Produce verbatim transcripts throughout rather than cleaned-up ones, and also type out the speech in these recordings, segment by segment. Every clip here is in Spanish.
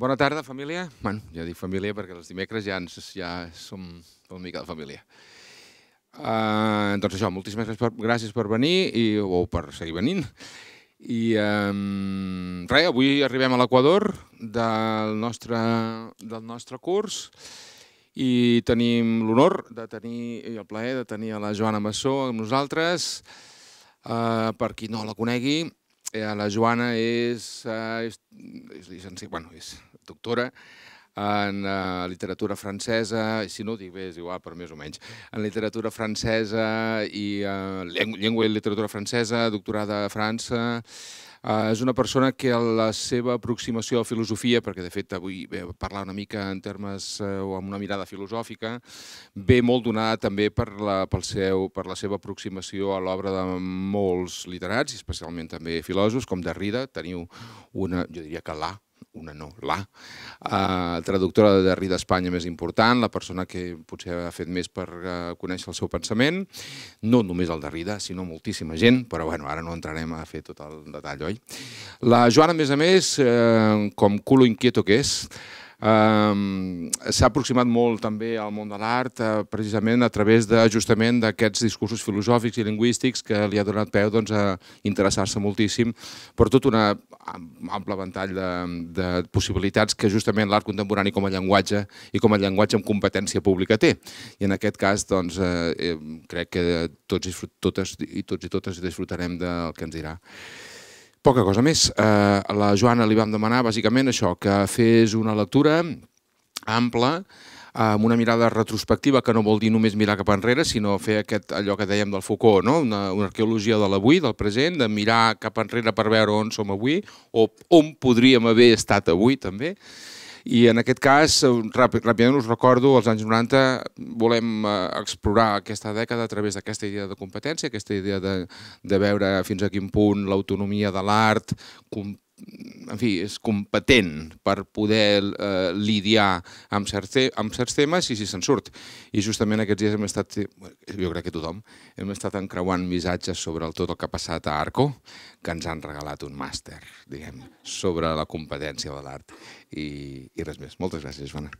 Bona tarda, família. Bé, ja dic família perquè els dimecres ja, ens, ja som una mica de família. Uh, doncs això, moltíssimes gràcies per venir i, o per seguir venint. I um, res, avui arribem a l'Equador del, nostre, del nostre curs i tenim l'honor de tenir i el plaer de tenir a la Joana Massó amb nosaltres. Uh, per qui no la conegui, la Joana és, és, és, licenciada, bueno, és doctora en uh, literatura francesa, si no ho dic bé és igual, però més o menys, en literatura francesa i uh, llengua i literatura francesa, doctorada a França. Uh, és una persona que la seva aproximació a la filosofia, perquè de fet avui ve a parlar una mica en termes uh, o amb una mirada filosòfica, ve molt donada també per la, pel seu, per la seva aproximació a l'obra de molts literats, especialment també filòsofs, com Derrida. Teniu una, jo diria que la, una no, la, uh, traductora de Derrida a Espanya més important, la persona que potser ha fet més per uh, conèixer el seu pensament, no només el Derrida, sinó moltíssima gent, però bueno, ara no entrarem a fer tot el detall, oi? La Joana, a més a més, uh, com culo inquieto que és, Uh, s'ha aproximat molt també al món de l'art uh, precisament a través de, justament d'aquests discursos filosòfics i lingüístics que li ha donat peu doncs, a interessar-se moltíssim per tot un ample ventall de, de possibilitats que justament l'art contemporani com a llenguatge i com a llenguatge amb competència pública té. I en aquest cas doncs, uh, crec que tots, totes, i tots i totes disfrutarem del que ens dirà. Poca cosa més. A la Joana li vam demanar bàsicament això, que fes una lectura ampla, amb una mirada retrospectiva, que no vol dir només mirar cap enrere, sinó fer aquest, allò que dèiem del Foucault, no? una, una arqueologia de l'avui, del present, de mirar cap enrere per veure on som avui, o on podríem haver estat avui també. I en aquest cas, ràpidament us recordo, als anys noranta volem explorar aquesta dècada a través d'aquesta idea de competència, aquesta idea de, de veure fins a quin punt l'autonomia de l'art en fi, és competent per poder eh, lidiar amb certs, amb certs temes i si se'n surt. I justament aquests dies hem estat, jo crec que tothom, hem estat encreuant missatges sobre el tot el que ha passat a Arco, que ens han regalat un màster, diguem, sobre la competència de l'art. I, i res més. Moltes gràcies, Joana.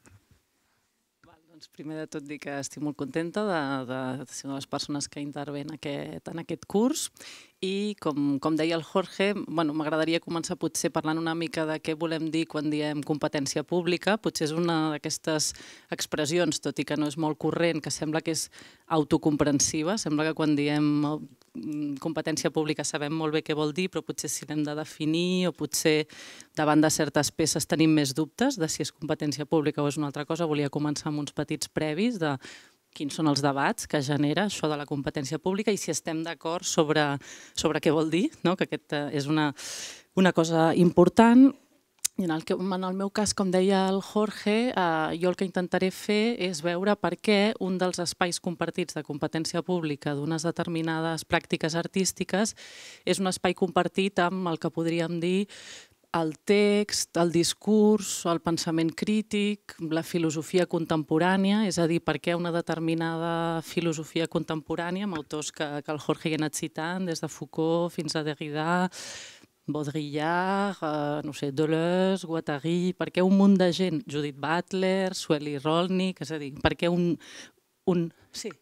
Primer de tot dir que estic molt contenta de, de, de ser una de les persones que intervé en aquest, en aquest curs i com, com deia el Jorge, bueno, m'agradaria començar potser parlant una mica de què volem dir quan diem competència pública. Potser és una d'aquestes expressions, tot i que no és molt corrent, que sembla que és autocomprensiva, sembla que quan diem competència pública sabem molt bé què vol dir, però potser si l'hem de definir o potser davant de certes peces tenim més dubtes de si és competència pública o és una altra cosa. Volia començar amb uns petits previs de quins són els debats que genera això de la competència pública i si estem d'acord sobre, sobre què vol dir, no? Que aquesta és una, una cosa important. I en el, que, en el meu cas, com deia el Jorge, eh, jo el que intentaré fer és veure per què un dels espais compartits de competència pública d'unes determinades pràctiques artístiques és un espai compartit amb el que podríem dir el text, el discurs, el pensament crític, la filosofia contemporània, és a dir, per què una determinada filosofia contemporània, amb autors que, que el Jorge ha anat citant, des de Foucault fins a Derrida, Baudrillard, eh, no sé, Deleuze, Guattari, per què un munt de gent, Judith Butler, Sueli Rolnik, és a dir, per què un... un... Sí.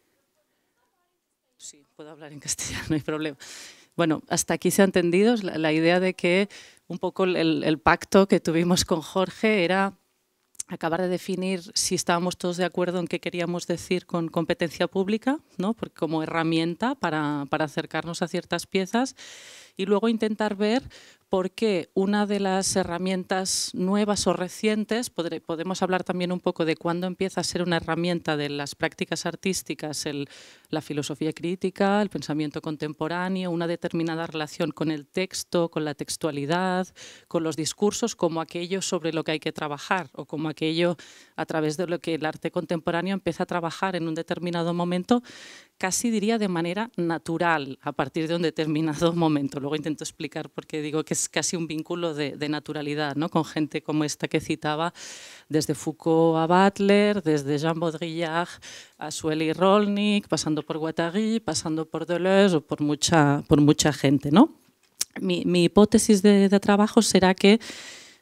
Sí, puedo hablar en castellano, no hay problema. Bueno, hasta aquí se ha entendido la, la idea de que un poco el, el pacto que tuvimos con Jorge era acabar de definir si estábamos todos de acuerdo en qué queríamos decir con competencia pública, ¿no? Porque como herramienta para, para acercarnos a ciertas piezas y luego intentar ver por qué una de las herramientas nuevas o recientes, podré, podemos hablar también un poco de cuándo empieza a ser una herramienta de las prácticas artísticas, el, la filosofía crítica, el pensamiento contemporáneo, una determinada relación con el texto, con la textualidad, con los discursos, como aquello sobre lo que hay que trabajar o como aquello a través de lo que el arte contemporáneo empieza a trabajar en un determinado momento, casi diría de manera natural a partir de un determinado momento. Luego intento explicar por qué digo que es casi un vínculo de, de naturalidad, ¿no? Con gente como esta que citaba, desde Foucault a Butler, desde Jean Baudrillard a Sueli Rolnik, pasando por Guattari, pasando por Deleuze o por mucha, por mucha gente, ¿no? Mi, mi hipótesis de, de trabajo será que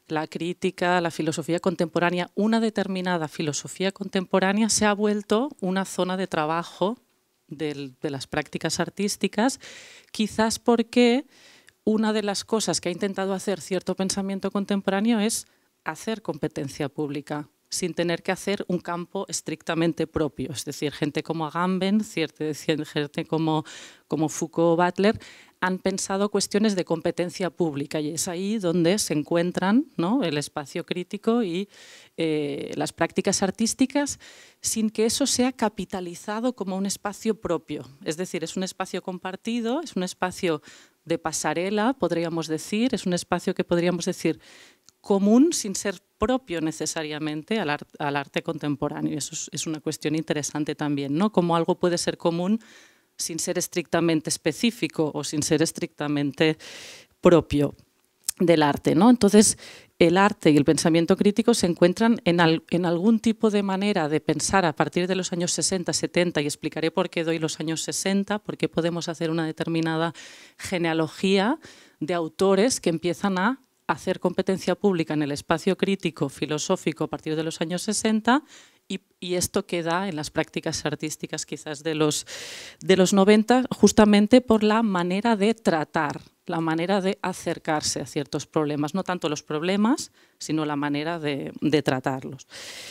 la crítica, la filosofía contemporánea, una determinada filosofía contemporánea se ha vuelto una zona de trabajo de, de las prácticas artísticas, quizás porque una de las cosas que ha intentado hacer cierto pensamiento contemporáneo es hacer competencia pública, sin tener que hacer un campo estrictamente propio. Es decir, gente como Agamben, gente como, como Foucault, Butler, han pensado cuestiones de competencia pública y es ahí donde se encuentran, ¿no?, el espacio crítico y eh, las prácticas artísticas, sin que eso sea capitalizado como un espacio propio. Es decir, es un espacio compartido, es un espacio de pasarela, podríamos decir, es un espacio que podríamos decir común sin ser propio necesariamente al, art, al arte contemporáneo. Eso es, es una cuestión interesante también, ¿no? Cómo algo puede ser común sin ser estrictamente específico o sin ser estrictamente propio del arte, ¿no? Entonces, el arte y el pensamiento crítico se encuentran en, al, en algún tipo de manera de pensar a partir de los años sesenta, setenta, y explicaré por qué doy los años sesenta, porque podemos hacer una determinada genealogía de autores que empiezan a hacer competencia pública en el espacio crítico filosófico a partir de los años sesenta y, y esto queda en las prácticas artísticas quizás de los, de los noventa, justamente por la manera de tratar, la manera de acercarse a ciertos problemas, no tanto los problemas, sino la manera de, de tratarlos.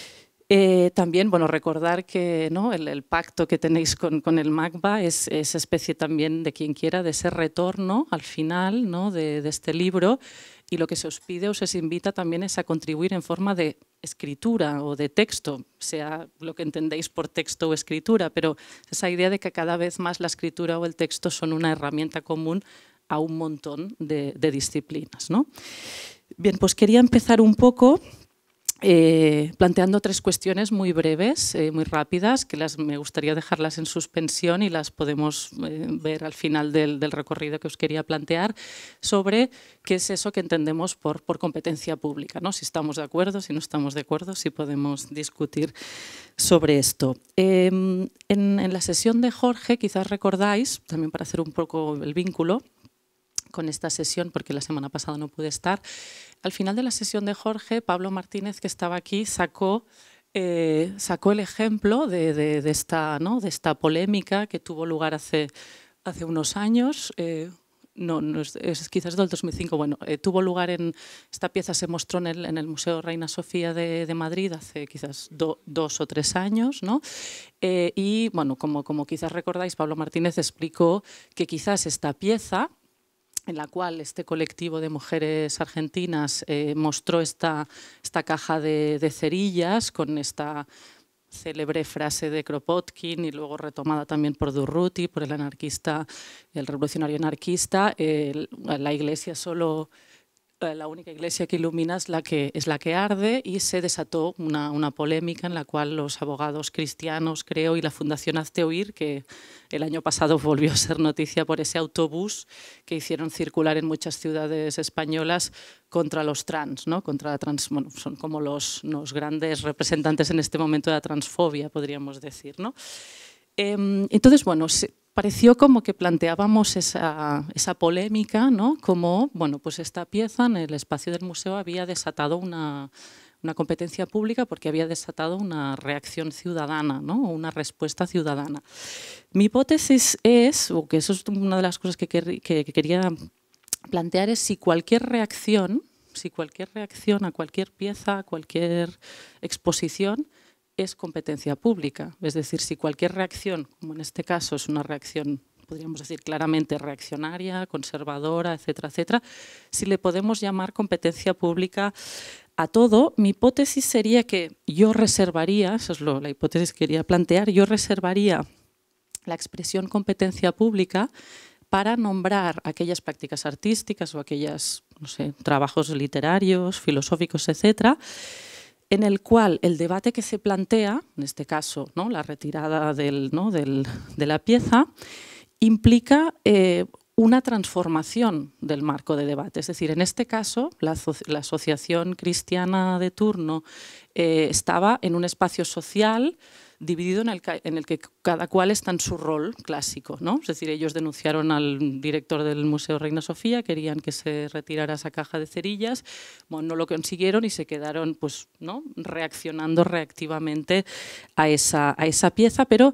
Eh, también, bueno, recordar que, ¿no?, el, el pacto que tenéis con, con el MACBA es esa especie también de quien quiera, de ese retorno al final, ¿no?, de, de este libro, y lo que se os pide o se os invita también es a contribuir en forma de escritura o de texto, sea lo que entendéis por texto o escritura, pero esa idea de que cada vez más la escritura o el texto son una herramienta común a un montón de, de disciplinas, ¿no? Bien, pues quería empezar un poco Eh, planteando tres cuestiones muy breves, eh, muy rápidas, que las, me gustaría dejarlas en suspensión y las podemos eh, ver al final del, del recorrido que os quería plantear, sobre qué es eso que entendemos por, por competencia pública, ¿no? Si estamos de acuerdo, si no estamos de acuerdo, si podemos discutir sobre esto. Eh, en, en la sesión de Jorge, quizás recordáis, también para hacer un poco el vínculo con esta sesión, porque la semana pasada no pude estar, al final de la sesión de Jorge, Pablo Martínez, que estaba aquí, sacó, eh, sacó el ejemplo de, de, de, esta, ¿no?, de esta polémica que tuvo lugar hace, hace unos años, eh, no, no es, es quizás del dos mil cinco, bueno, eh, tuvo lugar en, esta pieza se mostró en el, en el Museo Reina Sofía de, de Madrid hace quizás do, dos o tres años, ¿no? Eh, y bueno, como, como quizás recordáis, Pablo Martínez explicó que quizás esta pieza, en la cual este colectivo de mujeres argentinas eh, mostró esta, esta caja de, de cerillas con esta célebre frase de Kropotkin y luego retomada también por Durruti, por el anarquista, el revolucionario anarquista, eh, la iglesia solo... La única iglesia que ilumina es la que, es la que arde, y se desató una, una polémica en la cual los abogados cristianos, creo, y la Fundación Hazte Oír, que el año pasado volvió a ser noticia por ese autobús que hicieron circular en muchas ciudades españolas contra los trans, ¿no? Contra la trans, bueno, son como los, los grandes representantes en este momento de la transfobia, podríamos decir, ¿no? Eh, entonces, bueno, se, pareció como que planteábamos esa, esa polémica, ¿no? Como, bueno, pues esta pieza en el espacio del museo había desatado una, una competencia pública porque había desatado una reacción ciudadana, ¿no? Una respuesta ciudadana. Mi hipótesis es, o que eso es una de las cosas que, que, que quería plantear, es si cualquier reacción, si cualquier reacción a cualquier pieza, a cualquier exposición, es competencia pública. Es decir, si cualquier reacción, como en este caso es una reacción, podríamos decir claramente reaccionaria, conservadora, etcétera, etcétera, si le podemos llamar competencia pública a todo, mi hipótesis sería que yo reservaría, esa es lo, la hipótesis que quería plantear, yo reservaría la expresión competencia pública para nombrar aquellas prácticas artísticas o aquellos, no sé, trabajos literarios, filosóficos, etcétera, en el cual el debate que se plantea, en este caso, ¿no?, la retirada del, ¿no?, del, de la pieza, implica eh, una transformación del marco de debate. Es decir, en este caso, la, la asociación cristiana de turno eh, estaba en un espacio social dividido en el, en el que cada cual está en su rol clásico, ¿no? Es decir, ellos denunciaron al director del Museo Reina Sofía, querían que se retirara esa caja de cerillas, bueno, no lo consiguieron y se quedaron pues, ¿no? reaccionando reactivamente a esa, a esa pieza, pero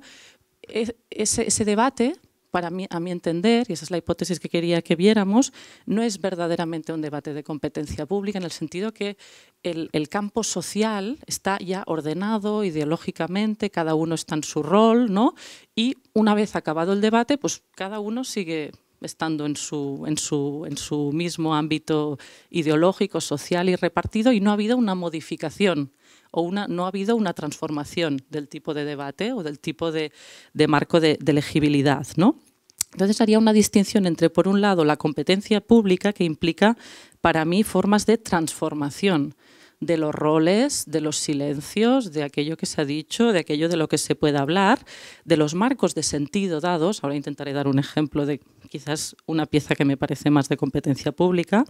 ese, ese debate, para mí, a mi entender, y esa es la hipótesis que quería que viéramos, no es verdaderamente un debate de competencia pública en el sentido que el, el campo social está ya ordenado ideológicamente, cada uno está en su rol, ¿no? Y una vez acabado el debate, pues cada uno sigue estando en su, en su, en su mismo ámbito ideológico, social y repartido, y no ha habido una modificación o una, no ha habido una transformación del tipo de debate o del tipo de, de marco de, de legibilidad, ¿no? Entonces haría una distinción entre, por un lado, la competencia pública, que implica para mí formas de transformación de los roles, de los silencios, de aquello que se ha dicho, de aquello de lo que se puede hablar, de los marcos de sentido dados. Ahora intentaré dar un ejemplo de quizás una pieza que me parece más de competencia pública.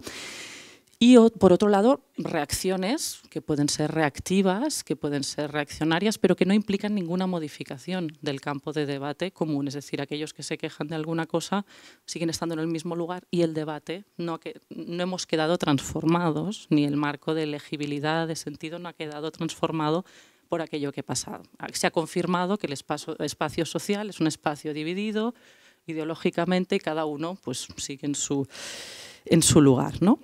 Y, por otro lado, reacciones que pueden ser reactivas, que pueden ser reaccionarias, pero que no implican ninguna modificación del campo de debate común. Es decir, aquellos que se quejan de alguna cosa siguen estando en el mismo lugar y el debate no, que, no hemos quedado transformados, ni el marco de legibilidad, de sentido, no ha quedado transformado por aquello que ha pasado. Se ha confirmado que el espacio, espacio social es un espacio dividido ideológicamente y cada uno pues, sigue en su, en su lugar, ¿no?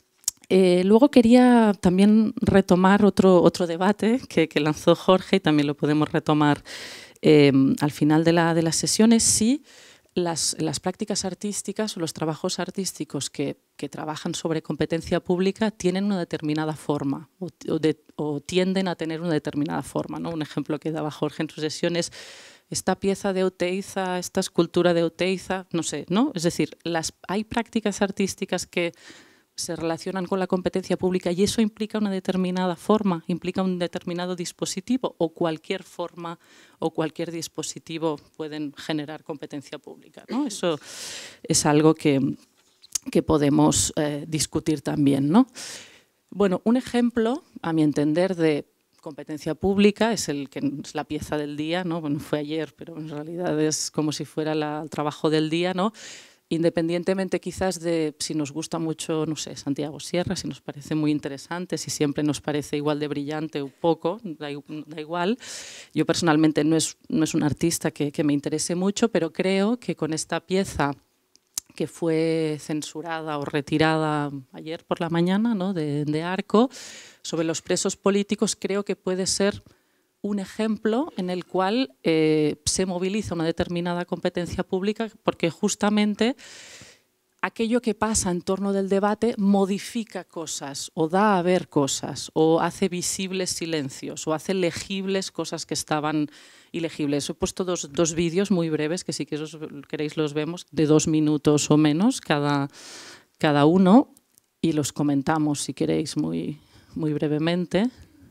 Eh, luego quería también retomar otro, otro debate que, que lanzó Jorge, y también lo podemos retomar eh, al final de la, de las sesiones, si las, las prácticas artísticas o los trabajos artísticos que, que trabajan sobre competencia pública tienen una determinada forma o, o, de, o tienden a tener una determinada forma, ¿no? Un ejemplo que daba Jorge en sus sesiones, esta pieza de Oteiza, esta escultura de Oteiza, no sé, ¿no? Es decir, las, hay prácticas artísticas que se relacionan con la competencia pública y eso implica una determinada forma, implica un determinado dispositivo o cualquier forma o cualquier dispositivo pueden generar competencia pública, ¿no? Eso es algo que, que podemos eh, discutir también, ¿no? Bueno, un ejemplo, a mi entender, de competencia pública es, el, que es la pieza del día, ¿no? Bueno, fue ayer, pero en realidad es como si fuera la, el trabajo del día, ¿no? Independientemente quizás de si nos gusta mucho, no sé, Santiago Sierra, si nos parece muy interesante, si siempre nos parece igual de brillante o poco, da, da igual. Yo personalmente no es, no es un artista que, que me interese mucho, pero creo que con esta pieza que fue censurada o retirada ayer por la mañana, ¿no? de, de Arco, sobre los presos políticos, creo que puede ser un ejemplo en el cual eh, se moviliza una determinada competencia pública porque justamente aquello que pasa en torno del debate modifica cosas o da a ver cosas o hace visibles silencios o hace legibles cosas que estaban ilegibles. He puesto dos, dos vídeos muy breves que si queréis los vemos, de dos minutos o menos cada, cada uno y los comentamos si queréis muy, muy brevemente.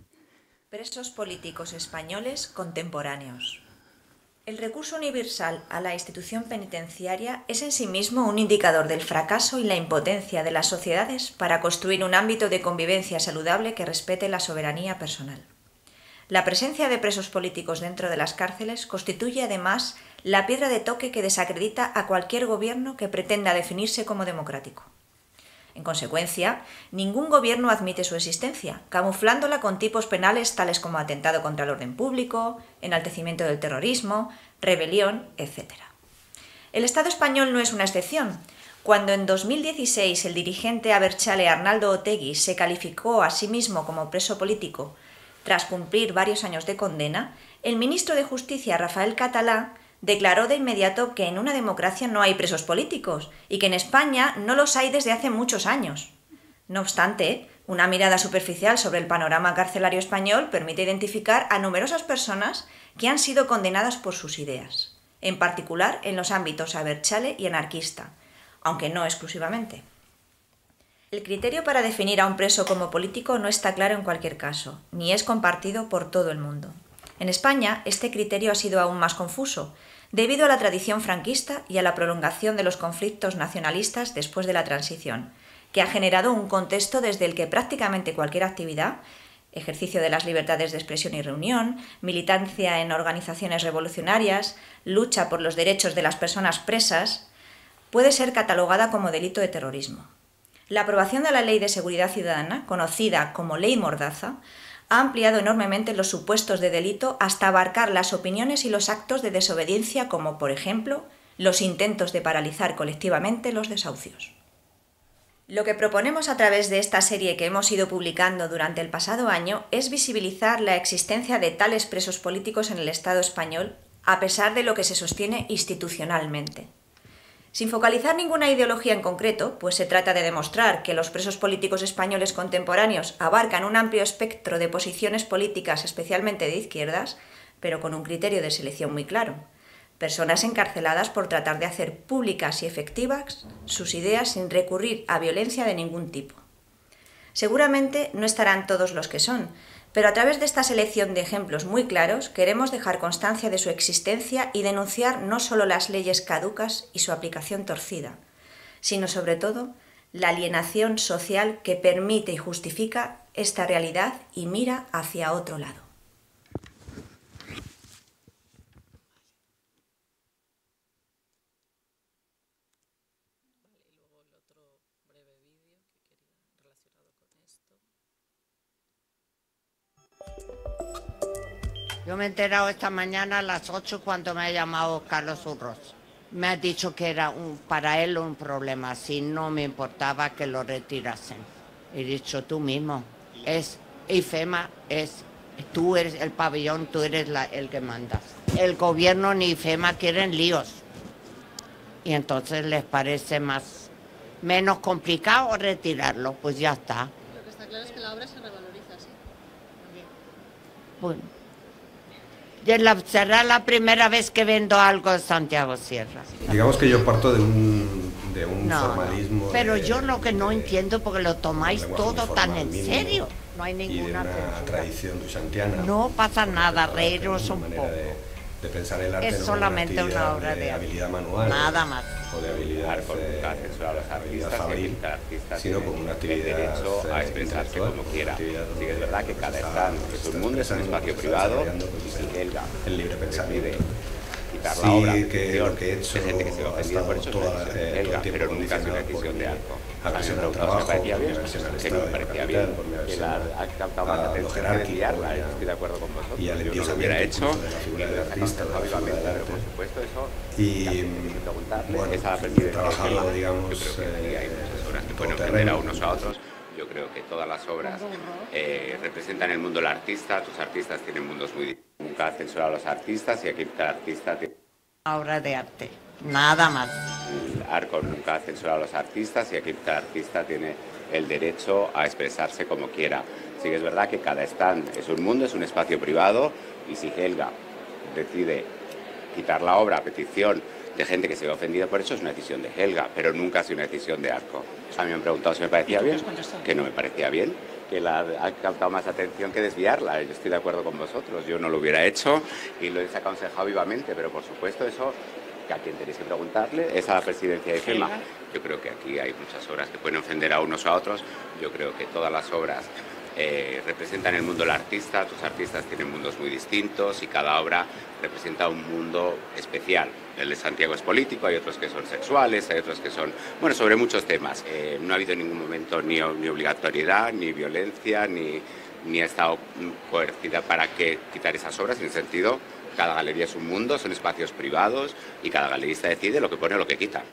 Presos políticos españoles contemporáneos. El recurso universal a la institución penitenciaria es en sí mismo un indicador del fracaso y la impotencia de las sociedades para construir un ámbito de convivencia saludable que respete la soberanía personal. La presencia de presos políticos dentro de las cárceles constituye además la piedra de toque que desacredita a cualquier gobierno que pretenda definirse como democrático. En consecuencia, ningún gobierno admite su existencia, camuflándola con tipos penales tales como atentado contra el orden público, enaltecimiento del terrorismo, rebelión, etcétera. El Estado español no es una excepción. Cuando en dos mil dieciséis el dirigente abertzale Arnaldo Otegi se calificó a sí mismo como preso político tras cumplir varios años de condena, el ministro de Justicia Rafael Catalá declaró de inmediato que en una democracia no hay presos políticos y que en España no los hay desde hace muchos años. No obstante, una mirada superficial sobre el panorama carcelario español permite identificar a numerosas personas que han sido condenadas por sus ideas, en particular en los ámbitos abertzale y anarquista, aunque no exclusivamente. El criterio para definir a un preso como político no está claro en cualquier caso, ni es compartido por todo el mundo. En España, este criterio ha sido aún más confuso, debido a la tradición franquista y a la prolongación de los conflictos nacionalistas después de la transición, que ha generado un contexto desde el que prácticamente cualquier actividad ejercicio de las libertades de expresión y reunión, militancia en organizaciones revolucionarias, lucha por los derechos de las personas presas, puede ser catalogada como delito de terrorismo. La aprobación de la Ley de Seguridad Ciudadana, conocida como Ley Mordaza, ha ampliado enormemente los supuestos de delito hasta abarcar las opiniones y los actos de desobediencia como, por ejemplo, los intentos de paralizar colectivamente los desahucios. Lo que proponemos a través de esta serie que hemos ido publicando durante el pasado año es visibilizar la existencia de tales presos políticos en el Estado español, a pesar de lo que se sostiene institucionalmente. Sin focalizar ninguna ideología en concreto, pues se trata de demostrar que los presos políticos españoles contemporáneos abarcan un amplio espectro de posiciones políticas, especialmente de izquierdas, pero con un criterio de selección muy claro. Personas encarceladas por tratar de hacer públicas y efectivas sus ideas sin recurrir a violencia de ningún tipo. Seguramente no estarán todos los que son, pero a través de esta selección de ejemplos muy claros queremos dejar constancia de su existencia y denunciar no solo las leyes caducas y su aplicación torcida, sino sobre todo la alienación social que permite y justifica esta realidad y mira hacia otro lado. Yo me he enterado esta mañana a las ocho cuando me ha llamado Carlos Urroz. Me ha dicho que era un, para él un problema, si no me importaba que lo retirasen. He dicho tú mismo, es IFEMA, es, tú eres el pabellón, tú eres la, el que mandas. El gobierno ni IFEMA quieren líos. Y entonces les parece más, menos complicado retirarlo, pues ya está. Lo que está claro es que la obra se revaloriza, ¿sí? Bueno. La, será la primera vez que vendo algo de Santiago Sierra. Digamos que yo parto de un, de un no, formalismo... No. Pero de, yo lo que no de, entiendo porque lo tomáis todo tan en serio. No hay ninguna y de una censura. tradición duchantiana. No pasa nada, reíros un poco. De, de pensar el arte es no solamente una, una obra de, de habilidad manual. Nada más. O de habilidad, con eh, la censura a los artistas, fabril, cada artista sino tiene como una actividad el derecho a expresarse como quiera. Sí que es verdad que cada stand es un mundo, es un espacio privado, y si Helga el libre pensamiento. Quitar sí, la obra, que lo que he hecho de gente que se va ofendida por eso es una decisión de Helga, pero nunca es una decisión de Arco. A mí me preguntaba si me parecía bien, que no me parecía bien, que la ha captado más atención que desviarla, yo estoy de acuerdo con vosotros, yo no lo hubiera hecho, y lo he aconsejado vivamente, pero por supuesto eso, y preguntarle, bueno, es a la presidencia trabajado, de digamos, yo creo que hay muchas obras que pueden todo ofender a terreno. unos a otros. Yo creo que todas las obras eh, representan el mundo del artista, tus artistas tienen mundos muy distintos. Nunca censurar a los artistas y aquí cada artista tiene... Obra de arte, nada más. El Arco nunca censura a los artistas y aquí cada artista tiene el derecho a expresarse como quiera. Sí que es verdad que cada stand es un mundo, es un espacio privado y si Helga decide quitar la obra a petición de gente que se ve ofendida por eso, es una decisión de Helga, pero nunca ha sido una decisión de Arco. A mí me han preguntado si me parecía bien, que no me parecía bien, que la ha captado más atención que desviarla. Yo estoy de acuerdo con vosotros, yo no lo hubiera hecho y lo he aconsejado vivamente, pero por supuesto eso, que a quien tenéis que preguntarle es a la presidencia de IFEMA. Yo creo que aquí hay muchas obras que pueden ofender a unos o a otros, yo creo que todas las obras Eh, representan el mundo del artista, tus artistas tienen mundos muy distintos y cada obra representa un mundo especial. El de Santiago es político, hay otros que son sexuales, hay otros que son, bueno, sobre muchos temas. Eh, no ha habido en ningún momento ni, ni obligatoriedad, ni violencia, ni, ni ha estado coercida para que quitar esas obras, en el sentido, cada galería es un mundo, son espacios privados y cada galerista decide lo que pone o lo que quita.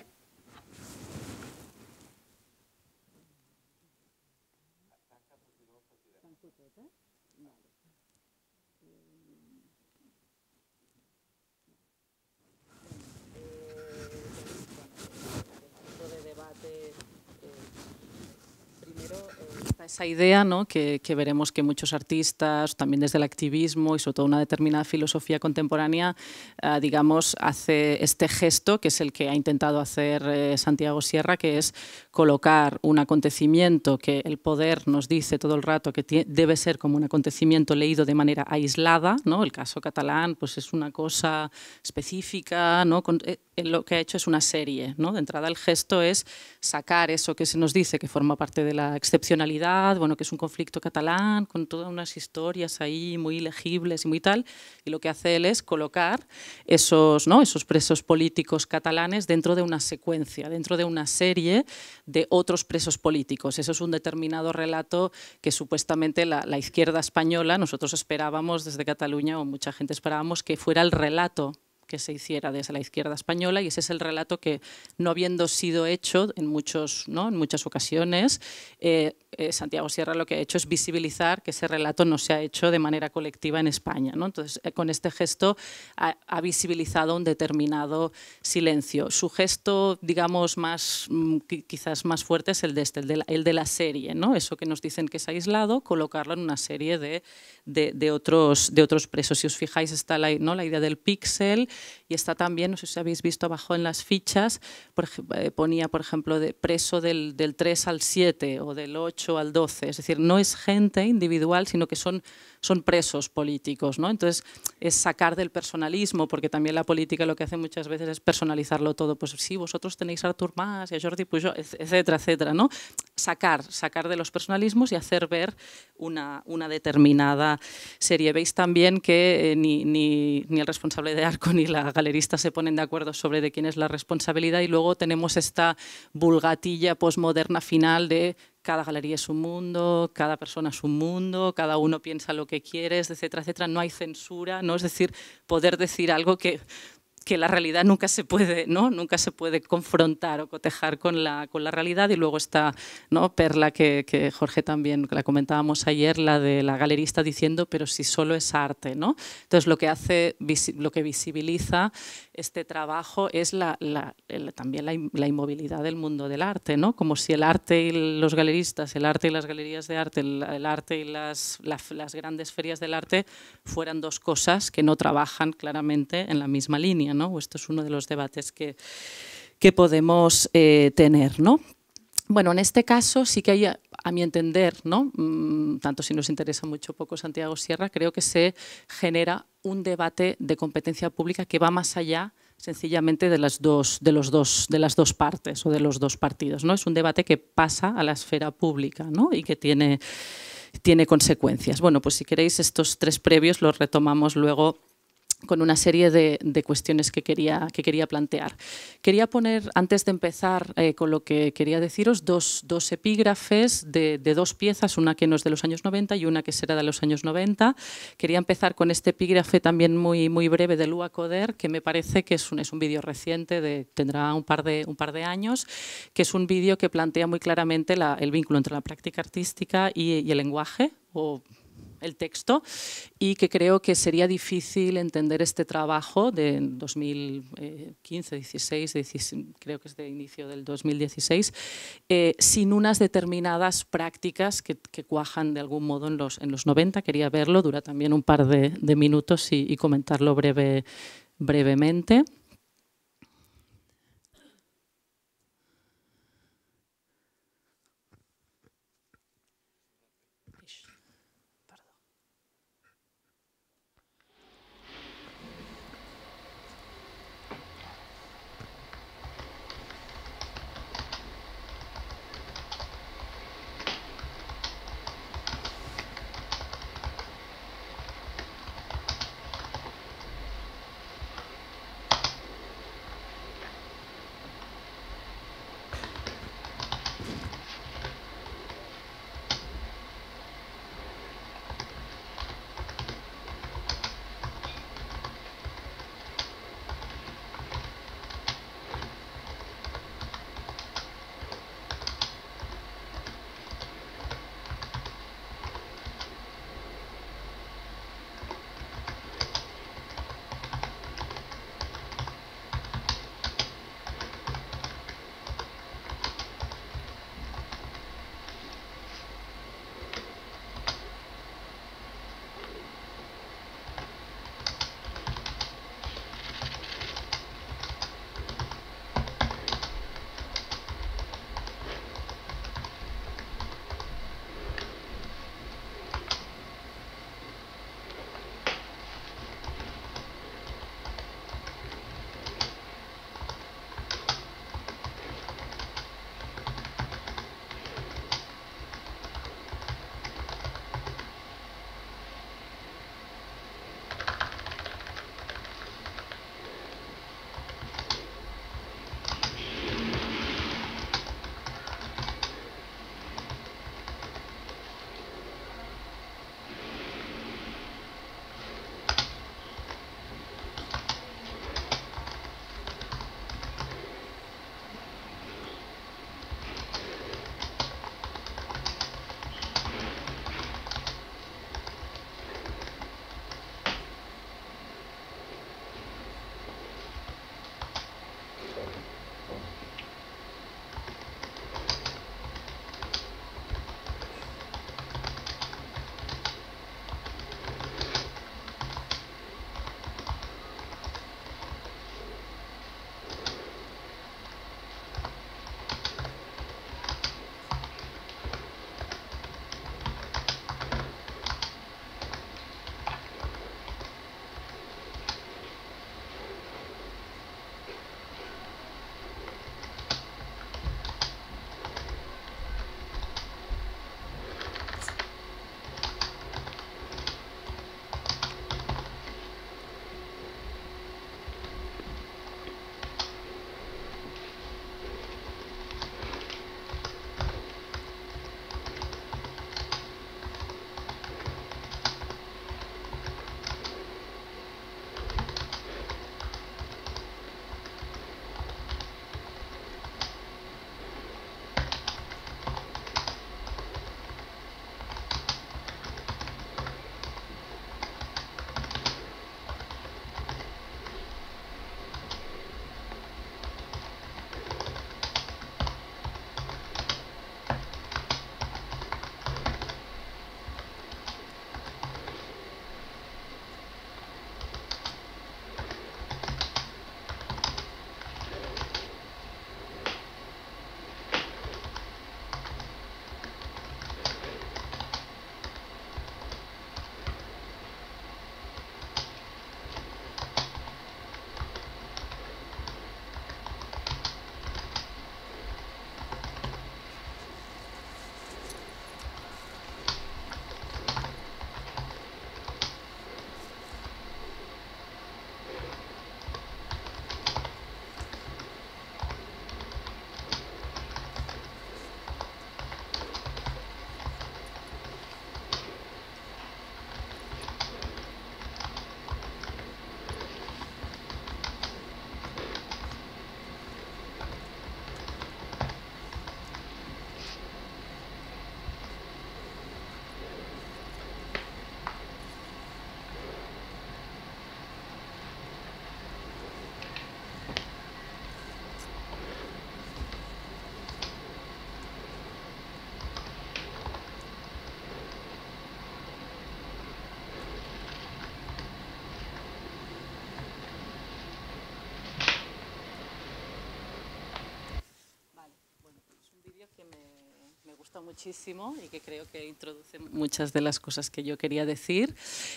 Esa idea, ¿no? que, que veremos que muchos artistas, también desde el activismo y sobre todo una determinada filosofía contemporánea, eh, digamos, hace este gesto, que es el que ha intentado hacer eh, Santiago Sierra, que es colocar un acontecimiento que el poder nos dice todo el rato que debe ser como un acontecimiento leído de manera aislada, ¿no? El caso catalán pues es una cosa específica, ¿no? Con, eh, lo que ha hecho es una serie, ¿no? De entrada el gesto es sacar eso que se nos dice que forma parte de la excepcionalidad, libertad, bueno, que es un conflicto catalán con todas unas historias ahí muy legibles y muy tal, y lo que hace él es colocar esos, ¿no? esos presos políticos catalanes dentro de una secuencia, dentro de una serie de otros presos políticos. Eso es un determinado relato que supuestamente la, la izquierda española, nosotros esperábamos desde Cataluña, o mucha gente esperábamos que fuera el relato que se hiciera desde la izquierda española, y ese es el relato que, no habiendo sido hecho en, muchos, ¿no? en muchas ocasiones, eh, eh, Santiago Sierra lo que ha hecho es visibilizar que ese relato no se ha hecho de manera colectiva en España, ¿no? Entonces, eh, con este gesto ha, ha visibilizado un determinado silencio. Su gesto, digamos, más, quizás más fuerte es el de este, el de la, el de la serie, ¿no? Eso que nos dicen que es aislado, colocarlo en una serie de, de, de, otros, de otros presos. Si os fijáis, está la, ¿no? la idea del píxel. Y está también, no sé si habéis visto abajo en las fichas, por, eh, ponía, por ejemplo, de preso del, del tres al siete o del ocho al doce. Es decir, no es gente individual, sino que son, son presos políticos, ¿no? Entonces, es sacar del personalismo, porque también la política lo que hace muchas veces es personalizarlo todo. Pues sí, vosotros tenéis a Artur Mas y a Jordi Pujol, etcétera, etcétera, ¿no? Sacar, sacar de los personalismos y hacer ver una, una determinada serie. Veis también que eh, ni, ni, ni el responsable de Arco ni la galerista se ponen de acuerdo sobre de quién es la responsabilidad, y luego tenemos esta vulgatilla posmoderna final de cada galería es un mundo, cada persona es un mundo, cada uno piensa lo que quiere, etcétera, etcétera. No hay censura, ¿no? Es decir, poder decir algo que... que la realidad nunca se puede, ¿no? nunca se puede confrontar o cotejar con la, con la realidad. Y luego está, ¿no? Perla, que, que Jorge también, que la comentábamos ayer, la de la galerista diciendo, pero si solo es arte, ¿no? Entonces, lo que hace, lo que visibiliza este trabajo es la, la, el, también la, la inmovilidad del mundo del arte, ¿no? Como si el arte y los galeristas, el arte y las galerías de arte, el, el arte y las, la, las grandes ferias del arte fueran dos cosas que no trabajan claramente en la misma línea, ¿no? Esto es uno de los debates que, que podemos eh, tener, ¿no? Bueno, en este caso sí que hay, a, a mi entender, ¿no? Mm, tanto si nos interesa mucho o poco Santiago Sierra, creo que se genera un debate de competencia pública que va más allá sencillamente de las dos, de los dos, de las dos partes o de los dos partidos, ¿no? Es un debate que pasa a la esfera pública, ¿no? Y que tiene, tiene consecuencias. Bueno, pues si queréis estos tres previos los retomamos luego con una serie de, de cuestiones que quería, que quería plantear. Quería poner, antes de empezar eh, con lo que quería deciros, dos, dos epígrafes de, de dos piezas, una que no es de los años noventa y una que será de los años noventa. Quería empezar con este epígrafe también muy, muy breve de Lua Coder, que me parece que es un, es un vídeo reciente, de, tendrá un par, de, un par de años, que es un vídeo que plantea muy claramente la, el vínculo entre la práctica artística y, y el lenguaje, o el texto, y que creo que sería difícil entender este trabajo de dos mil quince, dieciséis, dieciséis, creo que es de inicio del dos mil dieciséis, eh, sin unas determinadas prácticas que, que cuajan de algún modo en los, en los noventa. Quería verlo, dura también un par de, de minutos y, y comentarlo breve, brevemente. gusta muchísimo y que creo que introduce muchas de las cosas que yo quería decir.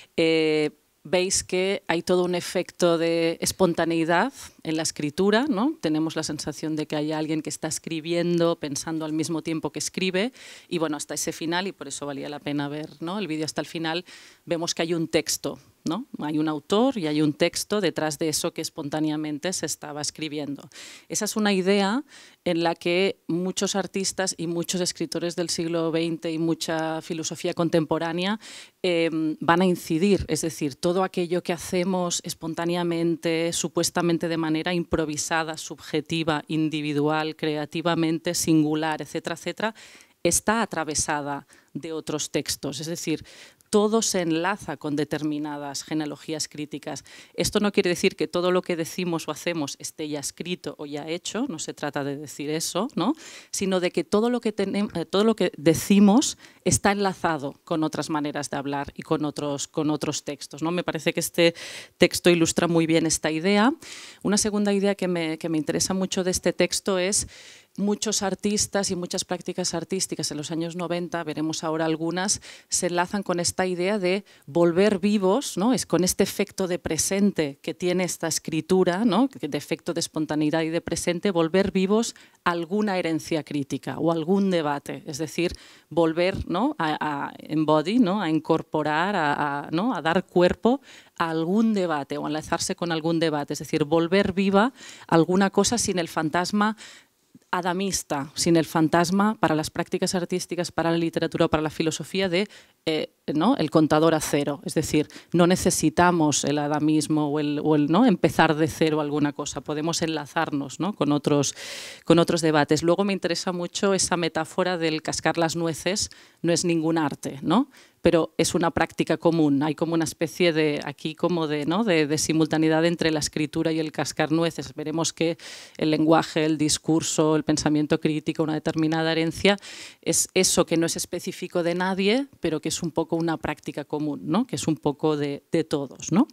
Eh, Veis que hay todo un efecto de espontaneidad en la escritura, ¿no? Tenemos la sensación de que hay alguien que está escribiendo, pensando al mismo tiempo que escribe, y bueno, hasta ese final, y por eso valía la pena ver, ¿no?, el vídeo hasta el final, vemos que hay un texto, ¿no? Hay un autor y hay un texto detrás de eso que espontáneamente se estaba escribiendo. Esa es una idea en la que muchos artistas y muchos escritores del siglo veinte y mucha filosofía contemporánea eh, van a incidir, es decir, todo aquello que hacemos espontáneamente, supuestamente de manera improvisada, subjetiva, individual, creativamente, singular, etcétera, etcétera, está atravesada de otros textos, es decir, todo se enlaza con determinadas genealogías críticas. Esto no quiere decir que todo lo que decimos o hacemos esté ya escrito o ya hecho, no se trata de decir eso, ¿no?, sino de que todo lo que, tenemos, todo lo que decimos está enlazado con otras maneras de hablar y con otros, con otros textos, ¿no? Me parece que este texto ilustra muy bien esta idea. Una segunda idea que me, que me interesa mucho de este texto es muchos artistas y muchas prácticas artísticas en los años noventa, veremos ahora algunas, se enlazan con esta idea de volver vivos, ¿no?, es con este efecto de presente que tiene esta escritura, ¿no?, de efecto de espontaneidad y de presente, volver vivos alguna herencia crítica o algún debate, es decir, volver, ¿no?, a, a embody, ¿no?, a incorporar, a, a, ¿no?, a dar cuerpo a algún debate o a enlazarse con algún debate, es decir, volver viva alguna cosa sin el fantasma adamista, sin el fantasma para las prácticas artísticas, para la literatura o para la filosofía de eh, ¿no?, el contador a cero. Es decir, no necesitamos el adamismo o el, o el ¿no?, empezar de cero alguna cosa, podemos enlazarnos, ¿no?, con, otros, con otros debates. Luego me interesa mucho esa metáfora del cascar las nueces, no es ningún arte, ¿no?, pero es una práctica común. Hay como una especie de, aquí como de, ¿no?, de, de simultaneidad entre la escritura y el cascar nueces. Veremos que el lenguaje, el discurso, el pensamiento crítico, una determinada herencia, es eso que no es específico de nadie, pero que es un poco una práctica común, ¿no?, que es un poco de, de todos, ¿no?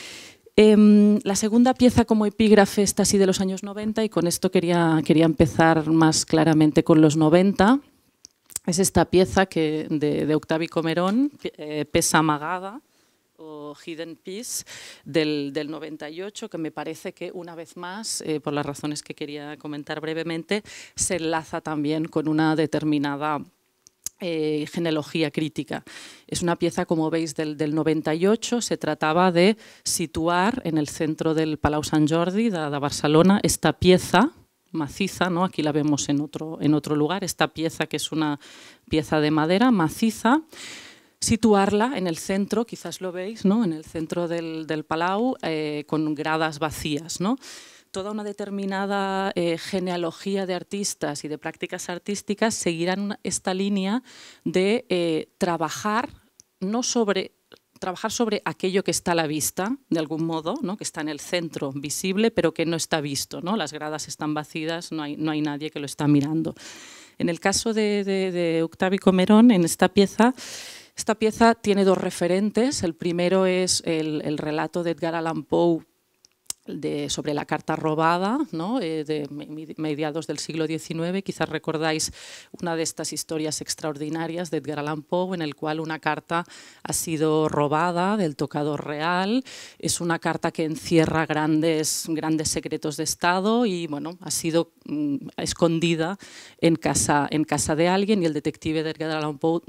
Eh, la segunda pieza como epígrafe está así de los años noventa y con esto quería, quería empezar más claramente con los noventa. Es esta pieza que, de, de Octavi Comerón, eh, Peça amagada, o Hidden Piece, del, del noventa y ocho, que me parece que una vez más, eh, por las razones que quería comentar brevemente, se enlaza también con una determinada eh, genealogía crítica. Es una pieza, como veis, del, del noventa y ocho, se trataba de situar en el centro del Palau Sant Jordi de, de Barcelona esta pieza maciza, ¿no?, aquí la vemos en otro, en otro lugar, esta pieza que es una pieza de madera maciza, situarla en el centro, quizás lo veis, ¿no?, en el centro del, del Palau, eh, con gradas vacías, ¿no? Toda una determinada eh, genealogía de artistas y de prácticas artísticas seguirán esta línea de eh, trabajar no sobre trabajar sobre aquello que está a la vista, de algún modo, ¿no?, que está en el centro visible, pero que no está visto, ¿no? Las gradas están vacías, no hay, no hay nadie que lo está mirando. En el caso de, de, de Octavi Comerón, en esta pieza, esta pieza tiene dos referentes. El primero es el, el relato de Edgar Allan Poe De, sobre la carta robada, ¿no?, eh, de mediados del siglo diecinueve. Quizás recordáis una de estas historias extraordinarias de Edgar Allan Poe, en el cual una carta ha sido robada del tocador real. Es una carta que encierra grandes, grandes secretos de Estado y bueno, ha sido mm, escondida en casa, en casa de alguien, y el detective de Edgar Allan Poe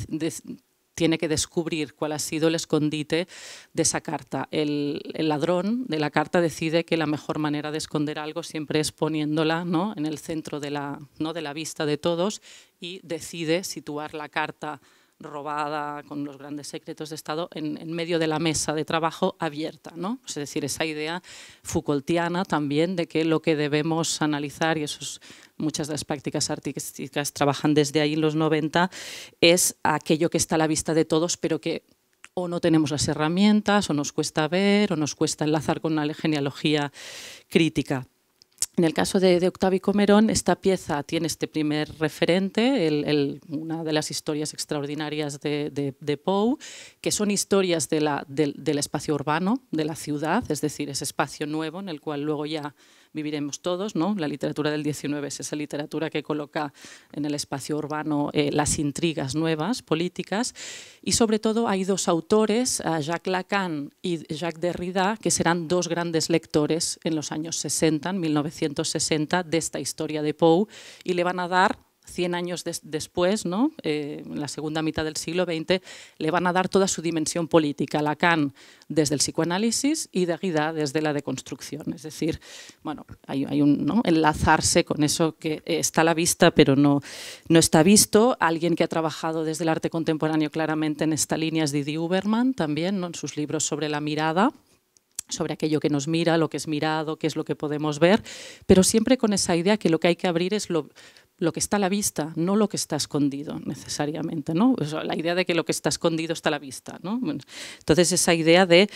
tiene que descubrir cuál ha sido el escondite de esa carta. El, el ladrón de la carta decide que la mejor manera de esconder algo siempre es poniéndola, ¿no?, en el centro de la, ¿no?, de la vista de todos, y decide situar la carta robada con los grandes secretos de Estado en, en medio de la mesa de trabajo abierta, ¿no? Es decir, esa idea Foucaultiana también de que lo que debemos analizar, y eso es, muchas de las prácticas artísticas trabajan desde ahí en los noventa, es aquello que está a la vista de todos, pero que o no tenemos las herramientas, o nos cuesta ver, o nos cuesta enlazar con una genealogía crítica. En el caso de, de Octavi Comerón, esta pieza tiene este primer referente, el, el, una de las historias extraordinarias de, de, de Poe, que son historias de la, de, del espacio urbano, de la ciudad, es decir, ese espacio nuevo en el cual luego ya viviremos todos, ¿no? La literatura del diecinueve es esa literatura que coloca en el espacio urbano eh, las intrigas nuevas, políticas, y sobre todo hay dos autores, Jacques Lacan y Jacques Derrida, que serán dos grandes lectores en los años sesenta, en mil novecientos sesenta, de esta historia de Poe, y le van a dar cien años des después, ¿no? eh, en la segunda mitad del siglo veinte, le van a dar toda su dimensión política. Lacan desde el psicoanálisis y Derrida desde la deconstrucción. Es decir, bueno, hay, hay un ¿no? enlazarse con eso que está a la vista pero no, no está visto. Alguien que ha trabajado desde el arte contemporáneo claramente en esta línea es Didi Huberman, también, ¿no? En sus libros sobre la mirada, sobre aquello que nos mira, lo que es mirado, qué es lo que podemos ver, pero siempre con esa idea que lo que hay que abrir es lo, lo que está a la vista, no lo que está escondido necesariamente, ¿no? O sea, la idea de que lo que está escondido está a la vista, ¿no? Entonces esa idea de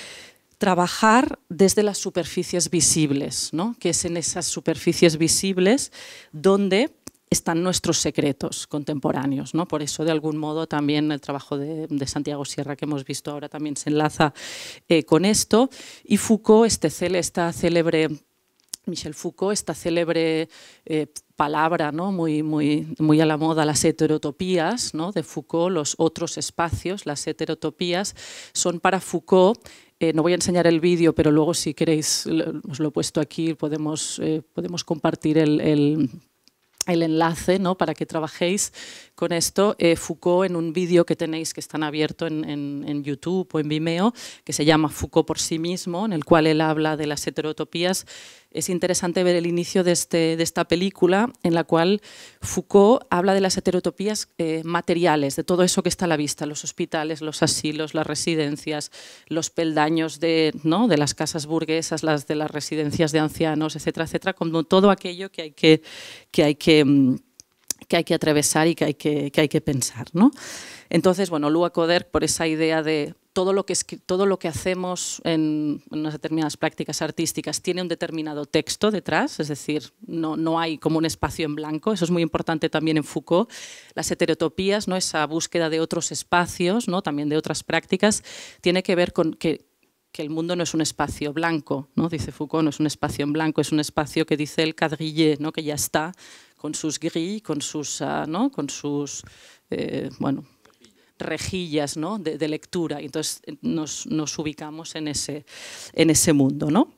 trabajar desde las superficies visibles, ¿no? Que es en esas superficies visibles donde están nuestros secretos contemporáneos, ¿no? Por eso, de algún modo, también el trabajo de, de Santiago Sierra que hemos visto ahora también se enlaza eh, con esto. Y Foucault, este, esta célebre, Michel Foucault, esta célebre eh, palabra, ¿no? muy, muy, muy a la moda, las heterotopías, ¿no? De Foucault, los otros espacios, las heterotopías, son para Foucault. Eh, no voy a enseñar el vídeo, pero luego si queréis, os lo he puesto aquí, podemos, eh, podemos compartir el... el el enlace, ¿no? Para que trabajéis con esto. Eh, Foucault, en un vídeo que tenéis que están abierto en, en, en YouTube o en Vimeo, que se llama Foucault por sí mismo, en el cual él habla de las heterotopías. Es interesante ver el inicio de, este, de esta película, en la cual Foucault habla de las heterotopías eh, materiales, de todo eso que está a la vista, los hospitales, los asilos, las residencias, los peldaños de, ¿no? de las casas burguesas, las de las residencias de ancianos, etcétera, etcétera, como todo aquello que hay que, que, hay que, que, hay que atravesar y que hay que, que, hay que pensar, ¿no? Entonces, bueno, Lua Coderch, por esa idea de todo lo que, es, todo lo que hacemos en unas determinadas prácticas artísticas tiene un determinado texto detrás, es decir, no, no hay como un espacio en blanco. Eso es muy importante también en Foucault. Las heterotopías, ¿no? Esa búsqueda de otros espacios, ¿no? También de otras prácticas, tiene que ver con que, que el mundo no es un espacio blanco, ¿no? Dice Foucault, no es un espacio en blanco, es un espacio que dice el quadrillé, ¿no? Que ya está con sus grilles, con sus, uh, ¿no? con sus eh, bueno, rejillas, ¿no? de, de lectura, y entonces nos, nos ubicamos en ese, en ese mundo, ¿no?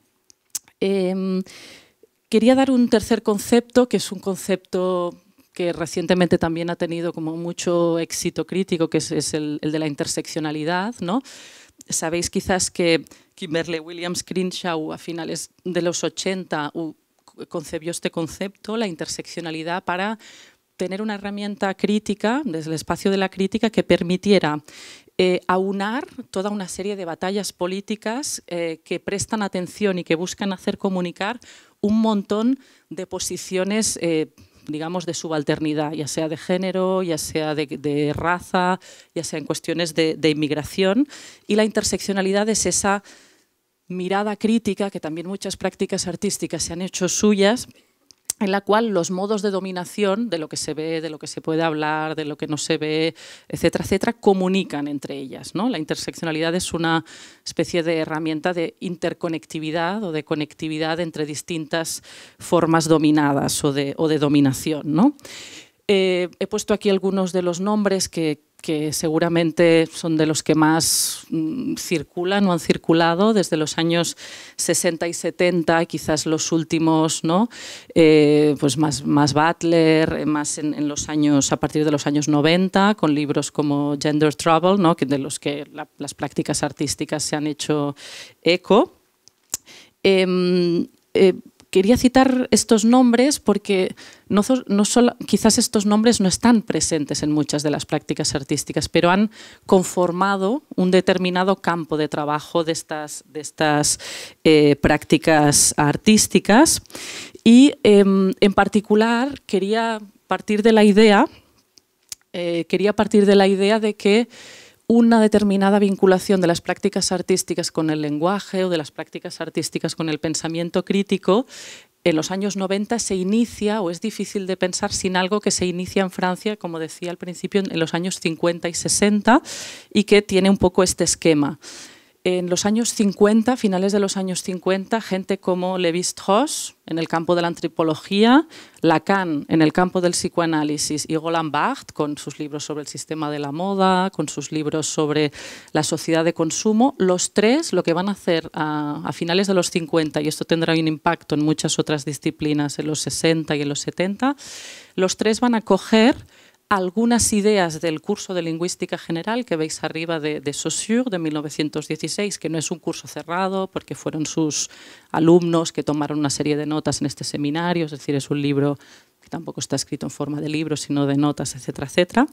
Eh, quería dar un tercer concepto, que es un concepto que recientemente también ha tenido como mucho éxito crítico, que es, es el, el de la interseccionalidad, ¿no? Sabéis quizás que Kimberley Williams Crenshaw a finales de los ochenta concebió este concepto, la interseccionalidad, para tener una herramienta crítica, desde el espacio de la crítica, que permitiera eh, aunar toda una serie de batallas políticas eh, que prestan atención y que buscan hacer comunicar un montón de posiciones, eh, digamos, de subalternidad, ya sea de género, ya sea de, de raza, ya sea en cuestiones de, de inmigración. Y la interseccionalidad es esa mirada crítica que también muchas prácticas artísticas se han hecho suyas, en la cual los modos de dominación de lo que se ve, de lo que se puede hablar, de lo que no se ve, etcétera, etcétera, comunican entre ellas, ¿no? La interseccionalidad es una especie de herramienta de interconectividad o de conectividad entre distintas formas dominadas o de, o de dominación, ¿no? Eh, he puesto aquí algunos de los nombres que, que seguramente son de los que más mm, circulan o han circulado desde los años sesenta y setenta, quizás los últimos, ¿no? Eh, pues más, más Butler, más en, en los años, a partir de los años noventa, con libros como Gender Trouble, ¿no? Que de los que la, las prácticas artísticas se han hecho eco. Eh, eh, Quería citar estos nombres porque no, no solo, quizás estos nombres no están presentes en muchas de las prácticas artísticas, pero han conformado un determinado campo de trabajo de estas, de estas eh, prácticas artísticas. Y eh, en particular quería partir de la idea, eh, quería partir de la idea de que una determinada vinculación de las prácticas artísticas con el lenguaje o de las prácticas artísticas con el pensamiento crítico en los años noventa se inicia, o es difícil de pensar sin algo que se inicia en Francia, como decía al principio, en los años cincuenta y sesenta, y que tiene un poco este esquema. En los años cincuenta, finales de los años cincuenta, gente como Lévi-Strauss en el campo de la antropología, Lacan en el campo del psicoanálisis y Roland Barthes con sus libros sobre el sistema de la moda, con sus libros sobre la sociedad de consumo, los tres lo que van a hacer a, a finales de los cincuenta, y esto tendrá un impacto en muchas otras disciplinas en los sesenta y en los setenta, los tres van a coger algunas ideas del curso de lingüística general que veis arriba de, de Saussure de mil novecientos dieciséis, que no es un curso cerrado porque fueron sus alumnos que tomaron una serie de notas en este seminario, es decir, es un libro que tampoco está escrito en forma de libro, sino de notas, etcétera, etcétera.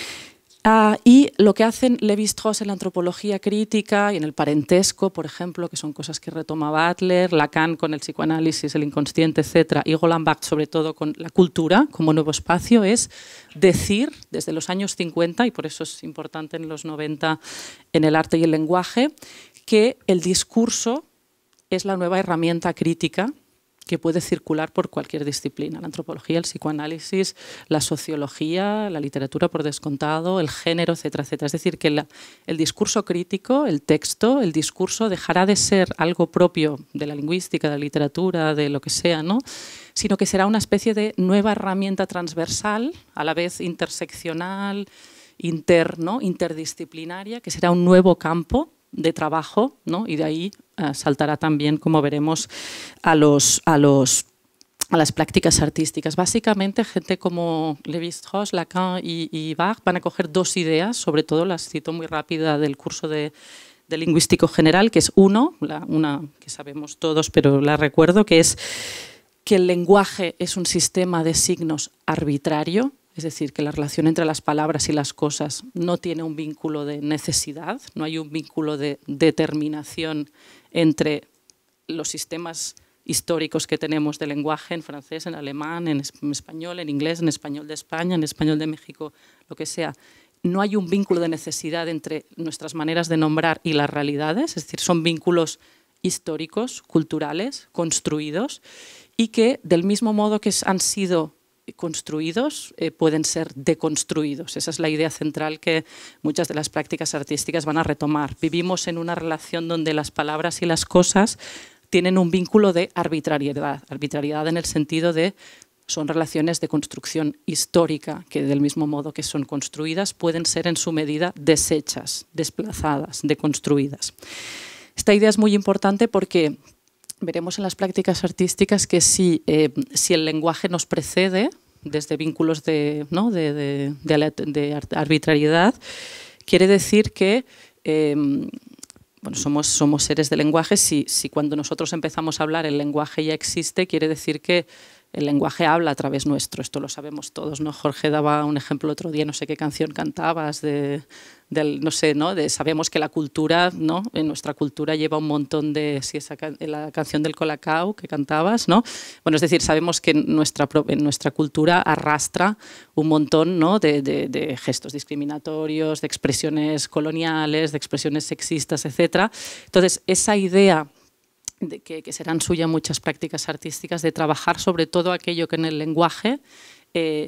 Uh, y lo que hacen Lévi-Strauss en la antropología crítica y en el parentesco, por ejemplo, que son cosas que retoma Butler, Lacan con el psicoanálisis, el inconsciente, etcétera, y Roland Barthes sobre todo con la cultura como nuevo espacio, es decir desde los años cincuenta, y por eso es importante en los noventa en el arte y el lenguaje, que el discurso es la nueva herramienta crítica que puede circular por cualquier disciplina, la antropología, el psicoanálisis, la sociología, la literatura por descontado, el género, etcétera, etcétera. Es decir, que la, el discurso crítico, el texto, el discurso dejará de ser algo propio de la lingüística, de la literatura, de lo que sea, ¿no? Sino que será una especie de nueva herramienta transversal, a la vez interseccional, interno, interdisciplinaria, que será un nuevo campo de trabajo, ¿no? Y de ahí uh, saltará también, como veremos, a, los, a, los, a las prácticas artísticas. Básicamente, gente como Lévi-Strauss, Lacan y, y Barthes van a coger dos ideas, sobre todo las cito muy rápida del curso de, de lingüístico general, que es uno, la, una que sabemos todos, pero la recuerdo, que es que el lenguaje es un sistema de signos arbitrario. Es decir, que la relación entre las palabras y las cosas no tiene un vínculo de necesidad, no hay un vínculo de determinación entre los sistemas históricos que tenemos de lenguaje en francés, en alemán, en español, en inglés, en español de España, en español de México, lo que sea. No hay un vínculo de necesidad entre nuestras maneras de nombrar y las realidades, es decir, son vínculos históricos, culturales, construidos, y que del mismo modo que han sido construidos, eh, pueden ser deconstruidos. Esa es la idea central que muchas de las prácticas artísticas van a retomar. Vivimos en una relación donde las palabras y las cosas tienen un vínculo de arbitrariedad. Arbitrariedad en el sentido de son relaciones de construcción histórica que del mismo modo que son construidas pueden ser en su medida deshechas, desplazadas, deconstruidas. Esta idea es muy importante porque veremos en las prácticas artísticas que si, eh, si el lenguaje nos precede desde vínculos de, ¿no? de, de, de, de arbitrariedad, quiere decir que eh, bueno, somos, somos seres de lenguaje. Si, si cuando nosotros empezamos a hablar el lenguaje ya existe, quiere decir que el lenguaje habla a través nuestro. Esto lo sabemos todos, ¿no? Jorge daba un ejemplo otro día, no sé qué canción cantabas, de, de, no sé, ¿no? De, sabemos que la cultura, ¿no? En nuestra cultura lleva un montón de, si esa la canción del Colacao que cantabas, ¿no? Bueno, es decir, sabemos que nuestra, en nuestra cultura arrastra un montón, ¿no? de, de, de gestos discriminatorios, de expresiones coloniales, de expresiones sexistas, etcétera. Entonces, esa idea de que, que serán suya muchas prácticas artísticas, de trabajar sobre todo aquello que en el lenguaje eh,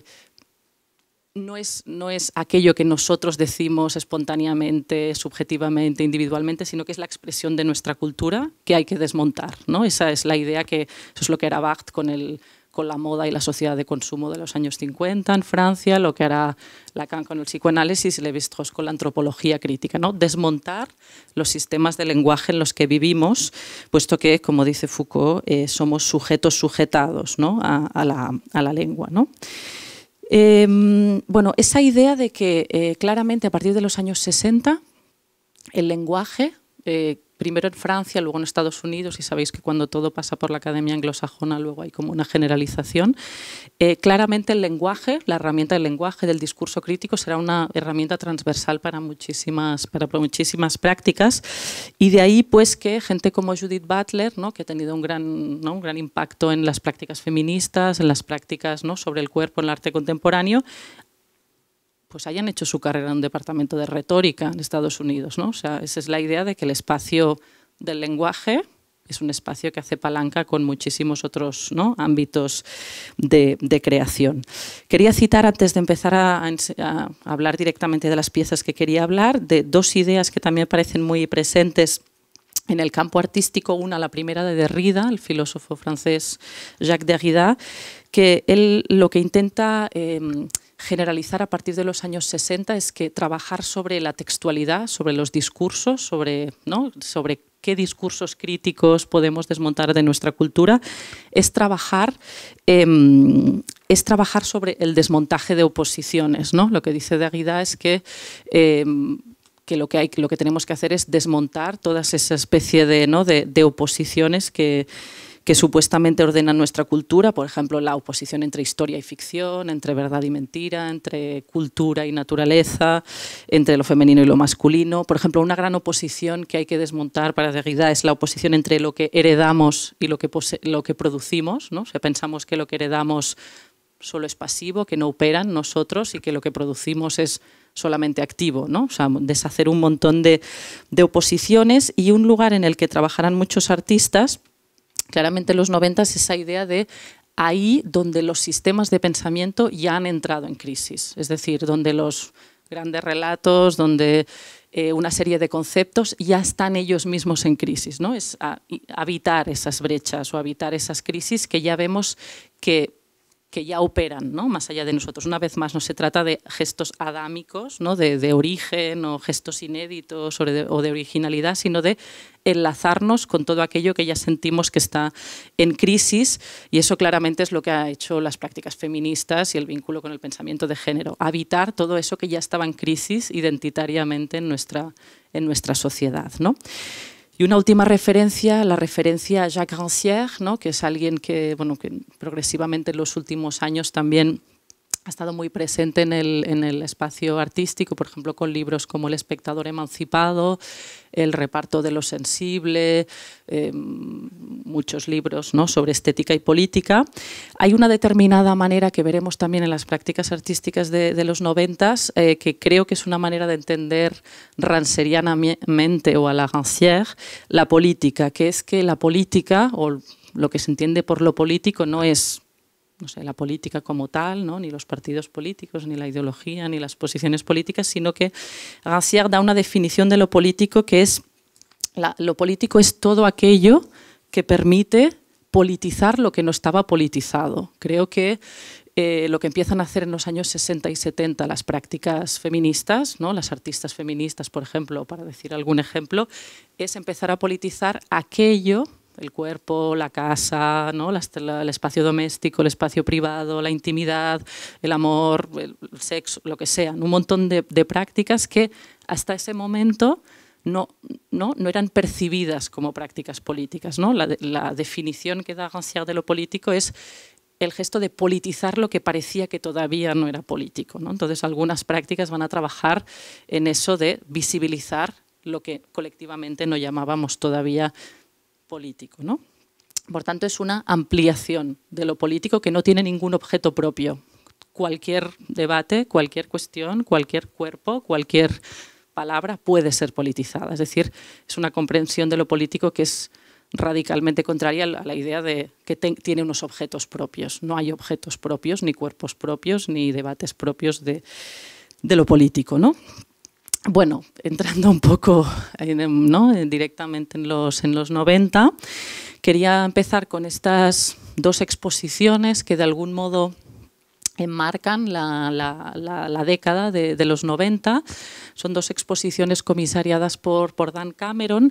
no, es, no es aquello que nosotros decimos espontáneamente, subjetivamente, individualmente, sino que es la expresión de nuestra cultura que hay que desmontar, ¿no? Esa es la idea, que eso es lo que era Barthes con el con la moda y la sociedad de consumo de los años cincuenta en Francia, lo que hará Lacan con el psicoanálisis y Lévi-Strauss con la antropología crítica, ¿no? Desmontar los sistemas de lenguaje en los que vivimos, puesto que, como dice Foucault, eh, somos sujetos sujetados, ¿no? a, a, la, a la lengua, ¿no? Eh, bueno, esa idea de que eh, claramente a partir de los años sesenta el lenguaje, eh, primero en Francia, luego en Estados Unidos, y sabéis que cuando todo pasa por la academia anglosajona luego hay como una generalización, eh, claramente el lenguaje, la herramienta del lenguaje, del discurso crítico, será una herramienta transversal para muchísimas, para muchísimas prácticas, y de ahí pues que gente como Judith Butler, ¿no? que ha tenido un gran, ¿no? un gran impacto en las prácticas feministas, en las prácticas, ¿no? sobre el cuerpo en el arte contemporáneo, pues hayan hecho su carrera en un departamento de retórica en Estados Unidos, ¿no? O sea, esa es la idea de que el espacio del lenguaje es un espacio que hace palanca con muchísimos otros, ¿no? ámbitos de, de creación. Quería citar, antes de empezar a, a hablar directamente de las piezas que quería hablar, de dos ideas que también parecen muy presentes En el campo artístico, una, la primera de Derrida, el filósofo francés Jacques Derrida, que él lo que intenta eh, generalizar a partir de los años sesenta es que trabajar sobre la textualidad, sobre los discursos, sobre, ¿no? sobre qué discursos críticos podemos desmontar de nuestra cultura, es trabajar, eh, es trabajar sobre el desmontaje de oposiciones, ¿no? Lo que dice Derrida es que eh, que lo que, hay, lo que tenemos que hacer es desmontar toda esa especie de, ¿no? de, de oposiciones que, que supuestamente ordenan nuestra cultura, por ejemplo, la oposición entre historia y ficción, entre verdad y mentira, entre cultura y naturaleza, entre lo femenino y lo masculino. Por ejemplo, una gran oposición que hay que desmontar para Derrida es la oposición entre lo que heredamos y lo que, lo que producimos, ¿no? O sea, pensamos que lo que heredamos solo es pasivo, que no opera en nosotros y que lo que producimos es solamente activo, ¿no? O sea, deshacer un montón de, de oposiciones, y un lugar en el que trabajarán muchos artistas, claramente en los noventa, es esa idea de ahí donde los sistemas de pensamiento ya han entrado en crisis, es decir, donde los grandes relatos, donde eh, una serie de conceptos ya están ellos mismos en crisis, ¿no? Es a, a habitar esas brechas o habitar esas crisis que ya vemos que que ya operan, ¿no? Más allá de nosotros. Una vez más, no se trata de gestos adámicos, ¿no? de, de origen o gestos inéditos o de, o de originalidad, sino de enlazarnos con todo aquello que ya sentimos que está en crisis, y eso claramente es lo que ha hecho las prácticas feministas y el vínculo con el pensamiento de género, habitar todo eso que ya estaba en crisis identitariamente en nuestra, en nuestra sociedad, ¿no? Y una última referencia, la referencia a Jacques Rancière, ¿no? Que es alguien que, bueno, que progresivamente en los últimos años también ha estado muy presente en el, en el espacio artístico, por ejemplo, con libros como El espectador emancipado, El reparto de lo sensible, eh, muchos libros, ¿no? sobre estética y política. Hay una determinada manera que veremos también en las prácticas artísticas de, de los noventas, eh, que creo que es una manera de entender rancerianamente o a la Rancière la política, que es que la política, o lo que se entiende por lo político, no es no sé, la política como tal, ¿no? ni los partidos políticos, ni la ideología, ni las posiciones políticas, sino que Rancière da una definición de lo político que es, la, lo político es todo aquello que permite politizar lo que no estaba politizado. Creo que eh, lo que empiezan a hacer en los años sesenta y setenta las prácticas feministas, ¿no? las artistas feministas, por ejemplo, para decir algún ejemplo, es empezar a politizar aquello, el cuerpo, la casa, ¿no? la, la, el espacio doméstico, el espacio privado, la intimidad, el amor, el sexo, lo que sea. Un montón de, de prácticas que hasta ese momento no, no, no eran percibidas como prácticas políticas, ¿no? La, la definición que da Rancière de lo político es el gesto de politizar lo que parecía que todavía no era político, ¿no? Entonces, algunas prácticas van a trabajar en eso de visibilizar lo que colectivamente no llamábamos todavía político, ¿no? Por tanto, es una ampliación de lo político que no tiene ningún objeto propio. Cualquier debate, cualquier cuestión, cualquier cuerpo, cualquier palabra puede ser politizada. Es decir, es una comprensión de lo político que es radicalmente contraria a la idea de que te, tiene unos objetos propios. No hay objetos propios, ni cuerpos propios, ni debates propios de, de lo político, ¿no? Bueno, entrando un poco en, ¿no? directamente en los, en los noventa, quería empezar con estas dos exposiciones que de algún modo enmarcan la, la, la, la década de, de los noventa. Son dos exposiciones comisariadas por, por Dan Cameron.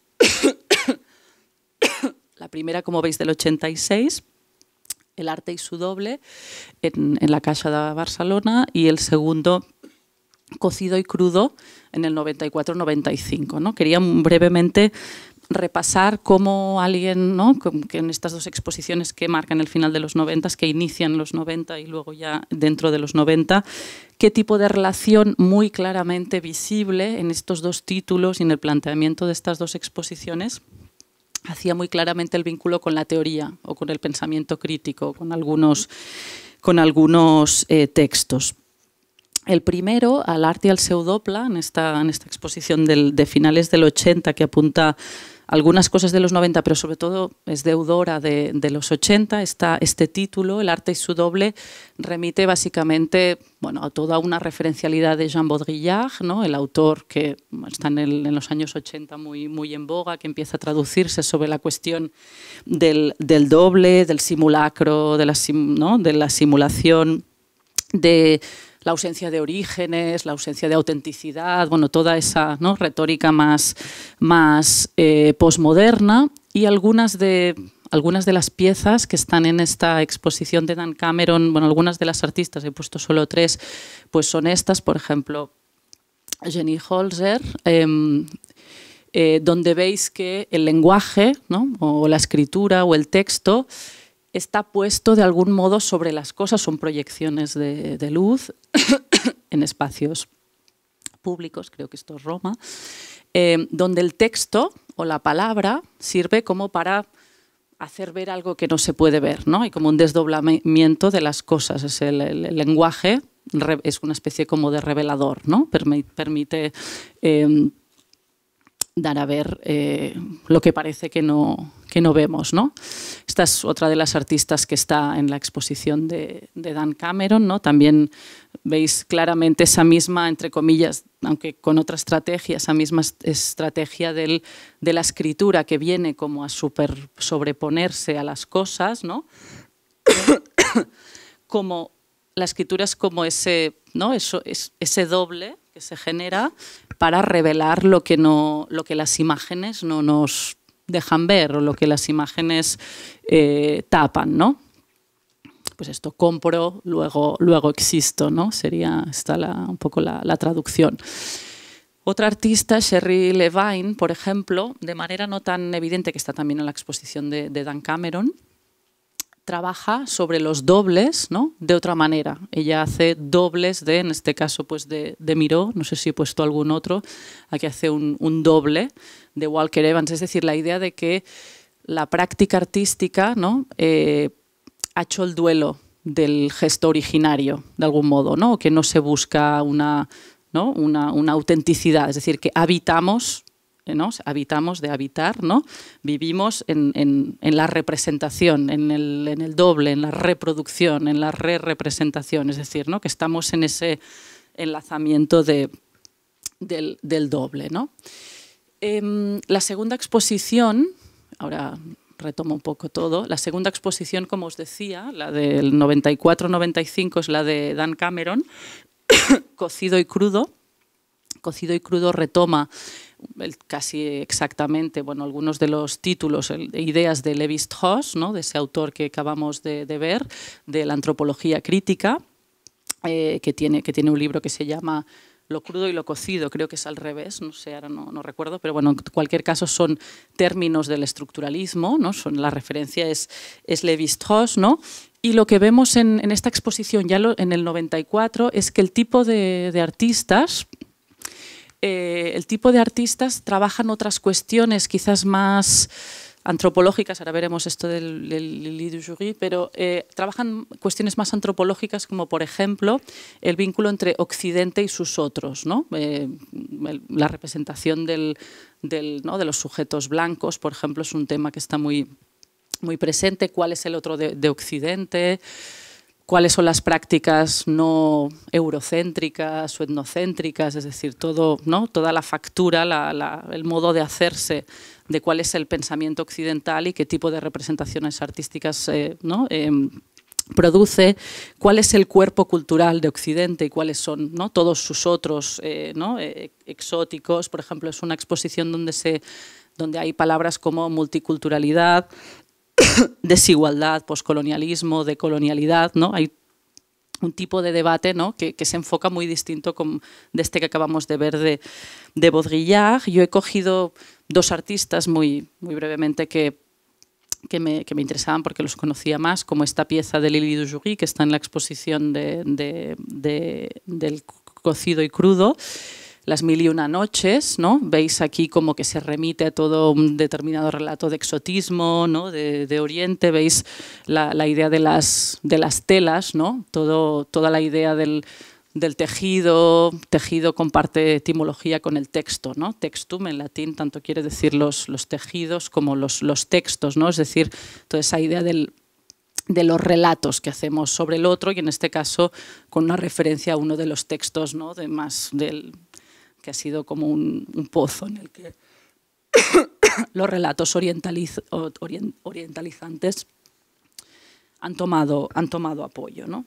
La primera, como veis, del ochenta y seis, El arte y su doble, en, en la Caixa de Barcelona, y el segundo, Cocido y crudo, en el noventa y cuatro noventa y cinco, ¿no? Quería brevemente repasar cómo alguien, ¿no? que en estas dos exposiciones que marcan el final de los noventa, que inician los noventa y luego ya dentro de los noventa, qué tipo de relación muy claramente visible en estos dos títulos y en el planteamiento de estas dos exposiciones hacía muy claramente el vínculo con la teoría o con el pensamiento crítico, con algunos, con algunos eh, textos. El primero, Al arte y al seu doble, en esta, en esta exposición del, de finales del ochenta, que apunta algunas cosas de los noventa, pero sobre todo es deudora de, de los ochenta. Está este título, El arte y su doble, remite básicamente, bueno, a toda una referencialidad de Jean Baudrillard, ¿no? El autor que está en, el, en los años ochenta muy, muy en boga, que empieza a traducirse sobre la cuestión del, del doble, del simulacro, de la, sim, ¿no? de la simulación, de la ausencia de orígenes, la ausencia de autenticidad, bueno, toda esa, ¿no? retórica más, más eh, posmoderna, y algunas de, algunas de las piezas que están en esta exposición de Dan Cameron, bueno, algunas de las artistas, he puesto solo tres, pues son estas, por ejemplo, Jenny Holzer, eh, eh, donde veis que el lenguaje, ¿no? o la escritura o el texto está puesto de algún modo sobre las cosas, son proyecciones de, de luz en espacios públicos, creo que esto es Roma, eh, donde el texto o la palabra sirve como para hacer ver algo que no se puede ver, ¿no? Hay como un desdoblamiento de las cosas, es el, el, el lenguaje es una especie como de revelador, ¿no? Permite, permite eh, dar a ver eh, lo que parece que no, que no vemos, ¿no? Esta es otra de las artistas que está en la exposición de, de Dan Cameron, ¿no? También veis claramente esa misma, entre comillas, aunque con otra estrategia, esa misma estrategia del, de la escritura que viene como a super, sobreponerse a las cosas, ¿no? Como la escritura es como ese, ¿no? Eso, es, ese doble que se genera para revelar lo que, no, lo que las imágenes no nos dejan ver o lo que las imágenes eh, tapan, ¿no? Pues esto, compro, luego, luego existo, ¿no? Sería esta la, un poco la, la traducción. Otra artista, Sherry Levine, por ejemplo, de manera no tan evidente, que está también en la exposición de, de Dan Cameron, trabaja sobre los dobles, ¿no? De otra manera. Ella hace dobles de, en este caso, pues de, de Miró, no sé si he puesto algún otro, aquí hace un, un doble de Walker Evans. Es decir, la idea de que la práctica artística, ¿no? eh, ha hecho el duelo del gesto originario, de algún modo, ¿no? Que no se busca una, ¿no? una, una autenticidad, es decir, que habitamos, ¿no? habitamos de habitar, ¿no? Vivimos en, en, en la representación, en el, en el doble, en la reproducción, en la re-representación, es decir, ¿no? Que estamos en ese enlazamiento de, del, del doble, ¿no? Eh, la segunda exposición, ahora retomo un poco todo, la segunda exposición, como os decía, la del noventa y cuatro noventa y cinco, es la de Dan Cameron, Cocido y crudo. Cocido y crudo retoma el, casi exactamente, bueno, algunos de los títulos, el, de ideas de Lévi-Strauss, ¿no? De ese autor que acabamos de, de ver, de la antropología crítica, eh, que, tiene, que tiene un libro que se llama Lo crudo y lo cocido, creo que es al revés, no sé, ahora no, no recuerdo, pero bueno, en cualquier caso son términos del estructuralismo, ¿no? Son, la referencia es, es Lévi-Strauss, ¿no? Y lo que vemos en, en esta exposición ya lo, en el noventa y cuatro es que el tipo de, de artistas... Eh, el tipo de artistas trabajan otras cuestiones quizás más antropológicas, ahora veremos esto del, del Lili du Jury, pero eh, trabajan cuestiones más antropológicas como, por ejemplo, el vínculo entre Occidente y sus otros, ¿no? Eh, el, la representación del, del, ¿no? de los sujetos blancos, por ejemplo, es un tema que está muy, muy presente. ¿Cuál es el otro de, de Occidente? Cuáles son las prácticas no eurocéntricas o etnocéntricas, es decir, todo, ¿no? Toda la factura, la, la, el modo de hacerse de cuál es el pensamiento occidental y qué tipo de representaciones artísticas eh, ¿no? eh, produce, cuál es el cuerpo cultural de Occidente y cuáles son, ¿no? todos sus otros eh, ¿no? eh, exóticos. Por ejemplo, es una exposición donde, se, donde hay palabras como multiculturalidad, desigualdad, poscolonialismo, decolonialidad, ¿no? Hay un tipo de debate, ¿no? que, que se enfoca muy distinto con, de este que acabamos de ver de, de Baudrillard. Yo he cogido dos artistas muy, muy brevemente que, que, me, que me interesaban porque los conocía más, como esta pieza de Lili du Jury, que está en la exposición de, de, de, del Cocido y crudo, Las mil y una noches, ¿no? Veis aquí como que se remite a todo un determinado relato de exotismo, ¿no? de, de Oriente. Veis la, la idea de las, de las telas, ¿no? Todo, toda la idea del, del tejido, tejido comparte etimología con el texto, ¿no? Textum en latín tanto quiere decir los, los tejidos como los, los textos, ¿no? Es decir, toda esa idea del, de los relatos que hacemos sobre el otro y en este caso con una referencia a uno de los textos, ¿no? De más del, que ha sido como un, un pozo en el que los relatos orientaliz, orient, orientalizantes han tomado, han tomado apoyo, ¿no?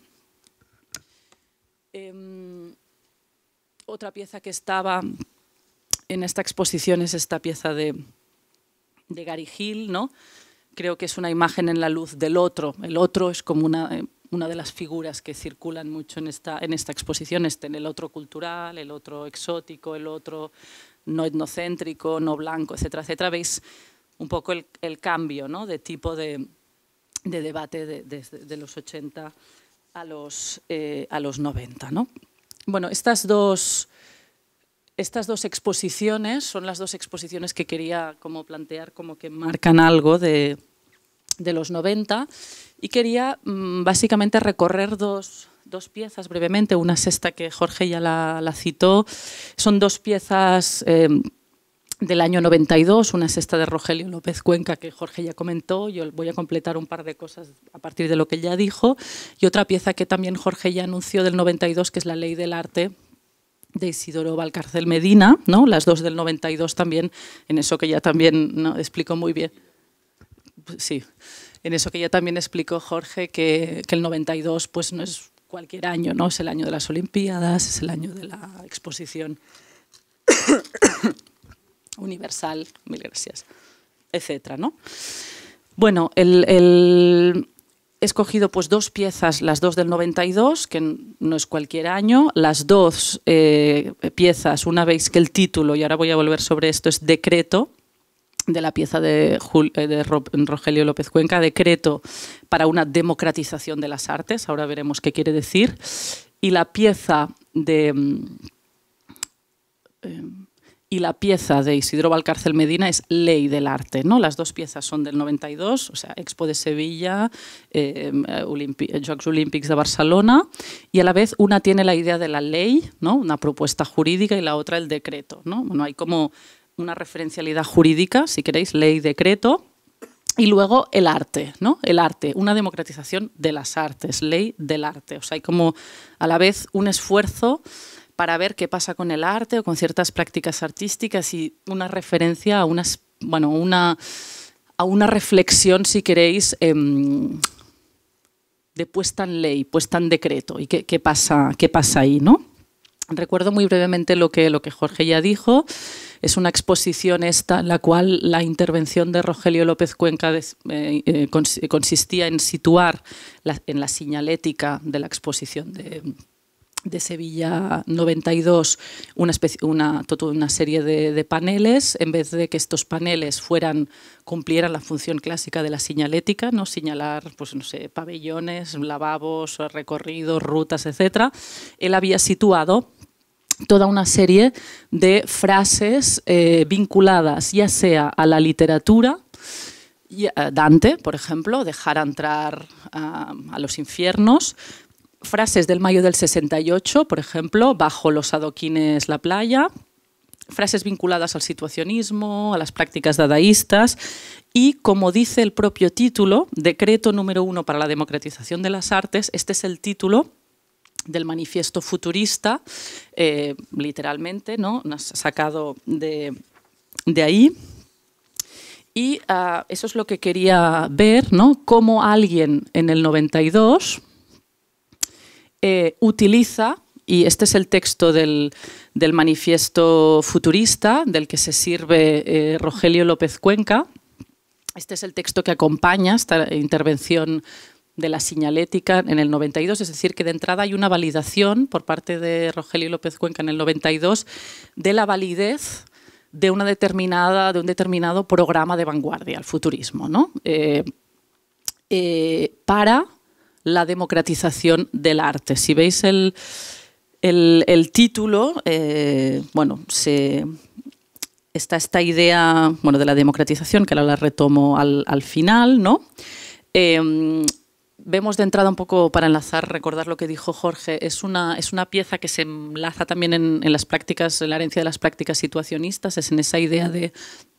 Eh, otra pieza que estaba en esta exposición es esta pieza de, de Gary Hill, ¿no? Creo que es una imagen en la luz del otro. El otro es como una, una de las figuras que circulan mucho en esta, en esta exposición. Este, en el otro cultural, el otro exótico, el otro no etnocéntrico, no blanco, etcétera, etcétera. Veis un poco el, el cambio, ¿no? De tipo de, de debate desde de, de los ochenta a los, eh, a los noventa, ¿no? Bueno, estas dos, estas dos exposiciones son las dos exposiciones que quería como plantear como que marcan algo de, de los noventa y quería mmm, básicamente recorrer dos, dos piezas brevemente. Una es esta que Jorge ya la, la citó. Son dos piezas eh, del año noventa y dos, una es esta de Rogelio López Cuenca que Jorge ya comentó, yo voy a completar un par de cosas a partir de lo que él ya dijo, y otra pieza que también Jorge ya anunció del noventa y dos, que es La Ley del Arte, de Isidoro Valcárcel Medina, ¿no? Las dos del noventa y dos también, en eso que ya también, ¿no?, explicó muy bien. Sí, en eso que ya también explicó Jorge, que, que el noventa y dos pues no es cualquier año, ¿no? Es el año de las Olimpiadas, es el año de la exposición universal, mil gracias, etcétera, ¿no? Bueno, el, el, he escogido pues dos piezas, las dos del noventa y dos, que no es cualquier año, las dos eh, piezas, una veis que el título, y ahora voy a volver sobre esto, es Decreto, de la pieza de, Jul, de Rogelio López Cuenca, Decreto para una democratización de las artes, ahora veremos qué quiere decir, y la pieza de... Eh, y la pieza de Isidoro Valcárcel Medina es Ley del Arte, ¿no? Las dos piezas son del noventa y dos, o sea, Expo de Sevilla, eh, Jocs Olímpics de Barcelona, y a la vez una tiene la idea de la ley, ¿no? Una propuesta jurídica, y la otra el decreto, ¿no? Bueno, hay como una referencialidad jurídica, si queréis, ley, decreto, y luego el arte, ¿no? El arte, una democratización de las artes, ley del arte. O sea, hay como a la vez un esfuerzo para ver qué pasa con el arte o con ciertas prácticas artísticas y una referencia a, unas, bueno, una, a una reflexión, si queréis, eh, de puesta en ley, puesta en decreto y qué, qué, pasa, qué pasa ahí, ¿no? Recuerdo muy brevemente lo que, lo que Jorge ya dijo. Es una exposición esta en la cual la intervención de Rogelio López Cuenca de, eh, eh, consistía en situar la, en la señalética de la exposición de... de Sevilla noventa y dos una, especie, una, toda una serie de, de paneles, en vez de que estos paneles fueran, cumplieran la función clásica de la señalética, ¿no? Señalar pues, no sé, pabellones, lavabos, recorridos, rutas, etcétera. Él había situado toda una serie de frases eh, vinculadas ya sea a la literatura, Dante, por ejemplo, dejar entrar a, a los infiernos, frases del mayo del sesenta y ocho, por ejemplo, bajo los adoquines la playa, frases vinculadas al situacionismo, a las prácticas dadaístas y, como dice el propio título, Decreto número uno para la democratización de las artes, este es el título del manifiesto futurista, eh, literalmente, ¿no? Sacado de, de ahí. Y uh, eso es lo que quería ver, ¿no? Cómo alguien en el noventa y dos... Eh, utiliza, y este es el texto del, del manifiesto futurista del que se sirve eh, Rogelio López Cuenca, este es el texto que acompaña esta intervención de la señalética en el noventa y dos, es decir, que de entrada hay una validación por parte de Rogelio López Cuenca en el noventa y dos de la validez de, una determinada, de un determinado programa de vanguardia, el futurismo, ¿no? Eh, eh, para la democratización del arte. Si veis el, el, el título, eh, bueno, se, está esta idea bueno, de la democratización, que ahora la retomo al, al final, ¿no? Eh, vemos de entrada un poco, para enlazar, recordar lo que dijo Jorge, es una, es una pieza que se enlaza también en, en las prácticas, en la herencia de las prácticas situacionistas, es en esa idea de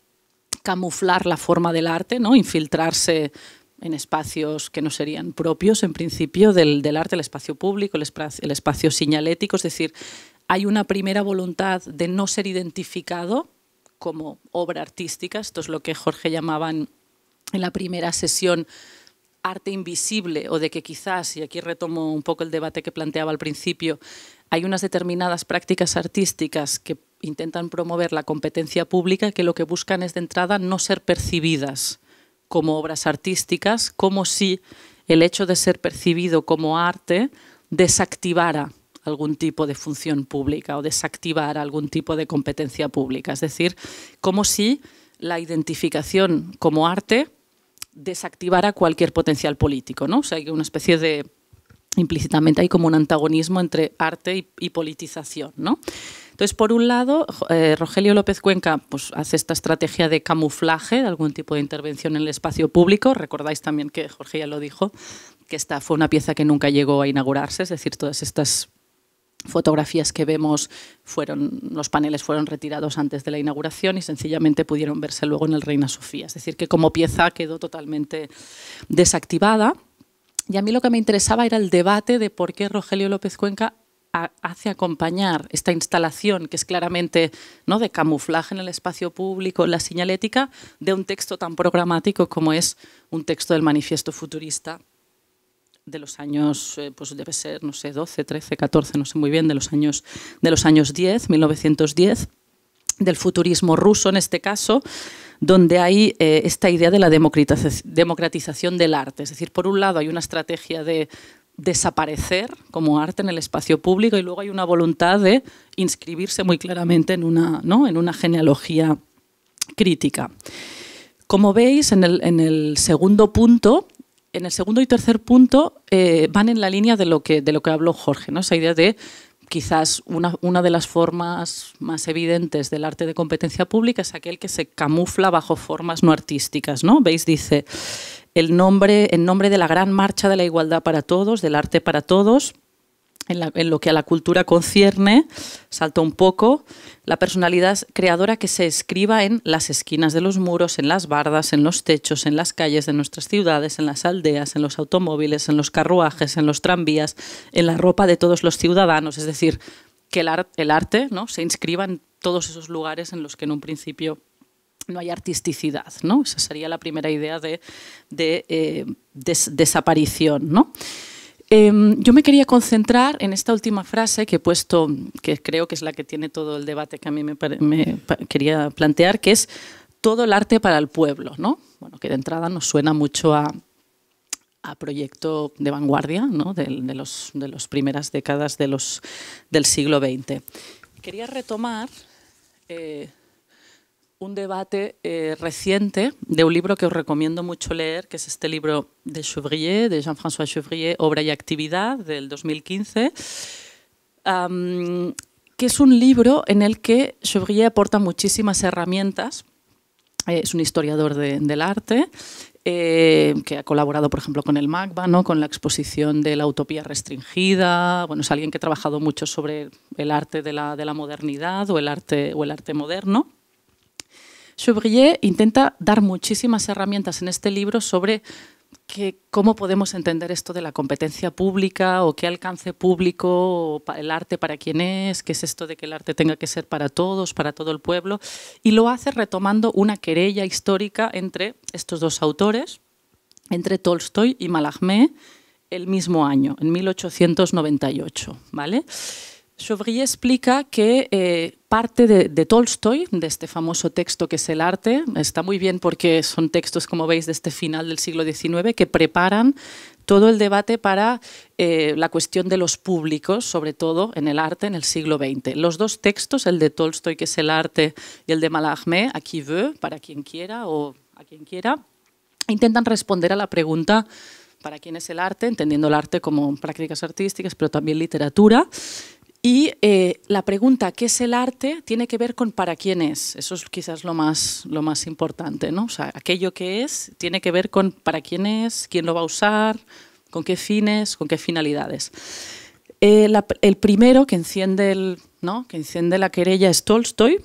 camuflar la forma del arte, ¿no? Infiltrarse en espacios que no serían propios, en principio, del, del arte, el espacio público, el espacio, el espacio señalético, es decir, hay una primera voluntad de no ser identificado como obra artística, esto es lo que Jorge llamaba en, en la primera sesión arte invisible, o de que quizás, y aquí retomo un poco el debate que planteaba al principio, hay unas determinadas prácticas artísticas que intentan promover la competencia pública que lo que buscan es de entrada no ser percibidas como obras artísticas, como si el hecho de ser percibido como arte desactivara algún tipo de función pública o desactivara algún tipo de competencia pública. Es decir, como si la identificación como arte desactivara cualquier potencial político, ¿no? O sea, hay una especie de, implícitamente hay como un antagonismo entre arte y, y politización, ¿no? Entonces, por un lado, eh, Rogelio López Cuenca pues, hace esta estrategia de camuflaje, de algún tipo de intervención en el espacio público. Recordáis también que Jorge ya lo dijo, que esta fue una pieza que nunca llegó a inaugurarse, es decir, todas estas fotografías que vemos, fueron, los paneles fueron retirados antes de la inauguración y sencillamente pudieron verse luego en el Reina Sofía. Es decir, que como pieza quedó totalmente desactivada. Y a mí lo que me interesaba era el debate de por qué Rogelio López Cuenca hace acompañar esta instalación, que es claramente, ¿no?, de camuflaje en el espacio público, la señalética, de un texto tan programático como es un texto del Manifiesto Futurista de los años, eh, pues debe ser, no sé, doce, trece, catorce, no sé muy bien, de los años, de los años diez, mil novecientos diez, del futurismo ruso en este caso, donde hay eh, esta idea de la democratización del arte. Es decir, por un lado hay una estrategia de desaparecer como arte en el espacio público y luego hay una voluntad de inscribirse muy claramente en una, ¿no?, en una genealogía crítica. Como veis, en el, en el segundo punto, En el segundo y tercer punto eh, van en la línea de lo que, de lo que habló Jorge, ¿no? Esa idea de quizás una, una de las formas más evidentes del arte de competencia pública es aquel que se camufla bajo formas no artísticas, ¿no? Veis, dice, el nombre, en nombre de la gran marcha de la igualdad para todos, del arte para todos, En, la, en lo que a la cultura concierne, salto un poco, la personalidad creadora que se escriba en las esquinas de los muros, en las bardas, en los techos, en las calles de nuestras ciudades, en las aldeas, en los automóviles, en los carruajes, en los tranvías, en la ropa de todos los ciudadanos. Es decir, que el, ar el arte, ¿no?, se inscriba en todos esos lugares en los que en un principio no hay artisticidad, ¿no? Esa sería la primera idea de, de eh, des desaparición, ¿no? Eh, yo me quería concentrar en esta última frase que he puesto, que creo que es la que tiene todo el debate que a mí me, me quería plantear, que es todo el arte para el pueblo, ¿no? Bueno, que de entrada nos suena mucho a, a proyecto de vanguardia, ¿no?, de, de, los, de las primeras décadas de los, del siglo veinte. Quería retomar eh, un debate eh, reciente de un libro que os recomiendo mucho leer, que es este libro de Chevrier, de Jean-François Chevrier, Obra y Actividad, del dos mil quince, um, que es un libro en el que Chevrier aporta muchísimas herramientas. Eh, es un historiador de, del arte, eh, que ha colaborado, por ejemplo, con el MACBA, ¿no?, con la exposición de la utopía restringida. Bueno, es alguien que ha trabajado mucho sobre el arte de la, de la modernidad o el arte, o el arte moderno. Chevrier intenta dar muchísimas herramientas en este libro sobre que, cómo podemos entender esto de la competencia pública o qué alcance público, o el arte para quién es, qué es esto de que el arte tenga que ser para todos, para todo el pueblo, y lo hace retomando una querella histórica entre estos dos autores, entre Tolstoy y Mallarmé, el mismo año, en mil ochocientos noventa y ocho, ¿vale? Chevrier explica que eh, parte de, de Tolstoy, de este famoso texto que es El arte, está muy bien porque son textos, como veis, de este final del siglo diecinueve que preparan todo el debate para eh, la cuestión de los públicos, sobre todo en el arte en el siglo veinte. Los dos textos, el de Tolstoy, que es El arte, y el de Mallarmé, A qui veut, para quien quiera o a quien quiera, intentan responder a la pregunta ¿para quién es el arte?, entendiendo el arte como prácticas artísticas, pero también literatura. Y eh, la pregunta, ¿qué es el arte?, tiene que ver con para quién es. Eso es quizás lo más, lo más importante, ¿no? O sea, aquello que es tiene que ver con para quién es, quién lo va a usar, con qué fines, con qué finalidades. Eh, la, el primero que enciende, el, ¿no? que enciende la querella es Tolstoy.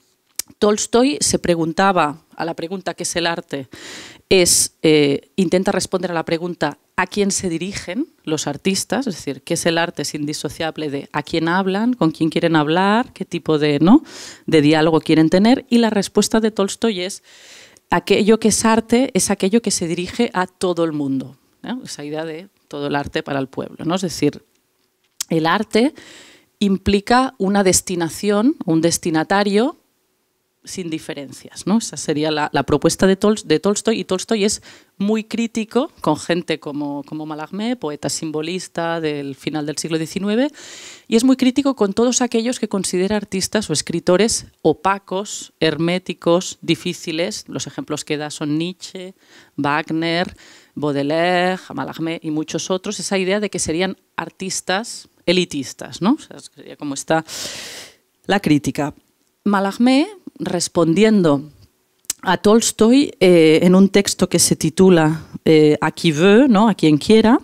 Tolstoy se preguntaba, a la pregunta ¿qué es el arte? Es, eh, intenta responder a la pregunta ¿a quién se dirigen los artistas? Es decir, ¿qué es el arte? Es indisociable de a quién hablan, con quién quieren hablar, qué tipo de, ¿no? de diálogo quieren tener. Y la respuesta de Tolstoy es aquello que es arte es aquello que se dirige a todo el mundo, ¿no? Esa idea de todo el arte para el pueblo, ¿no? Es decir, el arte implica una destinación, un destinatario sin diferencias, ¿no? Esa sería la, la propuesta de, Tol, de Tolstoy, y Tolstoy es muy crítico con gente como, como Mallarmé, poeta simbolista del final del siglo diecinueve, y es muy crítico con todos aquellos que considera artistas o escritores opacos, herméticos, difíciles. Los ejemplos que da son Nietzsche, Wagner, Baudelaire, Mallarmé y muchos otros. Esa idea de que serían artistas elitistas, ¿no? O sea, sería como está la crítica. Mallarmé, respondiendo a Tolstoy eh, en un texto que se titula eh, A qui veut, ¿no? A quien quiera,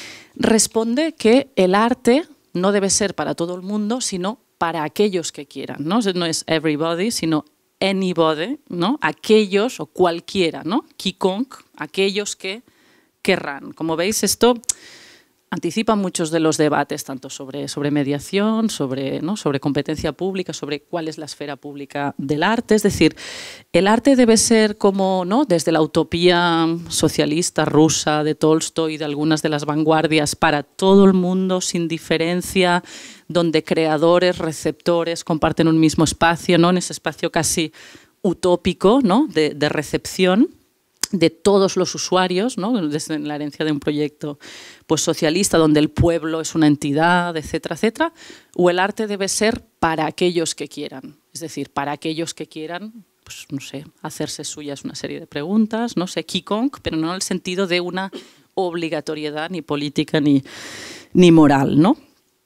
responde que el arte no debe ser para todo el mundo, sino para aquellos que quieran, ¿no? No es everybody, sino anybody, ¿no? Aquellos o cualquiera, ¿no? Quiconque, aquellos que querrán. Como veis, esto anticipa muchos de los debates, tanto sobre, sobre mediación, sobre, ¿no? sobre competencia pública, sobre cuál es la esfera pública del arte. Es decir, el arte debe ser como, ¿no? desde la utopía socialista rusa de Tolstoy y de algunas de las vanguardias, para todo el mundo, sin diferencia, donde creadores, receptores comparten un mismo espacio, ¿no? en ese espacio casi utópico, ¿no? de, de recepción de todos los usuarios, ¿no? desde la herencia de un proyecto pues, socialista, donde el pueblo es una entidad, etcétera, etcétera, o el arte debe ser para aquellos que quieran, es decir, para aquellos que quieran, pues, no sé, hacerse suyas una serie de preguntas, no sé, quiconque, pero no en el sentido de una obligatoriedad ni política ni, ni moral, ¿no?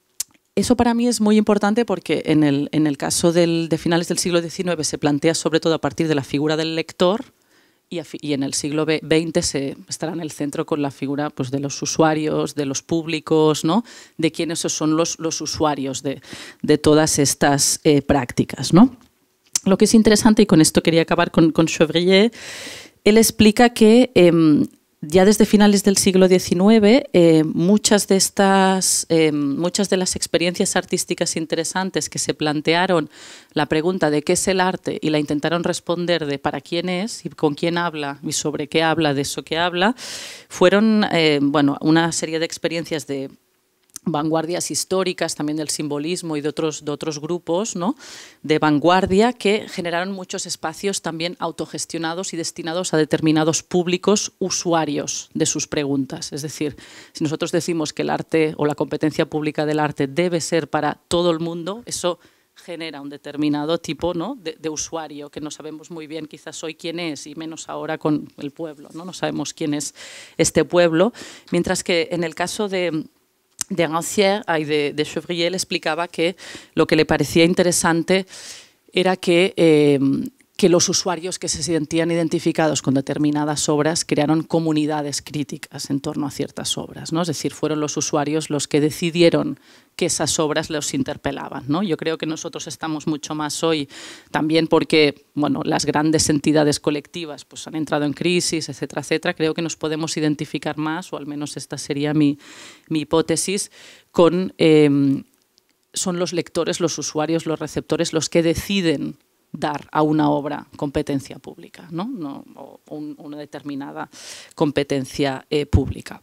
Eso para mí es muy importante porque en el, en el caso del, de finales del siglo diecinueve se plantea sobre todo a partir de la figura del lector, y en el siglo veinte se estará en el centro con la figura pues, de los usuarios, de los públicos, ¿no? de quiénes son los, los usuarios de, de todas estas eh, prácticas, ¿no? Lo que es interesante, y con esto quería acabar con, con Chevrier, él explica que eh, ya desde finales del siglo diecinueve eh, muchas, de estas, eh, muchas de las experiencias artísticas interesantes que se plantearon la pregunta de qué es el arte y la intentaron responder de para quién es y con quién habla y sobre qué habla, de eso que habla, fueron eh, bueno, una serie de experiencias de vanguardias históricas, también del simbolismo y de otros, de otros grupos, ¿no? de vanguardia que generaron muchos espacios también autogestionados y destinados a determinados públicos usuarios de sus preguntas. Es decir, si nosotros decimos que el arte o la competencia pública del arte debe ser para todo el mundo, eso genera un determinado tipo, ¿no? de, de usuario que no sabemos muy bien quizás hoy quién es y menos ahora con el pueblo, ¿no? No sabemos quién es este pueblo, mientras que en el caso de de Rancière y de, de Chevrier le explicaba que lo que le parecía interesante era que, eh, que los usuarios que se sentían identificados con determinadas obras crearon comunidades críticas en torno a ciertas obras, ¿no? Es decir, fueron los usuarios los que decidieron que esas obras los interpelaban, ¿no? Yo creo que nosotros estamos mucho más hoy también porque bueno, las grandes entidades colectivas pues, han entrado en crisis, etcétera, etcétera. Creo que nos podemos identificar más, o al menos esta sería mi, mi hipótesis, con eh, son los lectores, los usuarios, los receptores los que deciden dar a una obra competencia pública, ¿no? No, o un, una determinada competencia eh, pública.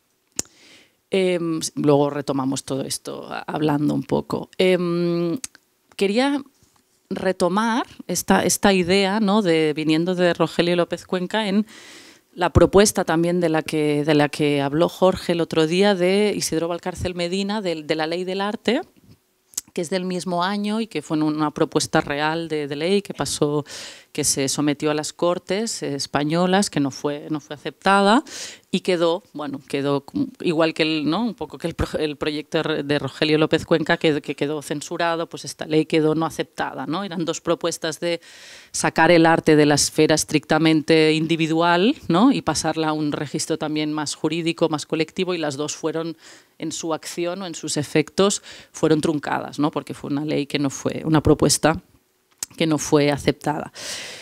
Eh, luego retomamos todo esto hablando un poco. Eh, quería retomar esta, esta idea, ¿no? de, viniendo de Rogelio López Cuenca, en la propuesta también de la que, de la que habló Jorge el otro día de Isidro Valcárcel Medina, de, de la ley del arte, que es del mismo año y que fue una propuesta real de, de ley que pasó, que se sometió a las Cortes españolas, que no fue, no fue aceptada y quedó, bueno, quedó igual que el, ¿no? un poco que el, pro, el proyecto de Rogelio López Cuenca, que, que quedó censurado, pues esta ley quedó no aceptada, ¿no? Eran dos propuestas de sacar el arte de la esfera estrictamente individual, ¿no? Y pasarla a un registro también más jurídico, más colectivo, y las dos fueron, en su acción o en sus efectos, fueron truncadas, ¿no? Porque fue una ley que no fue, una propuesta que no fue aceptada.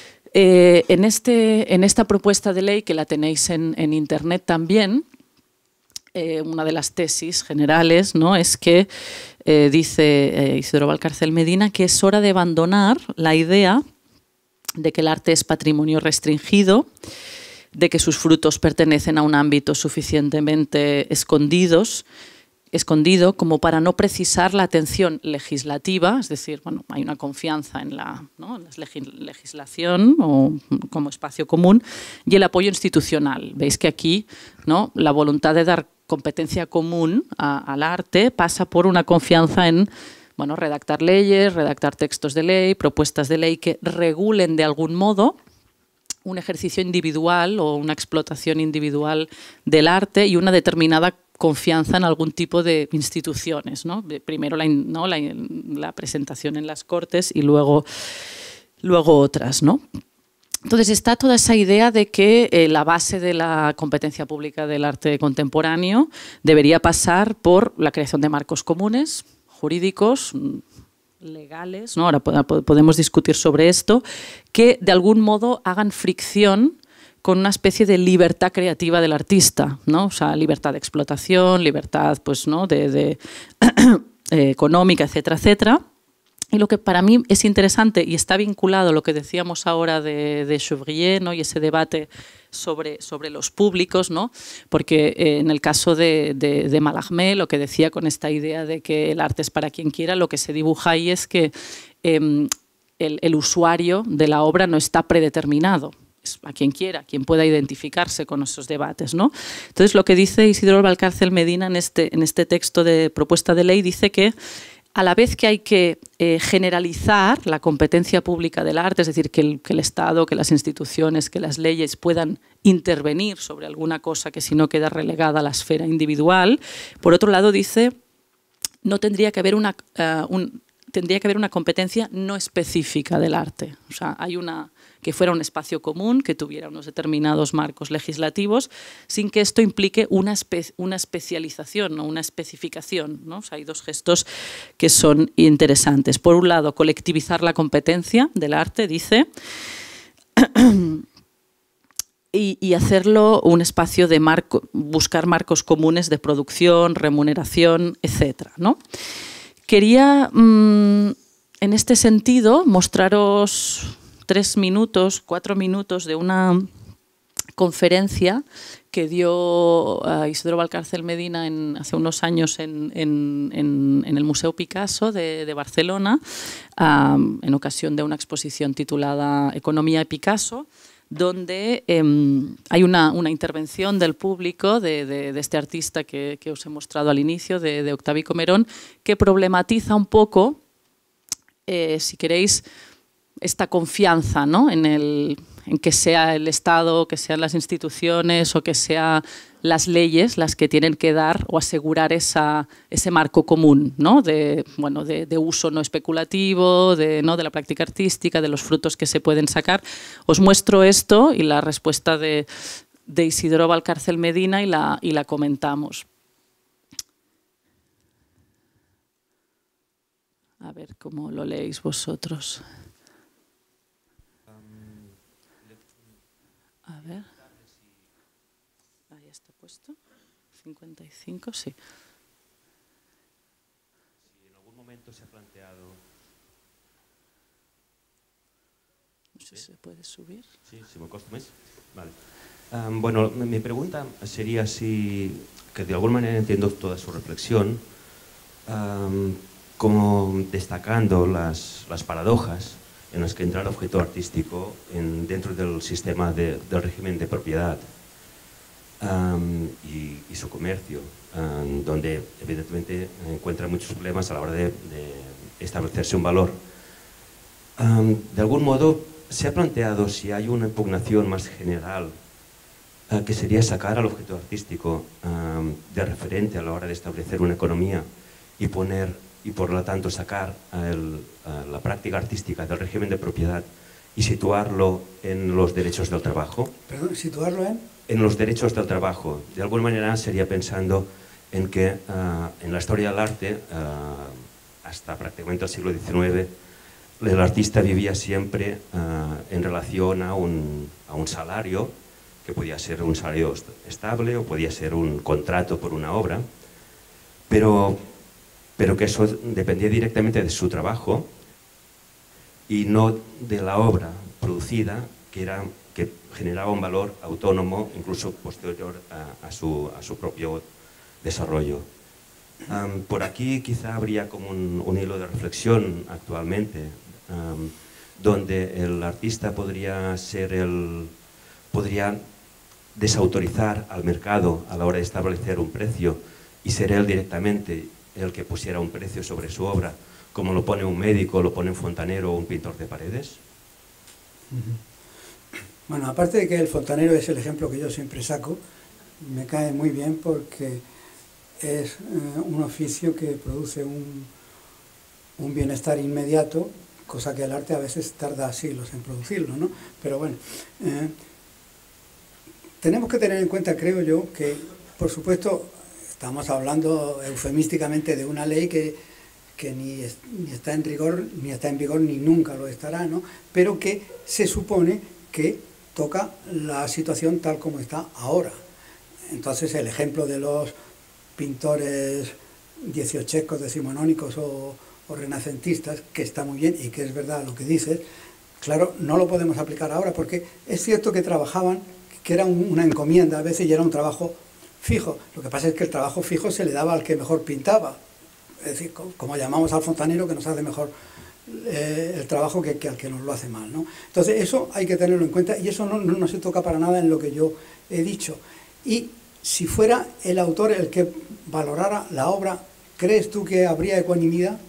Eh, en, este, en esta propuesta de ley, que la tenéis en, en internet también, eh, una de las tesis generales, ¿no? Es que eh, dice eh, Isidro Valcárcel Medina que es hora de abandonar la idea de que el arte es patrimonio restringido, de que sus frutos pertenecen a un ámbito suficientemente escondidos, escondido como para no precisar la atención legislativa, es decir, bueno, hay una confianza en la, ¿no? en la legislación o como espacio común, y el apoyo institucional. Veis que aquí, ¿no? la voluntad de dar competencia común a, al arte pasa por una confianza en, bueno, redactar leyes, redactar textos de ley, propuestas de ley que regulen de algún modo un ejercicio individual o una explotación individual del arte y una determinada confianza en algún tipo de instituciones, ¿no? Primero la, ¿no? la, la presentación en las Cortes y luego, luego otras, ¿no? Entonces está toda esa idea de que eh, la base de la competencia pública del arte contemporáneo debería pasar por la creación de marcos comunes, jurídicos, legales, ¿no? Ahora podemos discutir sobre esto, que de algún modo hagan fricción con una especie de libertad creativa del artista, ¿no? O sea, libertad de explotación, libertad pues, ¿no? de, de eh, económica, etcétera, etcétera. Y lo que para mí es interesante y está vinculado a lo que decíamos ahora de, de Chevrier, ¿no? Y ese debate sobre, sobre los públicos, ¿no? Porque eh, en el caso de, de, de Mallarmé, lo que decía con esta idea de que el arte es para quien quiera, lo que se dibuja ahí es que eh, el, el usuario de la obra no está predeterminado. A quien quiera, quien pueda identificarse con esos debates, ¿no? Entonces, lo que dice Isidro Valcárcel Medina en este, en este texto de propuesta de ley dice que a la vez que hay que eh, generalizar la competencia pública del arte, es decir, que el, que el Estado, que las instituciones, que las leyes puedan intervenir sobre alguna cosa que si no queda relegada a la esfera individual, por otro lado dice, no tendría que haber una, uh, un, tendría que haber una competencia no específica del arte. O sea, hay una... que fuera un espacio común, que tuviera unos determinados marcos legislativos, sin que esto implique una, espe una especialización o una especificación, ¿no? O sea, hay dos gestos que son interesantes. Por un lado, colectivizar la competencia del arte, dice, y, y hacerlo un espacio de marco, buscar marcos comunes de producción, remuneración, etcétera, ¿no? Quería, mmm, en este sentido, mostraros tres minutos, cuatro minutos de una conferencia que dio uh, Isidro Valcárcel Medina en, hace unos años en, en, en, en el Museo Picasso de, de Barcelona, um, en ocasión de una exposición titulada Economía de Picasso, donde eh, hay una, una intervención del público de, de, de este artista que, que os he mostrado al inicio, de, de Octavi Comerón, que problematiza un poco, eh, si queréis, esta confianza, ¿no? en, el, en que sea el Estado, que sean las instituciones o que sean las leyes las que tienen que dar o asegurar esa, ese marco común, ¿no? de, bueno, de, de uso no especulativo, de, ¿no? de la práctica artística, de los frutos que se pueden sacar. Os muestro esto y la respuesta de, de Isidro Valcárcel Medina y la, y la comentamos. A ver cómo lo leéis vosotros. A ver, ahí está puesto, cincuenta y cinco, sí. Si en algún momento se ha planteado... No sé si se puede subir. Sí, si me costumes. Vale. Um, bueno, mi pregunta sería si, que de alguna manera entiendo toda su reflexión, um, como destacando las, las paradojas en las que entra el objeto artístico en, dentro del sistema de, del régimen de propiedad um, y, y su comercio, um, donde evidentemente encuentra muchos problemas a la hora de, de establecerse un valor. Um, de algún modo, ¿se ha planteado si hay una impugnación más general eh, que sería sacar al objeto artístico eh, de referente a la hora de establecer una economía y poner, y por lo tanto sacar el, eh, la práctica artística del régimen de propiedad y situarlo en los derechos del trabajo? Perdón, ¿situarlo en? En los derechos del trabajo. De alguna manera sería pensando en que uh, en la historia del arte, uh, hasta prácticamente el siglo diecinueve, el artista vivía siempre uh, en relación a un, a un salario, que podía ser un salario estable o podía ser un contrato por una obra, pero, pero que eso dependía directamente de su trabajo y no de la obra producida, que, era, que generaba un valor autónomo, incluso posterior a, a, su, a su propio desarrollo. Um, por aquí quizá habría como un, un hilo de reflexión actualmente, um, donde el artista podría ser el, podría desautorizar al mercado a la hora de establecer un precio y ser él directamente el que pusiera un precio sobre su obra, como lo pone un médico, lo pone un fontanero o un pintor de paredes. Bueno, aparte de que el fontanero es el ejemplo que yo siempre saco, me cae muy bien porque es eh, un oficio que produce un, un bienestar inmediato, cosa que el arte a veces tarda siglos en producirlo, ¿no? Pero bueno, eh, tenemos que tener en cuenta, creo yo, que por supuesto estamos hablando eufemísticamente de una ley que, que ni, es, ni está en rigor, ni está en vigor, ni nunca lo estará, ¿no? Pero que se supone que toca la situación tal como está ahora. Entonces el ejemplo de los pintores dieciochescos, decimonónicos o, o renacentistas, que está muy bien y que es verdad lo que dices, claro, no lo podemos aplicar ahora porque es cierto que trabajaban, que era un, una encomienda a veces y era un trabajo fijo. Lo que pasa es que el trabajo fijo se le daba al que mejor pintaba, es decir, como, como llamamos al fontanero que nos hace mejor eh, el trabajo que, que al que nos lo hace mal, ¿no? Entonces eso hay que tenerlo en cuenta y eso no, no, no se toca para nada en lo que yo he dicho. Y si fuera el autor el que valorara la obra, ¿crees tú que habría ecuanimidad?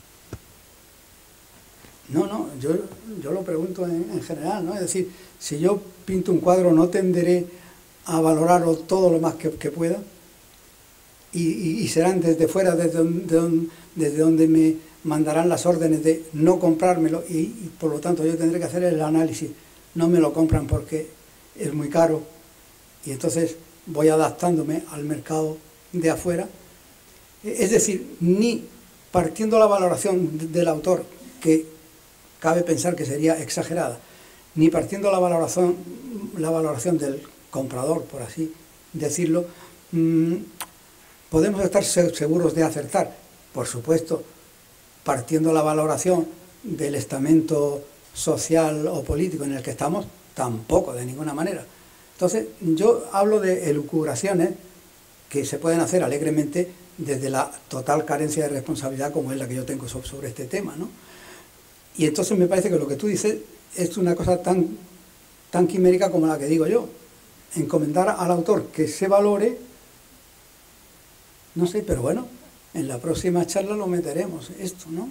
No, no, yo, yo lo pregunto en, en general, ¿no? Es decir, si yo pinto un cuadro, ¿no tenderé a valorarlo todo lo más que, que pueda? Y, y, y serán desde fuera, desde donde, de donde, desde donde me mandarán las órdenes de no comprármelo y, y por lo tanto yo tendré que hacer el análisis. No me lo compran porque es muy caro y entonces voy adaptándome al mercado de afuera. Es decir, ni partiendo la valoración del autor, que cabe pensar que sería exagerada, ni partiendo la valoración, la valoración del comprador, por así decirlo, mmm, podemos estar seguros de acertar. Por supuesto, partiendo la valoración del estamento social o político en el que estamos, tampoco, de ninguna manera. Entonces, yo hablo de elucubraciones que se pueden hacer alegremente desde la total carencia de responsabilidad como es la que yo tengo sobre este tema, ¿no? Y entonces me parece que lo que tú dices es una cosa tan, tan quimérica como la que digo yo. Encomendar al autor que se valore, no sé, pero bueno, en la próxima charla lo meteremos, esto, ¿no?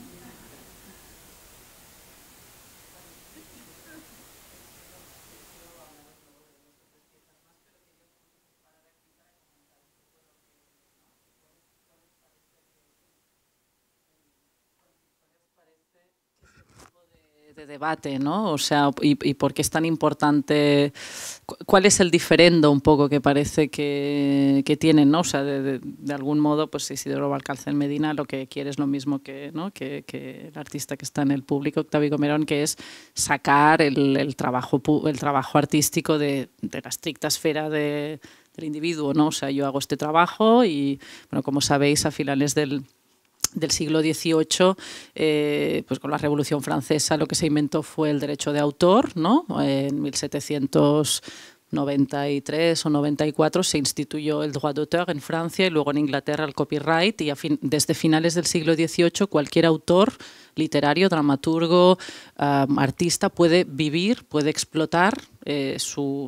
De debate, ¿no? O sea, y, y por qué es tan importante, cuál es el diferendo un poco que parece que, que tienen, ¿no? O sea, de, de, de algún modo, pues Isidoro Valcárcel Medina lo que quiere es lo mismo que, ¿no? que, que el artista que está en el público, Octavio Comerón, que es sacar el, el, trabajo, el trabajo artístico de, de la estricta esfera de, del individuo, ¿no? O sea, yo hago este trabajo y, bueno, como sabéis, a finales del del siglo dieciocho, eh, pues con la Revolución Francesa lo que se inventó fue el derecho de autor, ¿no? En mil setecientos noventa y tres o noventa y cuatro se instituyó el droit d'auteur en Francia y luego en Inglaterra el copyright y a fin, desde finales del siglo dieciocho cualquier autor literario, dramaturgo, um, artista puede vivir, puede explotar eh, su,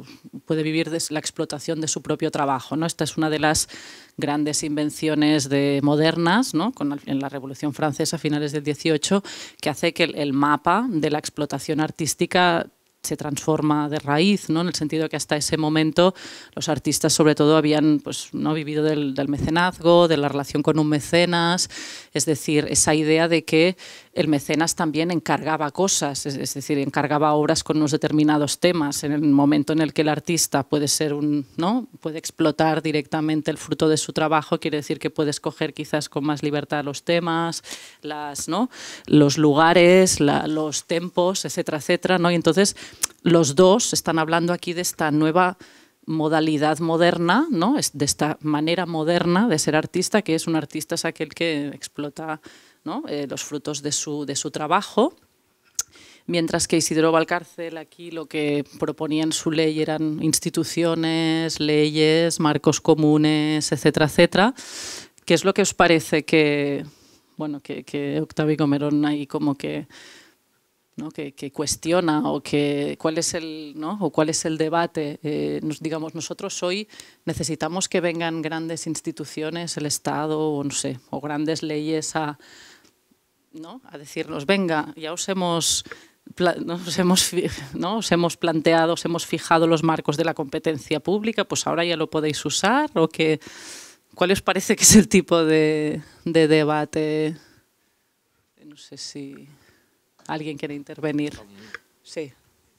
puede vivir de la explotación de su propio trabajo, ¿no? Esta es una de las grandes invenciones de modernas, ¿no? Con, en la Revolución Francesa a finales del dieciocho, que hace que el, el mapa de la explotación artística se transforma de raíz, ¿no? En el sentido que hasta ese momento los artistas sobre todo habían pues, ¿no? vivido del, del mecenazgo, de la relación con un mecenas, es decir, esa idea de que el mecenas también encargaba cosas, es, es decir, encargaba obras con unos determinados temas. En el momento en el que el artista puede ser un, ¿no? puede explotar directamente el fruto de su trabajo, quiere decir que puede escoger quizás con más libertad los temas, las, ¿no? los lugares, la, los tempos, etcétera, etcétera, ¿no? Y entonces los dos están hablando aquí de esta nueva modalidad moderna, ¿no? de esta manera moderna de ser artista, que es un artista es aquel que explota, ¿no? eh, los frutos de su, de su trabajo, mientras que Isidoro Valcárcel aquí lo que proponía en su ley eran instituciones, leyes, marcos comunes, etcétera, etcétera. ¿Qué es lo que os parece que, bueno, que, que Octavio Comerón ahí como que... ¿no? que, que cuestiona o que cuál es el, ¿no? o cuál es el debate? Eh, nos, digamos, nosotros hoy necesitamos que vengan grandes instituciones, el Estado o, no sé, o grandes leyes a, ¿no? a decirnos, venga, ya os hemos, ¿no? os, hemos, ¿no? os hemos planteado, os hemos fijado los marcos de la competencia pública, pues ahora ya lo podéis usar, o que, ¿cuál os parece que es el tipo de, de debate? No sé si... ¿Alguien quiere intervenir? Sí.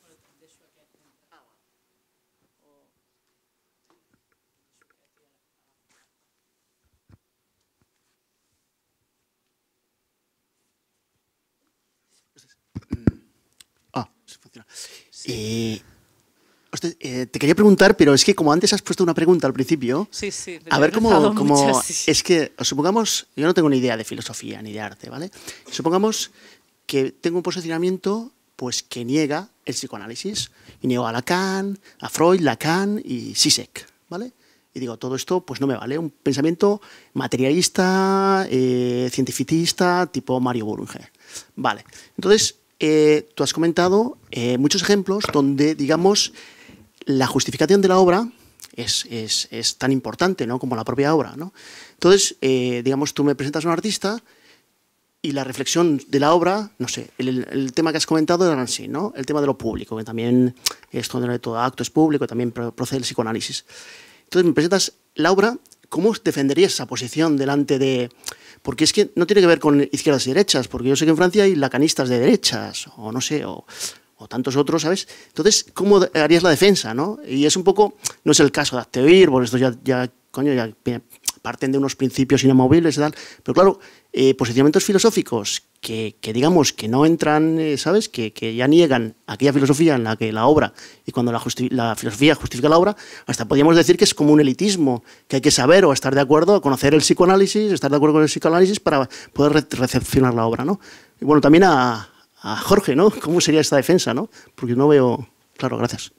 Ah, se funciona. Sí. Eh, usted, eh, te quería preguntar, pero es que como antes has puesto una pregunta al principio, sí, sí, a ver cómo, cómo muchas, sí. es que, supongamos, yo no tengo ni idea de filosofía ni de arte, ¿vale? Supongamos que tengo un posicionamiento pues, que niega el psicoanálisis. Y niego a Lacan, a Freud, Lacan y Zizek, ¿vale? Y digo, todo esto pues no me vale. Un pensamiento materialista, eh, cientificista, tipo Mario Bunge. Vale. Entonces, eh, tú has comentado eh, muchos ejemplos donde, digamos, la justificación de la obra es, es, es tan importante, ¿no? como la propia obra, ¿no? Entonces, eh, digamos, tú me presentas a un artista y la reflexión de la obra, no sé, el, el tema que has comentado era así, ¿no? El tema de lo público, que también esto de todo acto es público, también procede el psicoanálisis. Entonces me presentas la obra, ¿cómo defenderías esa posición delante de...? Porque es que no tiene que ver con izquierdas y derechas, porque yo sé que en Francia hay lacanistas de derechas, o no sé, o, o tantos otros, ¿sabes? Entonces, ¿cómo harías la defensa, no? Y es un poco, no es el caso de Acteoir, porque estos ya, ya, coño, ya parten de unos principios inamovibles y tal, pero claro, eh, posicionamientos filosóficos que, que digamos que no entran, eh, ¿sabes? Que, que ya niegan aquella filosofía en la que la obra, y cuando la, la filosofía justifica la obra, hasta podríamos decir que es como un elitismo, que hay que saber o estar de acuerdo, conocer el psicoanálisis, estar de acuerdo con el psicoanálisis para poder re recepcionar la obra, ¿no? Y bueno, también a, a Jorge, ¿no? ¿Cómo sería esta defensa, no? Porque no veo... Claro, gracias.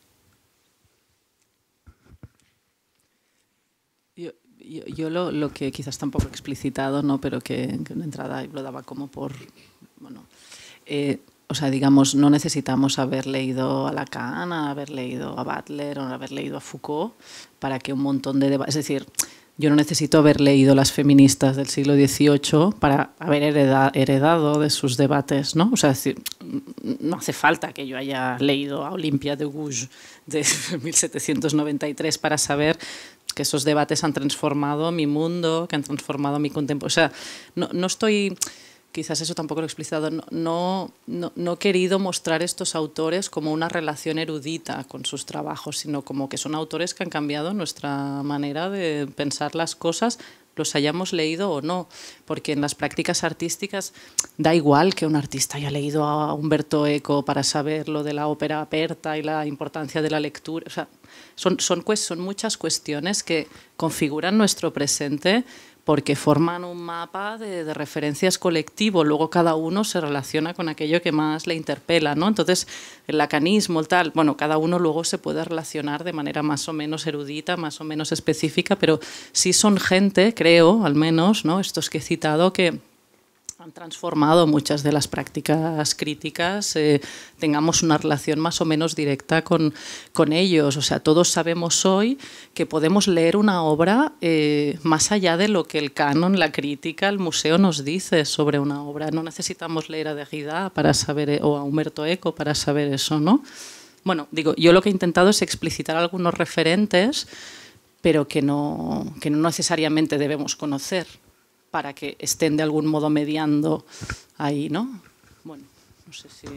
Yo, yo lo, lo que quizás tampoco he explicitado, ¿no? pero que, que en entrada lo daba como por... Bueno, eh, o sea, digamos, no necesitamos haber leído a Lacan, haber leído a Butler o haber leído a Foucault para que un montón de debates... Es decir, yo no necesito haber leído las feministas del siglo dieciocho para haber hereda, heredado de sus debates, ¿no? O sea, es decir, no hace falta que yo haya leído a Olympia de Gouges de mil setecientos noventa y tres para saber que esos debates han transformado mi mundo, que han transformado mi contemporáneo. O sea, no, no estoy... Quizás eso tampoco lo he explicitado. No, no, no, no he querido mostrar estos autores como una relación erudita con sus trabajos, sino como que son autores que han cambiado nuestra manera de pensar las cosas, los hayamos leído o no. Porque en las prácticas artísticas da igual que un artista haya leído a Umberto Eco para saber lo de la ópera aperta y la importancia de la lectura. O sea, son, son, son muchas cuestiones que configuran nuestro presente porque forman un mapa de, de referencias colectivo, luego cada uno se relaciona con aquello que más le interpela, ¿no? Entonces, el lacanismo, el tal, bueno, cada uno luego se puede relacionar de manera más o menos erudita, más o menos específica, pero sí son gente, creo, al menos, ¿no? Estos que he citado, que han transformado muchas de las prácticas críticas, eh, tengamos una relación más o menos directa con, con ellos. O sea, todos sabemos hoy que podemos leer una obra eh, más allá de lo que el canon, la crítica, el museo nos dice sobre una obra. No necesitamos leer a Derrida para saber, o a Umberto Eco para saber eso, ¿no? Bueno, digo, yo lo que he intentado es explicitar algunos referentes, pero que no, que no necesariamente debemos conocer para que estén de algún modo mediando ahí, ¿no? Bueno, no sé si...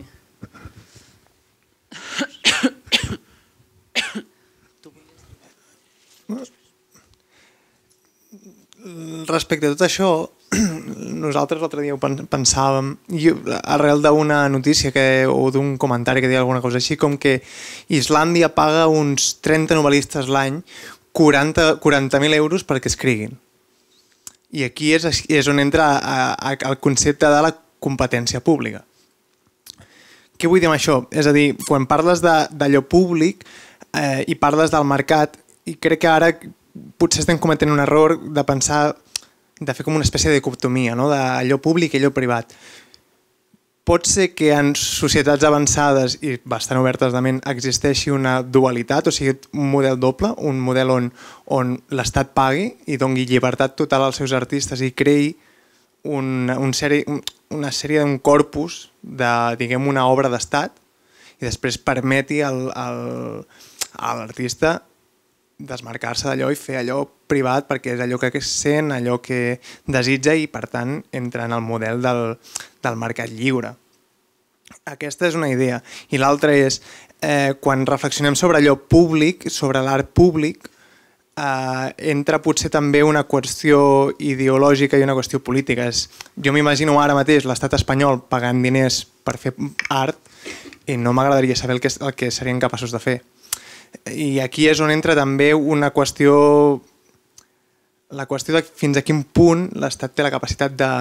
Respecte a tot això, nosaltres l'altre dia ho pensàvem, i arrel d'una notícia que, o d'un comentari que deia alguna cosa així, com que Islàndia paga uns trenta novel·listes l'any quaranta mil euros perquè escriguin. I aquí és, és on entra a, a, el concepte de la competència pública. Què vull dir amb això? És a dir, quan parles d'allò públic eh, i parles del mercat, i crec que ara potser estem cometent un error de pensar, de fer com una espècie de dicotomia, no? D'allò públic i allò privat. Pot ser que en societats avançades i bastant obertes de ment existeixi una dualitat, o sigui, un model doble, un model on, on l'Estat pagui i doni llibertat total als seus artistes i creï una, un sèrie, una sèrie d'un corpus de, diguem, una obra d'Estat i després permeti al, al, a l'artista desmarcar-se d'allò i fer allò privat perquè és allò que sent, allò que desitja i per tant entra en el model del, del mercat lliure. Aquesta és una idea. I l'altra és, eh, quan reflexionem sobre allò públic, sobre l'art públic, eh, entra potser també una qüestió ideològica i una qüestió política. És, jo m'imagino ara mateix l'estat espanyol pagant diners per fer art i no m'agradaria saber el que, el que serien capaços de fer. I aquí és on entra també una qüestió, la qüestió de fins a quin punt l'Estat té la capacitat de,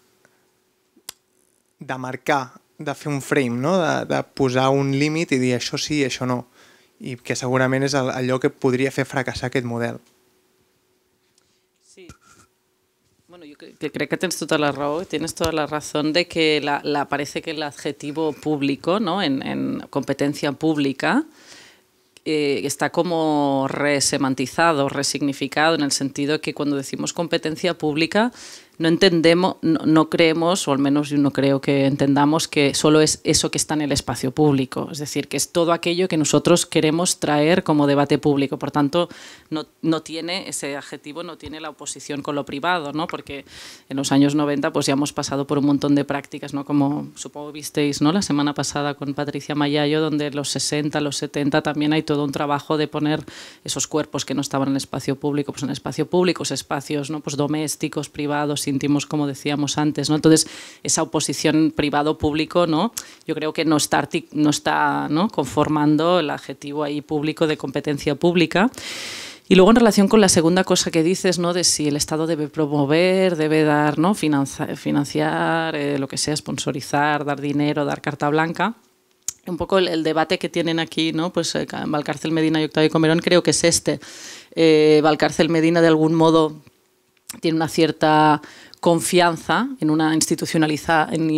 de marcar, de fer un frame, no? de, de posar un límit i dir això sí i això no. I que segurament és allò que podria fer fracassar aquest model. Sí. Bueno, yo que creo que tienes toda la razón, tienes toda la razón de que la, la, parece que el adjetivo público, ¿no? en, en competencia pública, Eh, está como resemantizado, resignificado, en el sentido que cuando decimos competencia pública no entendemos, no, no creemos, o al menos yo no creo que entendamos que solo es eso que está en el espacio público, es decir, que es todo aquello que nosotros queremos traer como debate público. Por tanto, no, no tiene, ese adjetivo no tiene la oposición con lo privado, ¿no? Porque en los años noventa pues ya hemos pasado por un montón de prácticas, ¿no? Como supongo visteis, ¿no? La semana pasada con Patricia Mayayo, donde en los sesenta, los setenta también hay todo un trabajo de poner esos cuerpos que no estaban en el espacio público, pues en el espacio público, espacios, ¿no? Pues domésticos, privados, íntimos, como decíamos antes, ¿no? Entonces, esa oposición privado-público, ¿no? Yo creo que no está, no está ¿no? conformando el adjetivo ahí público de competencia pública. Y luego en relación con la segunda cosa que dices, ¿no? De si el Estado debe promover, debe dar, ¿no? Financiar, financiar eh, lo que sea, sponsorizar, dar dinero, dar carta blanca. Un poco el, el debate que tienen aquí, ¿no? Pues eh, Valcárcel Medina y Octavio Comerón creo que es este. Eh, Valcárcel Medina de algún modo tiene una cierta confianza en una institucionaliza, en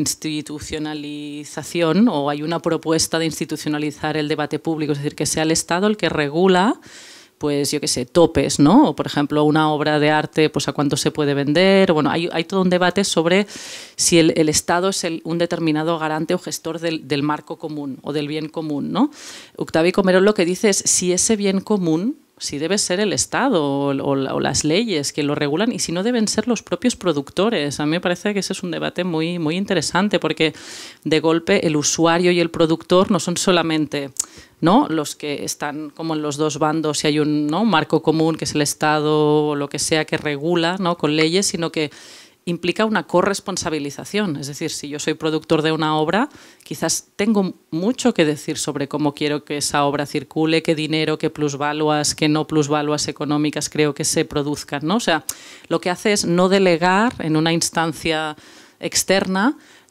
institucionalización, o hay una propuesta de institucionalizar el debate público, es decir, que sea el Estado el que regula, pues yo qué sé, topes, ¿no? O por ejemplo, una obra de arte, pues a cuánto se puede vender. Bueno, hay, hay todo un debate sobre si el, el Estado es el, un determinado garante o gestor del, del marco común o del bien común, ¿no? Octavio Comerón lo que dice es si ese bien común, si debe ser el Estado o, o, o las leyes que lo regulan y si no deben ser los propios productores. A mí me parece que ese es un debate muy, muy interesante porque de golpe el usuario y el productor no son solamente, ¿no? los que están como en los dos bandos y hay un, ¿no? marco común que es el Estado o lo que sea que regula, ¿no? con leyes, sino que implica una corresponsabilización. Es decir, si yo soy productor de una obra, quizás tengo mucho que decir sobre cómo quiero que esa obra circule, qué dinero, qué plusvaluas, qué no plusvaluas económicas creo que se produzcan, ¿no? O sea, lo que hace es no delegar en una instancia externa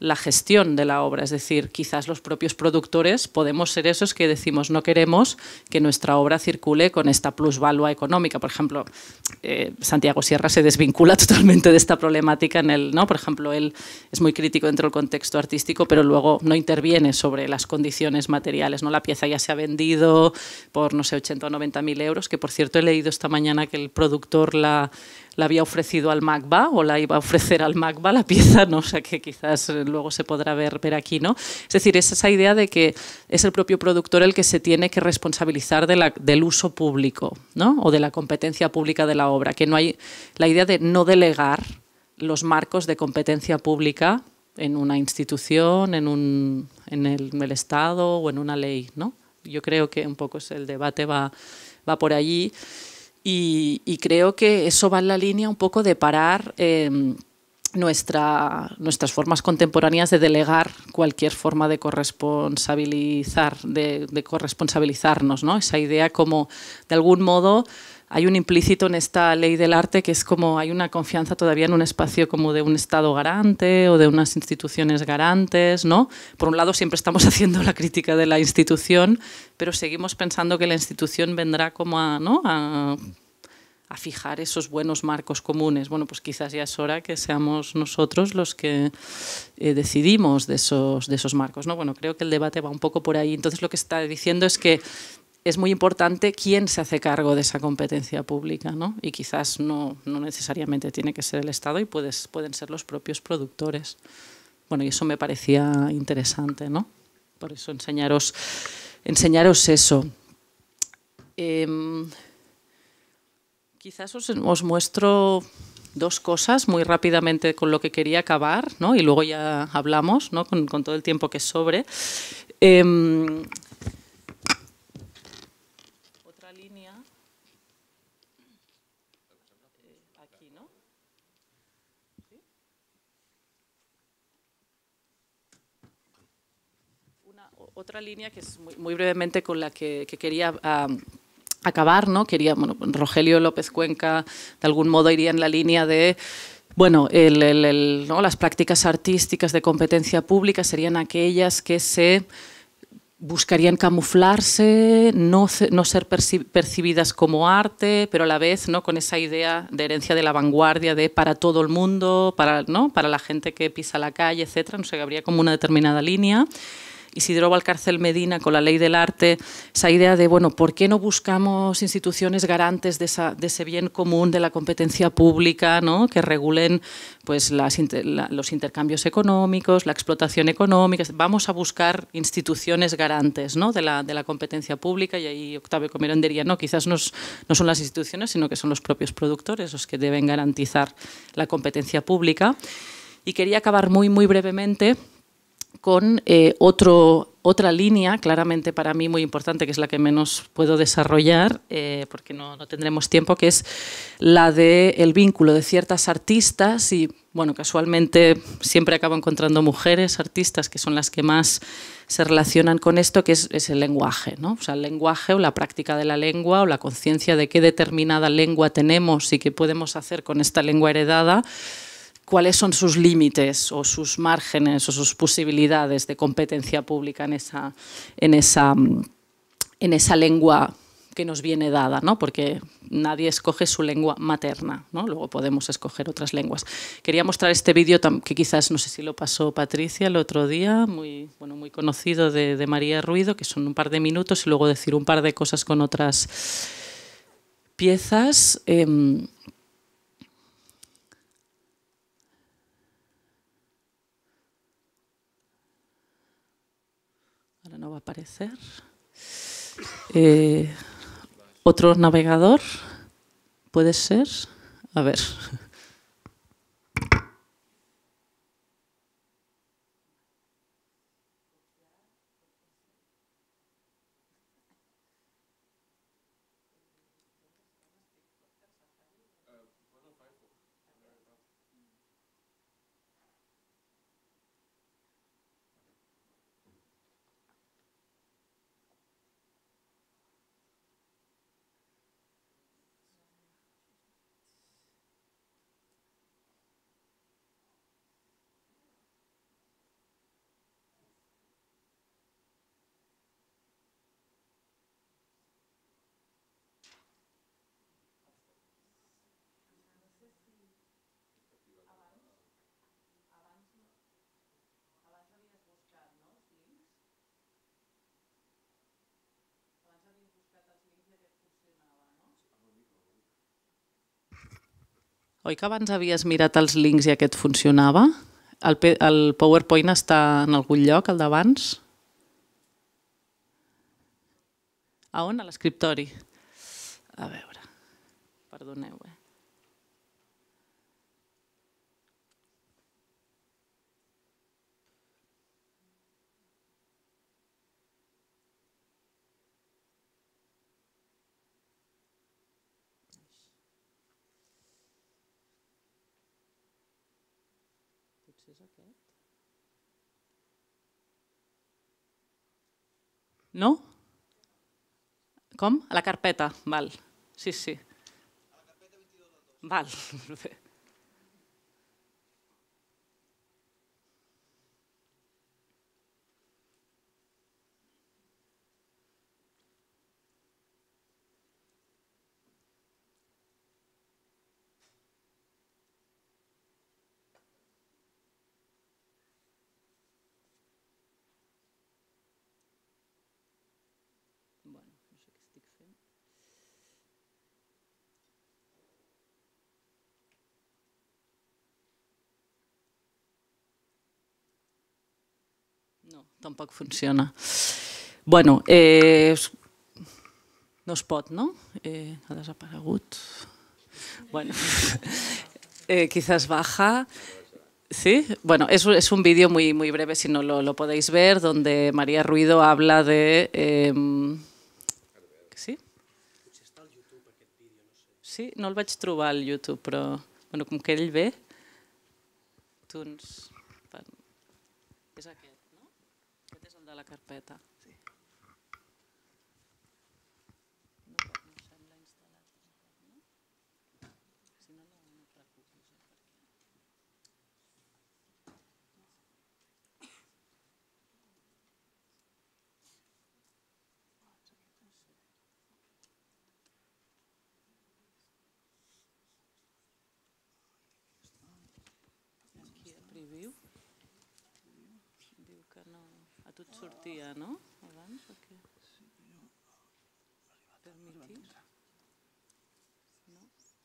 la gestión de la obra. Es decir, quizás los propios productores podemos ser esos que decimos no queremos que nuestra obra circule con esta plusvalua económica. Por ejemplo, eh, Santiago Sierra se desvincula totalmente de esta problemática en el, ¿no? Por ejemplo, él es muy crítico dentro del contexto artístico, pero luego no interviene sobre las condiciones materiales, ¿no? La pieza ya se ha vendido por, no sé, ochenta o noventa mil euros, que por cierto he leído esta mañana que el productor la, la había ofrecido al MACBA o la iba a ofrecer al MACBA la pieza, ¿no? O sea que quizás luego se podrá ver, ver aquí, ¿no? Es decir, es esa idea de que es el propio productor el que se tiene que responsabilizar de la, del uso público, ¿no? O de la competencia pública de la obra, que no hay la idea de no delegar los marcos de competencia pública en una institución, en, un, en, el, en el Estado o en una ley, ¿no? Yo creo que un poco el debate va, va por allí y, y creo que eso va en la línea un poco de parar eh, nuestra, nuestras formas contemporáneas de delegar cualquier forma de corresponsabilizar, de, de corresponsabilizarnos, ¿no? Esa idea como, de algún modo, hay un implícito en esta ley del arte que es como hay una confianza todavía en un espacio como de un Estado garante o de unas instituciones garantes, ¿no? Por un lado siempre estamos haciendo la crítica de la institución, pero seguimos pensando que la institución vendrá como a, ¿no? a, a fijar esos buenos marcos comunes. Bueno, pues quizás ya es hora que seamos nosotros los que eh, decidimos de esos, de esos marcos, ¿no? Bueno, creo que el debate va un poco por ahí. Entonces lo que está diciendo es que es muy importante quién se hace cargo de esa competencia pública, ¿no? Y quizás no, no necesariamente tiene que ser el Estado y puedes, pueden ser los propios productores. Bueno, y eso me parecía interesante, ¿no? Por eso enseñaros, enseñaros eso. Eh, quizás os, os muestro dos cosas muy rápidamente con lo que quería acabar, ¿no? Y luego ya hablamos, ¿no? Con, con todo el tiempo que sobre. Eh, Otra línea que es muy, muy brevemente con la que, que quería um, acabar, ¿no? Quería, bueno, Rogelio López Cuenca de algún modo iría en la línea de, bueno, el, el, el, ¿no? las prácticas artísticas de competencia pública serían aquellas que se buscarían camuflarse, no, no ser percibidas como arte, pero a la vez, ¿no? Con esa idea de herencia de la vanguardia de para todo el mundo, para, ¿no? para la gente que pisa la calle, etcétera. No sé, habría como una determinada línea. Isidro Valcárcel Medina con la ley del arte, esa idea de, bueno, ¿por qué no buscamos instituciones garantes de, esa, de ese bien común de la competencia pública, ¿no? Que regulen pues, las, la, los intercambios económicos, la explotación económica? Vamos a buscar instituciones garantes, ¿no? de, la, de la competencia pública, y ahí Octavio Comerón diría, no, quizás no, no son las instituciones, sino que son los propios productores los que deben garantizar la competencia pública. Y quería acabar muy, muy brevemente con eh, otro, otra línea, claramente para mí muy importante, que es la que menos puedo desarrollar, eh, porque no, no tendremos tiempo, que es la del vínculo de ciertas artistas, y bueno, casualmente siempre acabo encontrando mujeres artistas que son las que más se relacionan con esto, que es, es el lenguaje, ¿no? O sea, el lenguaje o la práctica de la lengua o la conciencia de qué determinada lengua tenemos y qué podemos hacer con esta lengua heredada, cuáles son sus límites o sus márgenes o sus posibilidades de competencia pública en esa, en esa, en esa lengua que nos viene dada, ¿no? Porque nadie escoge su lengua materna, ¿no? Luego podemos escoger otras lenguas. Quería mostrar este vídeo que quizás, no sé si lo pasó Patricia el otro día, muy, bueno, muy conocido de, de María Ruido, que son un par de minutos, y luego decir un par de cosas con otras piezas. Eh, Ahora no va a aparecer. Eh, ¿Otro navegador? ¿Puede ser? A ver. Oi que abans havies mirat els links i aquest funcionava? El, el PowerPoint està en algun lloc, el d'abans? A on? A l'escriptori? A veure, perdoneu, eh? Potser és aquest? No? Com? A la carpeta, val. Sí, sí. A la carpeta vint-i-dos del dos. Val, bé. No, tampoc funciona. Bueno, eh, no es pot, ¿no? Eh, ha desaparegut. Bueno, eh, quizás baja. Sí, bueno, es, es un vídeo muy, muy breve, si no lo, lo podéis ver, donde María Ruido habla de... Eh, ¿sí? Sí, no el vaig trobar al YouTube, però bueno, com que ell ve, tu ens... És aquest, no? Aquest és el de la carpeta. Sí. No, no sembla instal·lat. No? Si no, no, no et preocupis. Aquí a preview. Diu que no... A tu et sortia, no? Abans o què? Permitir? No?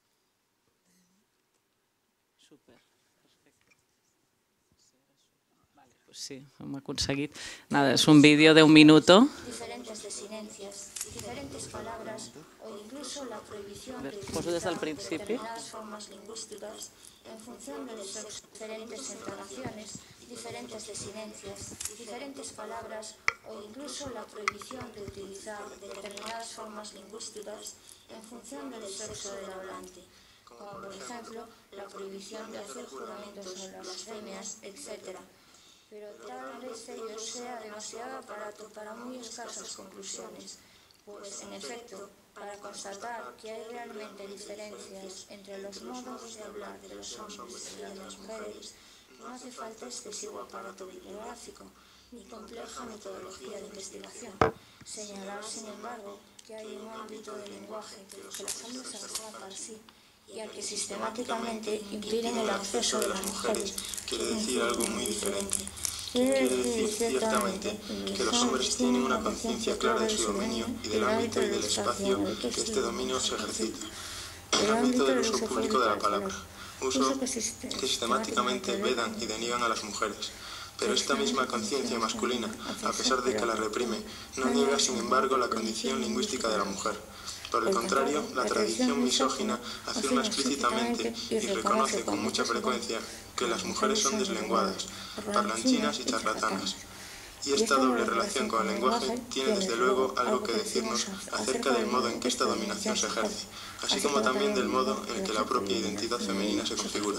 Super, perfecte. Vale, pues sí, hem aconseguit. Nada, es un vídeo de un minuto. Diferentes desinencias, diferentes palabras o incluso la prohibición de poso des del principi. determinadas formas lingüísticas en función de sus diferentes entonaciones, diferentes desinencias, diferentes palabras o incluso la prohibición de utilizar determinadas formas lingüísticas en función del sexo del hablante, como por ejemplo la prohibición de hacer juramentos o blasfemias, etcétera. Pero tal vez ello sea demasiado aparato para muy escasas conclusiones, pues en efecto, para constatar que hay realmente diferencias entre los modos de hablar de los hombres y de las mujeres, no hace falta excesivo aparato bibliográfico ni compleja metodología de investigación. Señalar, sin embargo, que hay un ámbito del lenguaje que los hombres arrojan para sí y al que sistemáticamente impiden el acceso de las mujeres, quiere decir algo muy diferente. Quiere decir ciertamente que los hombres tienen una conciencia clara de su dominio y del ámbito y del espacio en el que este dominio se ejercita. El ámbito del uso público de la palabra, uso que sistemáticamente vedan y deniegan a las mujeres. Pero esta misma conciencia masculina, a pesar de que la reprime, no niega sin embargo la condición lingüística de la mujer. Por el contrario, la tradición misógina afirma explícitamente y reconoce con mucha frecuencia que las mujeres son deslenguadas, parlanchinas y charlatanas. Y esta doble relación con el lenguaje tiene desde luego algo que decirnos acerca del modo en que esta dominación se ejerce, así como también del modo en que la propia identidad femenina se configura.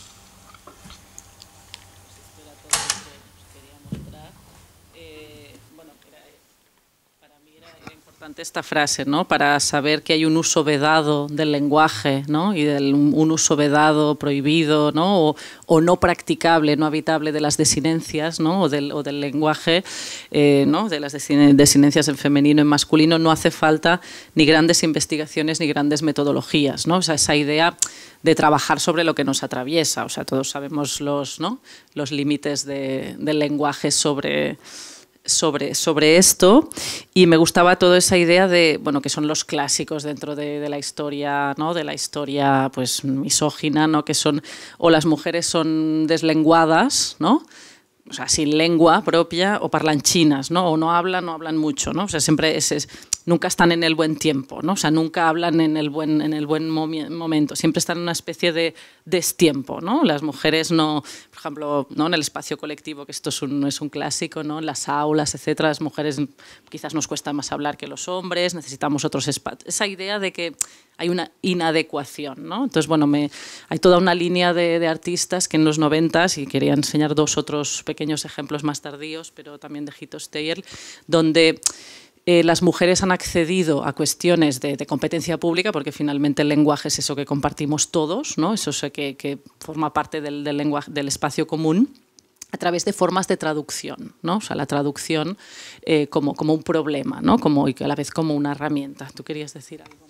Esta frase, ¿no? Para saber que hay un uso vedado del lenguaje, ¿no? Y del, un uso vedado, prohibido, ¿no? O, o no practicable, no habitable de las desinencias, ¿no? O, del, o del lenguaje, eh, ¿no? De las desinencias en femenino y en masculino, no hace falta ni grandes investigaciones ni grandes metodologías, ¿no? O sea, esa idea de trabajar sobre lo que nos atraviesa. O sea, todos sabemos los, ¿no? Los límites de, del lenguaje sobre... sobre, sobre esto y me gustaba toda esa idea de, bueno, que son los clásicos dentro de, de la historia, ¿no? De la historia pues misógina, ¿no? Que son, o las mujeres son deslenguadas, ¿no? O sea, sin lengua propia, o parlanchinas, ¿no? O no hablan, no hablan mucho, ¿no? O sea, siempre es, es, nunca están en el buen tiempo, ¿no? O sea, nunca hablan en el buen, en el buen momento, siempre están en una especie de destiempo, ¿no? Las mujeres no, por ejemplo, ¿no? En el espacio colectivo, que esto es un, es un clásico, ¿no? En las aulas, etcétera, las mujeres quizás nos cuesta más hablar que los hombres, necesitamos otros espacios. Esa idea de que hay una inadecuación, ¿no? Entonces, bueno, me, hay toda una línea de, de artistas que en los noventas, y quería enseñar dos otros pequeños ejemplos más tardíos, pero también de Hito Steyerl, donde eh, las mujeres han accedido a cuestiones de, de competencia pública, porque finalmente el lenguaje es eso que compartimos todos, ¿no? Eso es que, que forma parte del, del, lenguaje, del espacio común, a través de formas de traducción, ¿no? O sea, la traducción eh, como, como un problema, ¿no? Como, y a la vez como una herramienta. ¿Tú querías decir algo?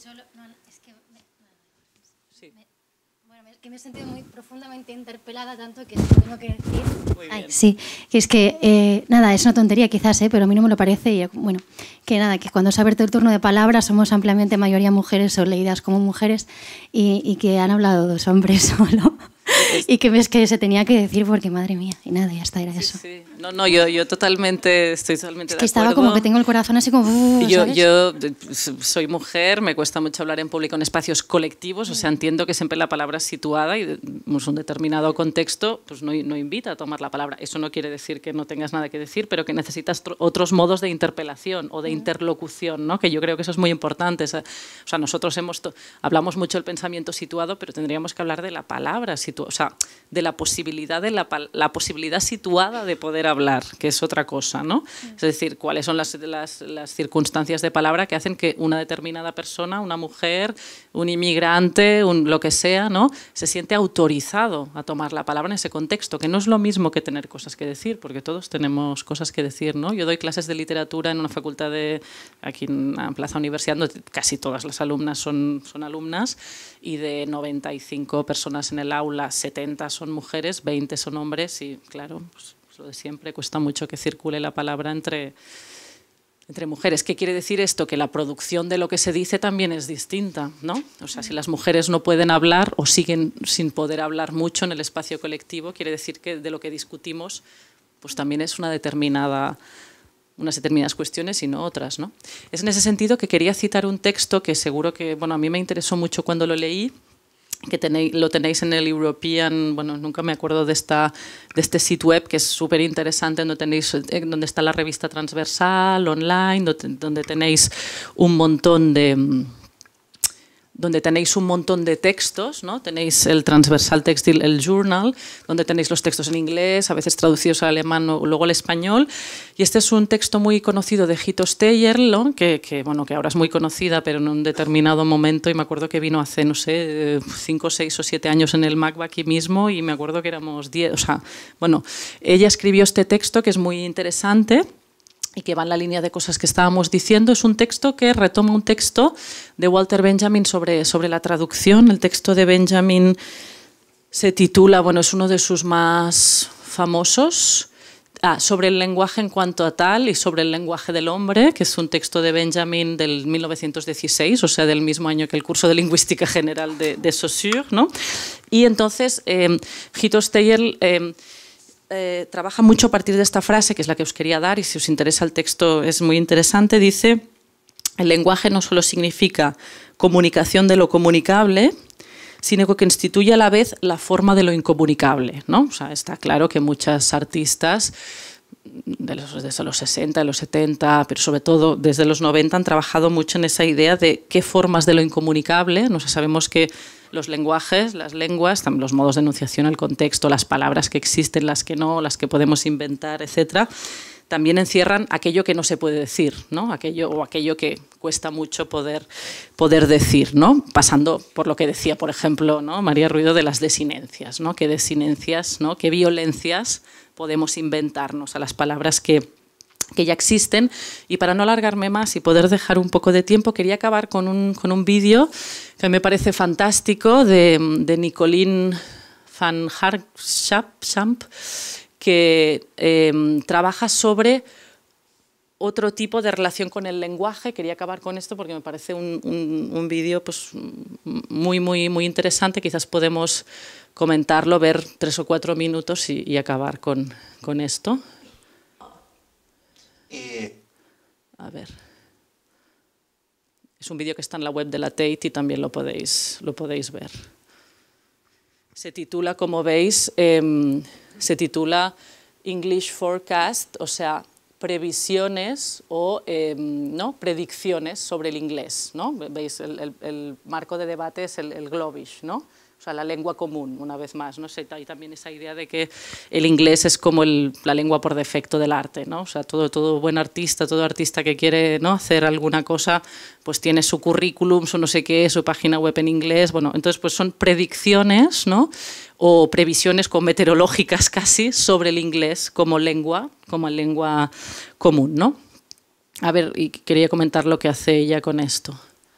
Que me he sentido muy profundamente interpelada, tanto que tengo que decir. Ay, sí, que es que, eh, nada, es una tontería quizás, eh, pero a mí no me lo parece. Y, bueno, que nada, que cuando se ha abierto el turno de palabras somos ampliamente mayoría mujeres o leídas como mujeres y, y que han hablado dos hombres solo. Y que ves que se tenía que decir porque, madre mía, y nada, ya está, era eso. Sí, sí. No, no, yo, yo totalmente, estoy totalmente es de que acuerdo. Estaba como que tengo el corazón así como... Uh, yo, ¿sabes? yo soy mujer, me cuesta mucho hablar en público en espacios colectivos, o sea, entiendo que siempre la palabra situada y en un determinado contexto pues no, no invita a tomar la palabra. Eso no quiere decir que no tengas nada que decir, pero que necesitas otros modos de interpelación o de interlocución, ¿no? Que yo creo que eso es muy importante. O sea, nosotros hemos hablamos mucho del pensamiento situado, pero tendríamos que hablar de la palabra situada, o sea, de la posibilidad, de la, la posibilidad situada de poder hablar, que es otra cosa, ¿no? Es decir, cuáles son las, las, las circunstancias de palabra que hacen que una determinada persona, una mujer, un inmigrante, un, lo que sea, ¿no? Se siente autorizado a tomar la palabra en ese contexto, que no es lo mismo que tener cosas que decir, porque todos tenemos cosas que decir, ¿no? Yo doy clases de literatura en una facultad de, aquí en la Plaza Universidad, donde casi todas las alumnas son, son alumnas, y de noventa y cinco personas en el aula, setenta son mujeres, veinte son hombres, y claro, pues, lo de siempre, cuesta mucho que circule la palabra entre, entre mujeres. ¿Qué quiere decir esto? Que la producción de lo que se dice también es distinta, ¿no? O sea, si las mujeres no pueden hablar o siguen sin poder hablar mucho en el espacio colectivo, quiere decir que de lo que discutimos pues también es una determinada, unas determinadas cuestiones y no otras, ¿no? Es en ese sentido que quería citar un texto que seguro que, bueno, a mí me interesó mucho cuando lo leí, que tenéis, lo tenéis en el European, bueno, nunca me acuerdo de, esta, de este sitio web, que es súper interesante, donde, tenéis, donde está la revista transversal, online, donde, donde tenéis un montón de... donde tenéis un montón de textos, ¿no? Tenéis el transversal textil, el journal, donde tenéis los textos en inglés, a veces traducidos al alemán o luego al español. Y este es un texto muy conocido de Hito Steyerl, ¿no? que, que, bueno, que ahora es muy conocida, pero en un determinado momento, y me acuerdo que vino hace, no sé, cinco, seis o siete años en el MACBA aquí mismo, y me acuerdo que éramos diez, o sea, bueno, ella escribió este texto que es muy interesante, y que va en la línea de cosas que estábamos diciendo. Es un texto que retoma un texto de Walter Benjamin sobre, sobre la traducción. El texto de Benjamin se titula, bueno, es uno de sus más famosos, ah, sobre el lenguaje en cuanto a tal y sobre el lenguaje del hombre, que es un texto de Benjamin del mil novecientos dieciséis, o sea, del mismo año que el curso de Lingüística General de, de Saussure, ¿no? Y entonces, eh, Hito Steyerl eh, Eh, trabaja mucho a partir de esta frase, que es la que os quería dar, y si os interesa el texto es muy interesante. Dice: el lenguaje no solo significa comunicación de lo comunicable, sino que constituye a la vez la forma de lo incomunicable, ¿no? O sea, está claro que muchas artistas de los, desde los sesenta, de los setenta, pero sobre todo desde los noventa han trabajado mucho en esa idea de qué formas de lo incomunicable. No sé, sabemos que los lenguajes, las lenguas, los modos de enunciación, el contexto, las palabras que existen, las que no, las que podemos inventar, etcétera, también encierran aquello que no se puede decir, ¿no? Aquello, o aquello que cuesta mucho poder, poder decir, ¿no? Pasando por lo que decía, por ejemplo, ¿no? María Ruido, de las desinencias, ¿no? Qué desinencias, ¿no? Qué violencias podemos inventarnos a las palabras que, que ya existen. Y para no alargarme más y poder dejar un poco de tiempo, quería acabar con un, con un vídeo que me parece fantástico de, de Nicolien van Hartkamp, que eh, trabaja sobre otro tipo de relación con el lenguaje. Quería acabar con esto porque me parece un, un, un vídeo pues, muy, muy, muy interesante. Quizás podemos comentarlo, ver tres o cuatro minutos y, y acabar con, con esto. A ver. Es un vídeo que está en la web de la Tate y también lo podéis, lo podéis ver. Se titula, como veis, eh, se titula English Forecast, o sea, previsiones o eh, ¿no? predicciones sobre el inglés, ¿no? Veis, el, el, el marco de debate es el, el Globish, ¿no? O sea, la lengua común, una vez más, ¿no? Hay también esa idea de que el inglés es como el, la lengua por defecto del arte, ¿no? O sea, todo, todo buen artista, todo artista que quiere, ¿no? hacer alguna cosa, pues tiene su currículum, su no sé qué, su página web en inglés, bueno, entonces pues son predicciones, ¿no? O previsiones como meteorológicas casi sobre el inglés como lengua, como lengua común, ¿no? A ver, y quería comentar lo que hace ella con esto.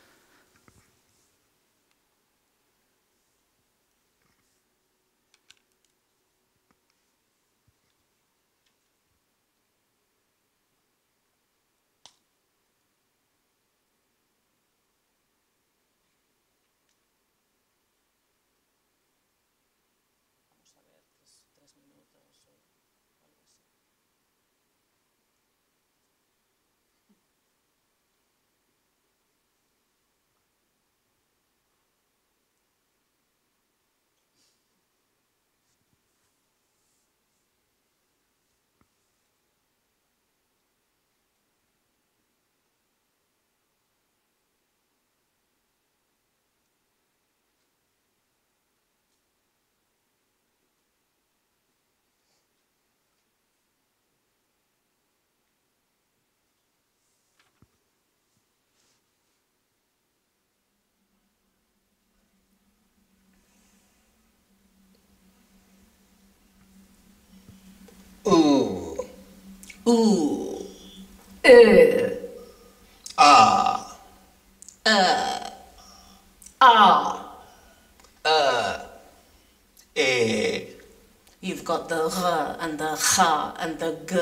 U, U, E, A, A, A, A, E. You've got the R and the H and the G.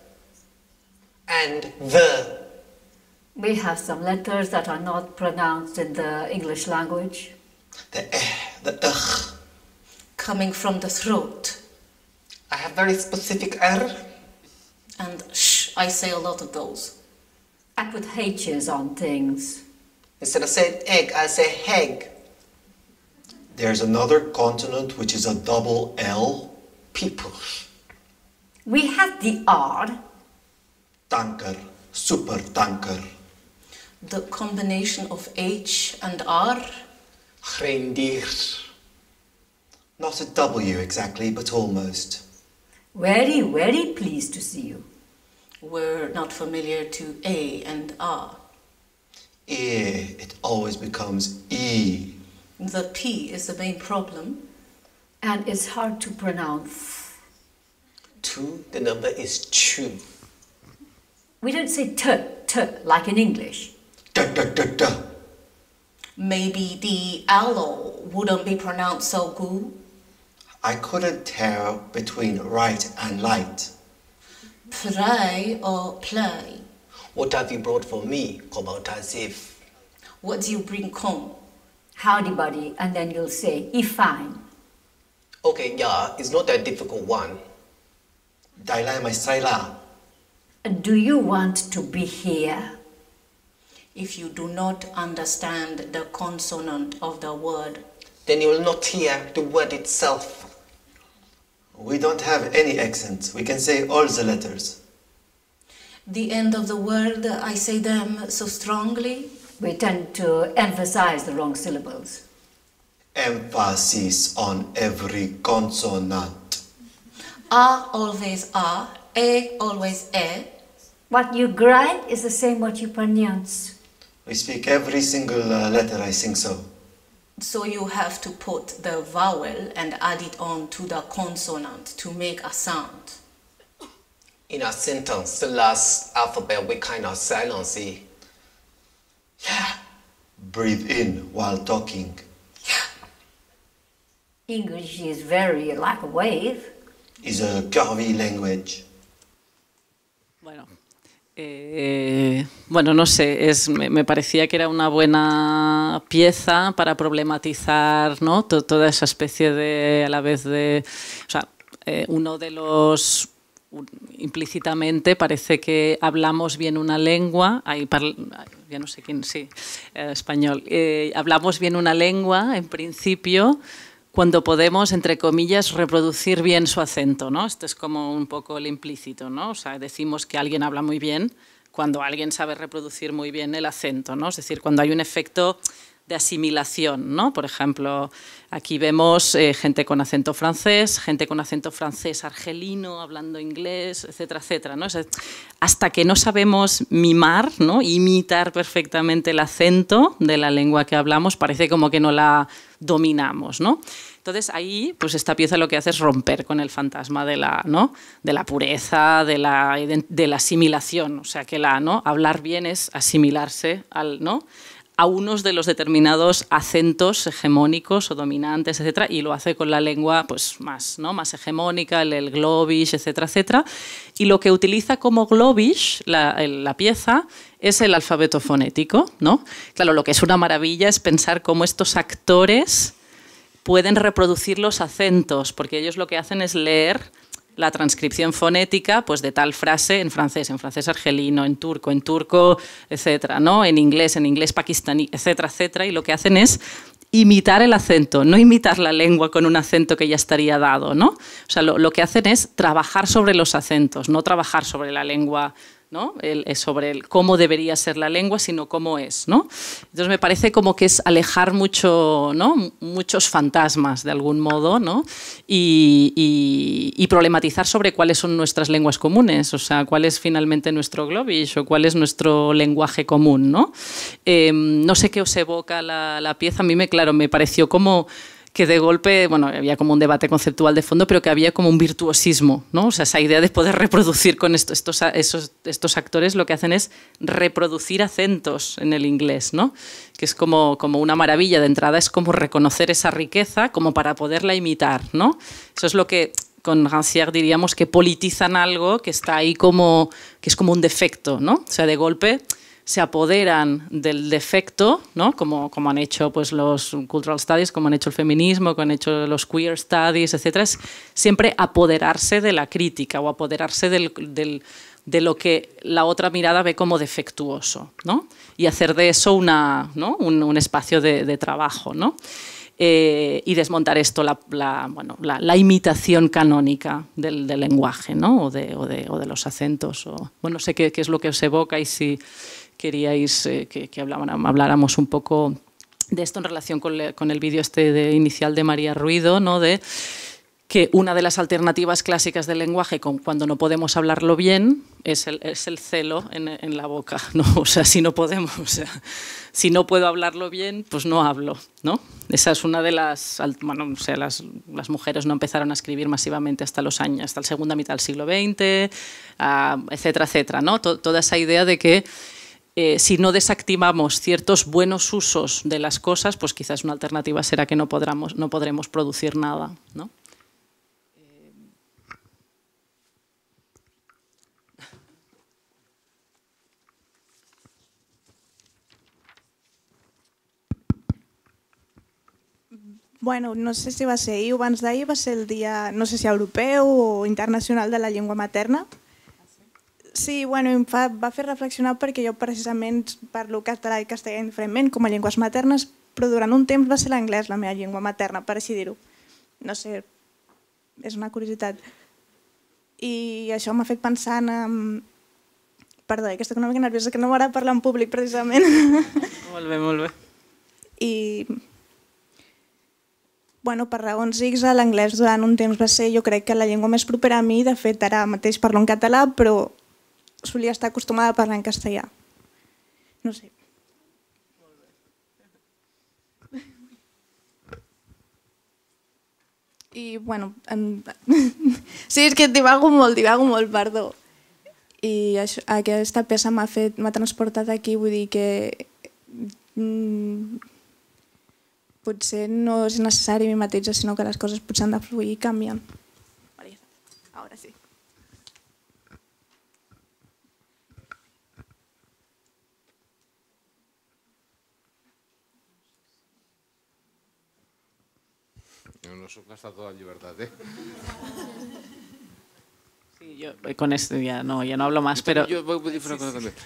And the. We have some letters that are not pronounced in the English language. The eh, the ugh. Coming from the throat. I have very specific R. And sh, I say a lot of those. I put H's on things. Instead of saying egg, I say heg. There's another consonant which is a double L. People. We have the R. Tanker, super tanker. The combination of H and R. Reindeer. Not a W exactly, but almost. Very, very pleased to see you. We're not familiar to A and R. E, it always becomes E. The P is the main problem. And it's hard to pronounce. Two, the number is two. We don't say t, t, like in English. D, d, d, d. Maybe the aloe wouldn't be pronounced so good. I couldn't tell between right and light. Pray or play? What have you brought for me? Come out as if. What do you bring home? Howdy, buddy, and then you'll say, if fine. Okay, yeah, it's not a difficult one. Dailai mai saila. Do you want to be here? If you do not understand the consonant of the word, then you will not hear the word itself. We don't have any accent. We can say all the letters. The end of the word, I say them so strongly. We tend to emphasize the wrong syllables. Emphasis on every consonant. A always A, E always E. What you grind is the same what you pronounce. We speak every single uh, letter, I think so. So you have to put the vowel and add it on to the consonant to make a sound. In a sentence, the last alphabet we kind of silence it. Yeah. Breathe in while talking. Yeah. English is very like a wave. is a curvy language? Bueno, eh, bueno, no sé, es, me, me parecía que era una buena pieza para problematizar, ¿no? T- toda esa especie de, a la vez de, o sea, eh, uno de los, un, implícitamente parece que hablamos bien una lengua, ahí parl, ya no sé quién, sí, eh, español, eh, hablamos bien una lengua, en principio, cuando podemos, entre comillas, reproducir bien su acento, ¿no? Esto es como un poco el implícito, ¿no? O sea, decimos que alguien habla muy bien cuando alguien sabe reproducir muy bien el acento, ¿no? Es decir, cuando hay un efecto de asimilación, ¿no? Por ejemplo, aquí vemos eh, gente con acento francés, gente con acento francés argelino, hablando inglés, etcétera, etcétera, ¿no? O sea, hasta que no sabemos mimar, ¿no? Imitar perfectamente el acento de la lengua que hablamos, parece como que no la dominamos, ¿no? Entonces ahí, pues esta pieza lo que hace es romper con el fantasma de la, ¿no? de la pureza, de la, de la asimilación, o sea que la, ¿no? hablar bien es asimilarse al, ¿no? a unos de los determinados acentos hegemónicos o dominantes, etcétera, y lo hace con la lengua pues, más, ¿no? más hegemónica, el, el globish, etcétera, etcétera. Y lo que utiliza como globish la, la pieza es el alfabeto fonético, ¿no? Claro, lo que es una maravilla es pensar cómo estos actores pueden reproducir los acentos, porque ellos lo que hacen es leer la transcripción fonética pues, de tal frase en francés, en francés argelino, en turco, en turco, etcétera, ¿no? En inglés, en inglés pakistaní, etcétera, etcétera, y lo que hacen es imitar el acento, no imitar la lengua con un acento que ya estaría dado, ¿no? O sea, lo, lo que hacen es trabajar sobre los acentos, no trabajar sobre la lengua, ¿no? El, sobre el cómo debería ser la lengua, sino cómo es, ¿no? Entonces me parece como que es alejar mucho, ¿no? muchos fantasmas de algún modo, ¿no? y, y, y problematizar sobre cuáles son nuestras lenguas comunes, o sea, cuál es finalmente nuestro globish o cuál es nuestro lenguaje común, ¿no? Eh, no sé qué os evoca la, la pieza, a mí me, claro, me pareció como que de golpe, bueno, había como un debate conceptual de fondo, pero que había como un virtuosismo, ¿no? O sea, esa idea de poder reproducir con esto, estos, esos, estos actores lo que hacen es reproducir acentos en el inglés, ¿no? Que es como, como una maravilla de entrada, es como reconocer esa riqueza como para poderla imitar, ¿no? Eso es lo que con Rancière diríamos que politizan algo que está ahí como, que es como un defecto, ¿no? O sea, de golpe se apoderan del defecto, ¿no? como, como han hecho pues, los cultural studies, como han hecho el feminismo, como han hecho los queer studies, etcétera. Es siempre apoderarse de la crítica o apoderarse del, del, de lo que la otra mirada ve como defectuoso, ¿no? Y hacer de eso una, ¿no? un, un espacio de, de trabajo, ¿no? Eh, y desmontar esto, la, la, bueno, la, la imitación canónica del, del lenguaje, ¿no? o, de, o, de, o de los acentos. O, bueno, no sé qué, qué es lo que os evoca y si queríais eh, que, que habláramos un poco de esto en relación con, le, con el vídeo este de, inicial de María Ruido, ¿no? De que una de las alternativas clásicas del lenguaje con, cuando no podemos hablarlo bien es el, es el celo en, en la boca, ¿no? O sea, si no podemos, o sea, si no puedo hablarlo bien, pues no hablo, ¿no? Esa es una de las, bueno, o sea, las, las mujeres no empezaron a escribir masivamente hasta los años, hasta la segunda mitad del siglo veinte, uh, etcétera, etcétera, ¿no? T- toda esa idea de que Eh, si no desactivamos ciertos buenos usos de las cosas, pues quizás una alternativa será que no, podremos, no podremos producir nada, ¿no? Eh... Bueno, no sé si va ser ahir o abans d'ahir, va ser el dia, no sé si europeu o internacional de la llengua materna. Sí, bueno, em fa, va fer reflexionar perquè jo precisament parlo català i castellà indiferentment com a llengües maternes, però durant un temps va ser l'anglès la meva llengua materna, per així dir-ho. No sé, és una curiositat. I això m'ha fet pensar en... Perdó, que estic una mica nerviosa, que no m'agrada parlar en públic precisament. Molt bé, molt bé. I... Bueno, per raons X, l'anglès durant un temps va ser, jo crec que la llengua més propera a mi, de fet ara mateix parlo en català, però solia estar acostumada a parlar en castellà. No sé. I, bueno, en... sí, és que divago molt, divago molt, perdó. I això, aquesta peça m'ha fet, m'ha transportat aquí, vull dir que mm, potser no és necessari mimetisme, sinó que les coses potser han de fluir i canvien. No, no soc gastat tota la llibertat, eh? Sí, yo con esto ya no, ya no hablo más, pero... Yo voy a decir una cosa también.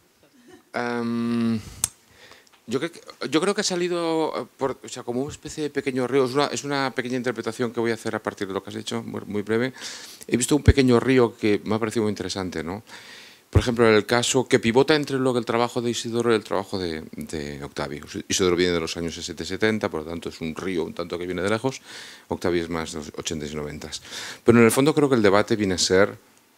Um, yo, creo que, yo creo que ha salido por, o sea, como una especie de pequeño río. Es una, es una pequeña interpretación que voy a hacer a partir de lo que has dicho, muy, muy breve. He visto un pequeño río que me ha parecido muy interesante, ¿no? Por ejemplo, en el caso que pivota entre lo que el trabajo de Isidoro y el trabajo de, de Octavio. Isidoro viene de los años sesenta y setenta, por lo tanto es un río un tanto que viene de lejos. Octavio es más de los ochenta y noventa. Pero en el fondo creo que el debate viene a ser...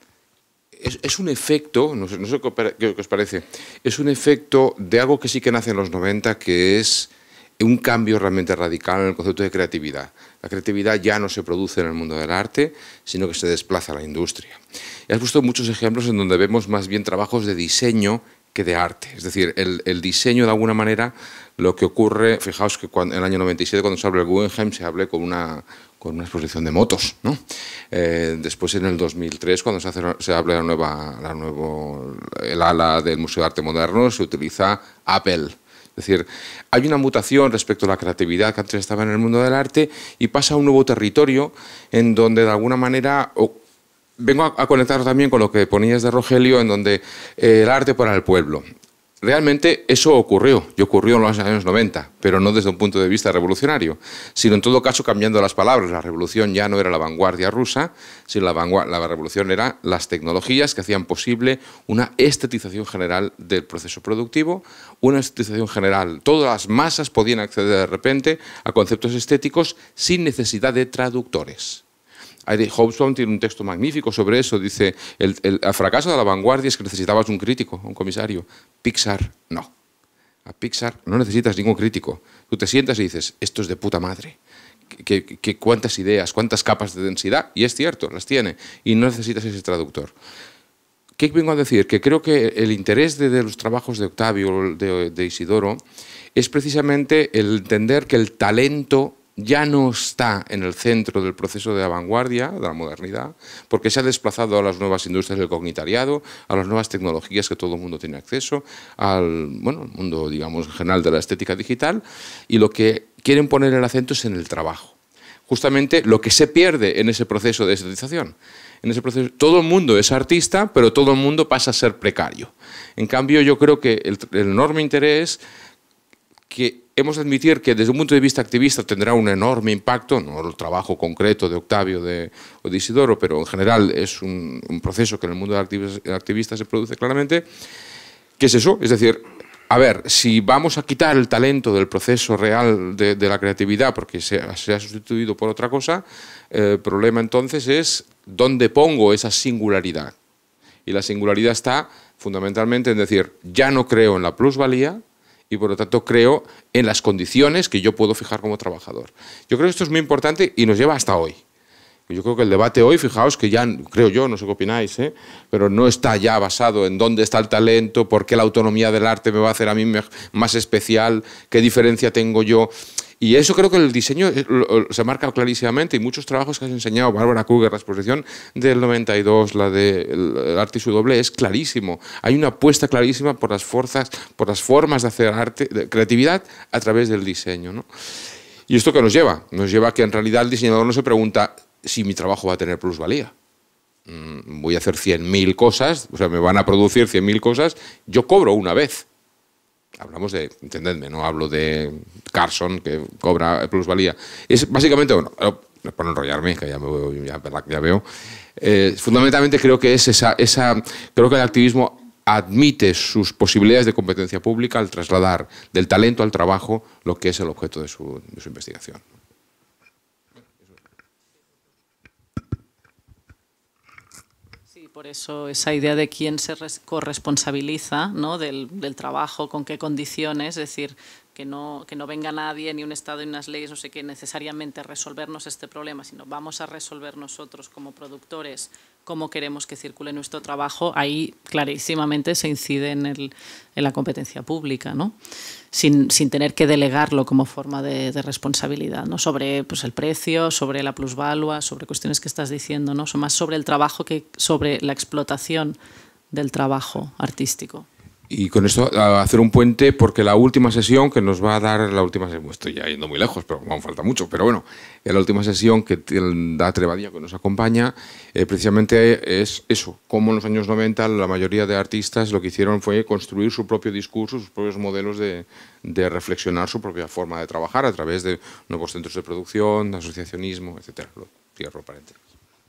Es, es un efecto, no sé, no sé qué os parece, es un efecto de algo que sí que nace en los noventa, que es un cambio realmente radical en el concepto de creatividad. La creatividad ya no se produce en el mundo del arte, sino que se desplaza a la industria. Y has puesto muchos ejemplos en donde vemos más bien trabajos de diseño que de arte. Es decir, el, el diseño de alguna manera, lo que ocurre, fijaos que cuando, en el año noventa y siete cuando se abre el Guggenheim se abre con una, con una exposición de motos, ¿no? Eh, después en el dos mil tres cuando se, hace, se abre la nueva, la nuevo, el ala del Museo de Arte Moderno se utiliza Apple. Es decir, hay una mutación respecto a la creatividad que antes estaba en el mundo del arte y pasa a un nuevo territorio en donde de alguna manera... Oh, vengo a, a conectar también con lo que ponías de Rogelio, en donde eh, el arte para el pueblo. Realmente eso ocurrió, y ocurrió en los años noventa, pero no desde un punto de vista revolucionario, sino en todo caso cambiando las palabras. La revolución ya no era la vanguardia rusa, sino la, vanguardia, la revolución era las tecnologías que hacían posible una estetización general del proceso productivo, una estetización general. Todas las masas podían acceder de repente a conceptos estéticos sin necesidad de traductores. Hobsbawm tiene un texto magnífico sobre eso, dice, el, el, el fracaso de la vanguardia es que necesitabas un crítico, un comisario. Pixar, no. A Pixar no necesitas ningún crítico. Tú te sientas y dices, esto es de puta madre. Que, que, que cuántas ideas, cuántas capas de densidad, y es cierto, las tiene, y no necesitas ese traductor. ¿Qué vengo a decir? Que creo que el interés de, de los trabajos de Octavio, de, de Isidoro, es precisamente el entender que el talento ya no está en el centro del proceso de la vanguardia, de la modernidad, porque se ha desplazado a las nuevas industrias del cognitariado, a las nuevas tecnologías que todo el mundo tiene acceso, al bueno, el mundo, digamos, general de la estética digital, y lo que quieren poner el acento es en el trabajo. Justamente lo que se pierde en ese proceso de estetización. En ese proceso, todo el mundo es artista, pero todo el mundo pasa a ser precario. En cambio, yo creo que el, el enorme interés que hemos de admitir que desde un punto de vista activista tendrá un enorme impacto, no el trabajo concreto de Octavio de, o de Isidoro, pero en general es un, un proceso que en el mundo del activista se produce claramente. ¿Qué es eso? Es decir, a ver, si vamos a quitar el talento del proceso real de, de la creatividad porque se, se ha sustituido por otra cosa, eh, el problema entonces es dónde pongo esa singularidad. Y la singularidad está fundamentalmente en decir, ya no creo en la plusvalía, y por lo tanto creo en las condiciones que yo puedo fijar como trabajador. Yo creo que esto es muy importante y nos lleva hasta hoy. Yo creo que el debate hoy, fijaos que ya, creo yo, no sé qué opináis, ¿eh? pero no está ya basado en dónde está el talento, por qué la autonomía del arte me va a hacer a mí más especial, qué diferencia tengo yo. Y eso creo que el diseño se marca clarísimamente, y muchos trabajos que has enseñado, Bárbara Kruger, la exposición del noventa y dos, la de el arte y su doble, es clarísimo. Hay una apuesta clarísima por las fuerzas, por las formas de hacer arte, de creatividad a través del diseño, ¿no? ¿Y esto qué nos lleva? Nos lleva a que en realidad el diseñador no se pregunta si mi trabajo va a tener plusvalía. Mm, voy a hacer cien mil cosas, o sea, me van a producir cien mil cosas, yo cobro una vez. Hablamos de, entendedme, no hablo de Carson, que cobra plusvalía. Es básicamente, bueno, para no enrollarme, que ya, me voy, ya, ya veo, eh, fundamentalmente creo que es esa, esa, creo que el activismo admite sus posibilidades de competencia pública al trasladar del talento al trabajo lo que es el objeto de su, de su investigación. Por eso esa idea de quién se corresponsabiliza, ¿no? del, del trabajo, con qué condiciones, es decir, que no, que no venga nadie, ni un Estado, ni unas leyes, no sé qué, necesariamente resolvernos este problema, sino vamos a resolver nosotros como productores cómo queremos que circule nuestro trabajo. Ahí clarísimamente se incide en, el, en la competencia pública, ¿no? sin, sin tener que delegarlo como forma de, de responsabilidad, ¿no? Sobre pues, el precio, sobre la plusvalua, sobre cuestiones que estás diciendo, ¿no? Son más sobre el trabajo que sobre la explotación del trabajo artístico. Y con esto a hacer un puente, porque la última sesión que nos va a dar, la última sesión, estoy ya yendo muy lejos, pero aún falta mucho, pero bueno, la última sesión que da Trebadía, que nos acompaña, eh, precisamente es eso, cómo en los años noventa la mayoría de artistas lo que hicieron fue construir su propio discurso, sus propios modelos de, de reflexionar su propia forma de trabajar a través de nuevos centros de producción, de asociacionismo, etcétera. Lo cierro paréntesis.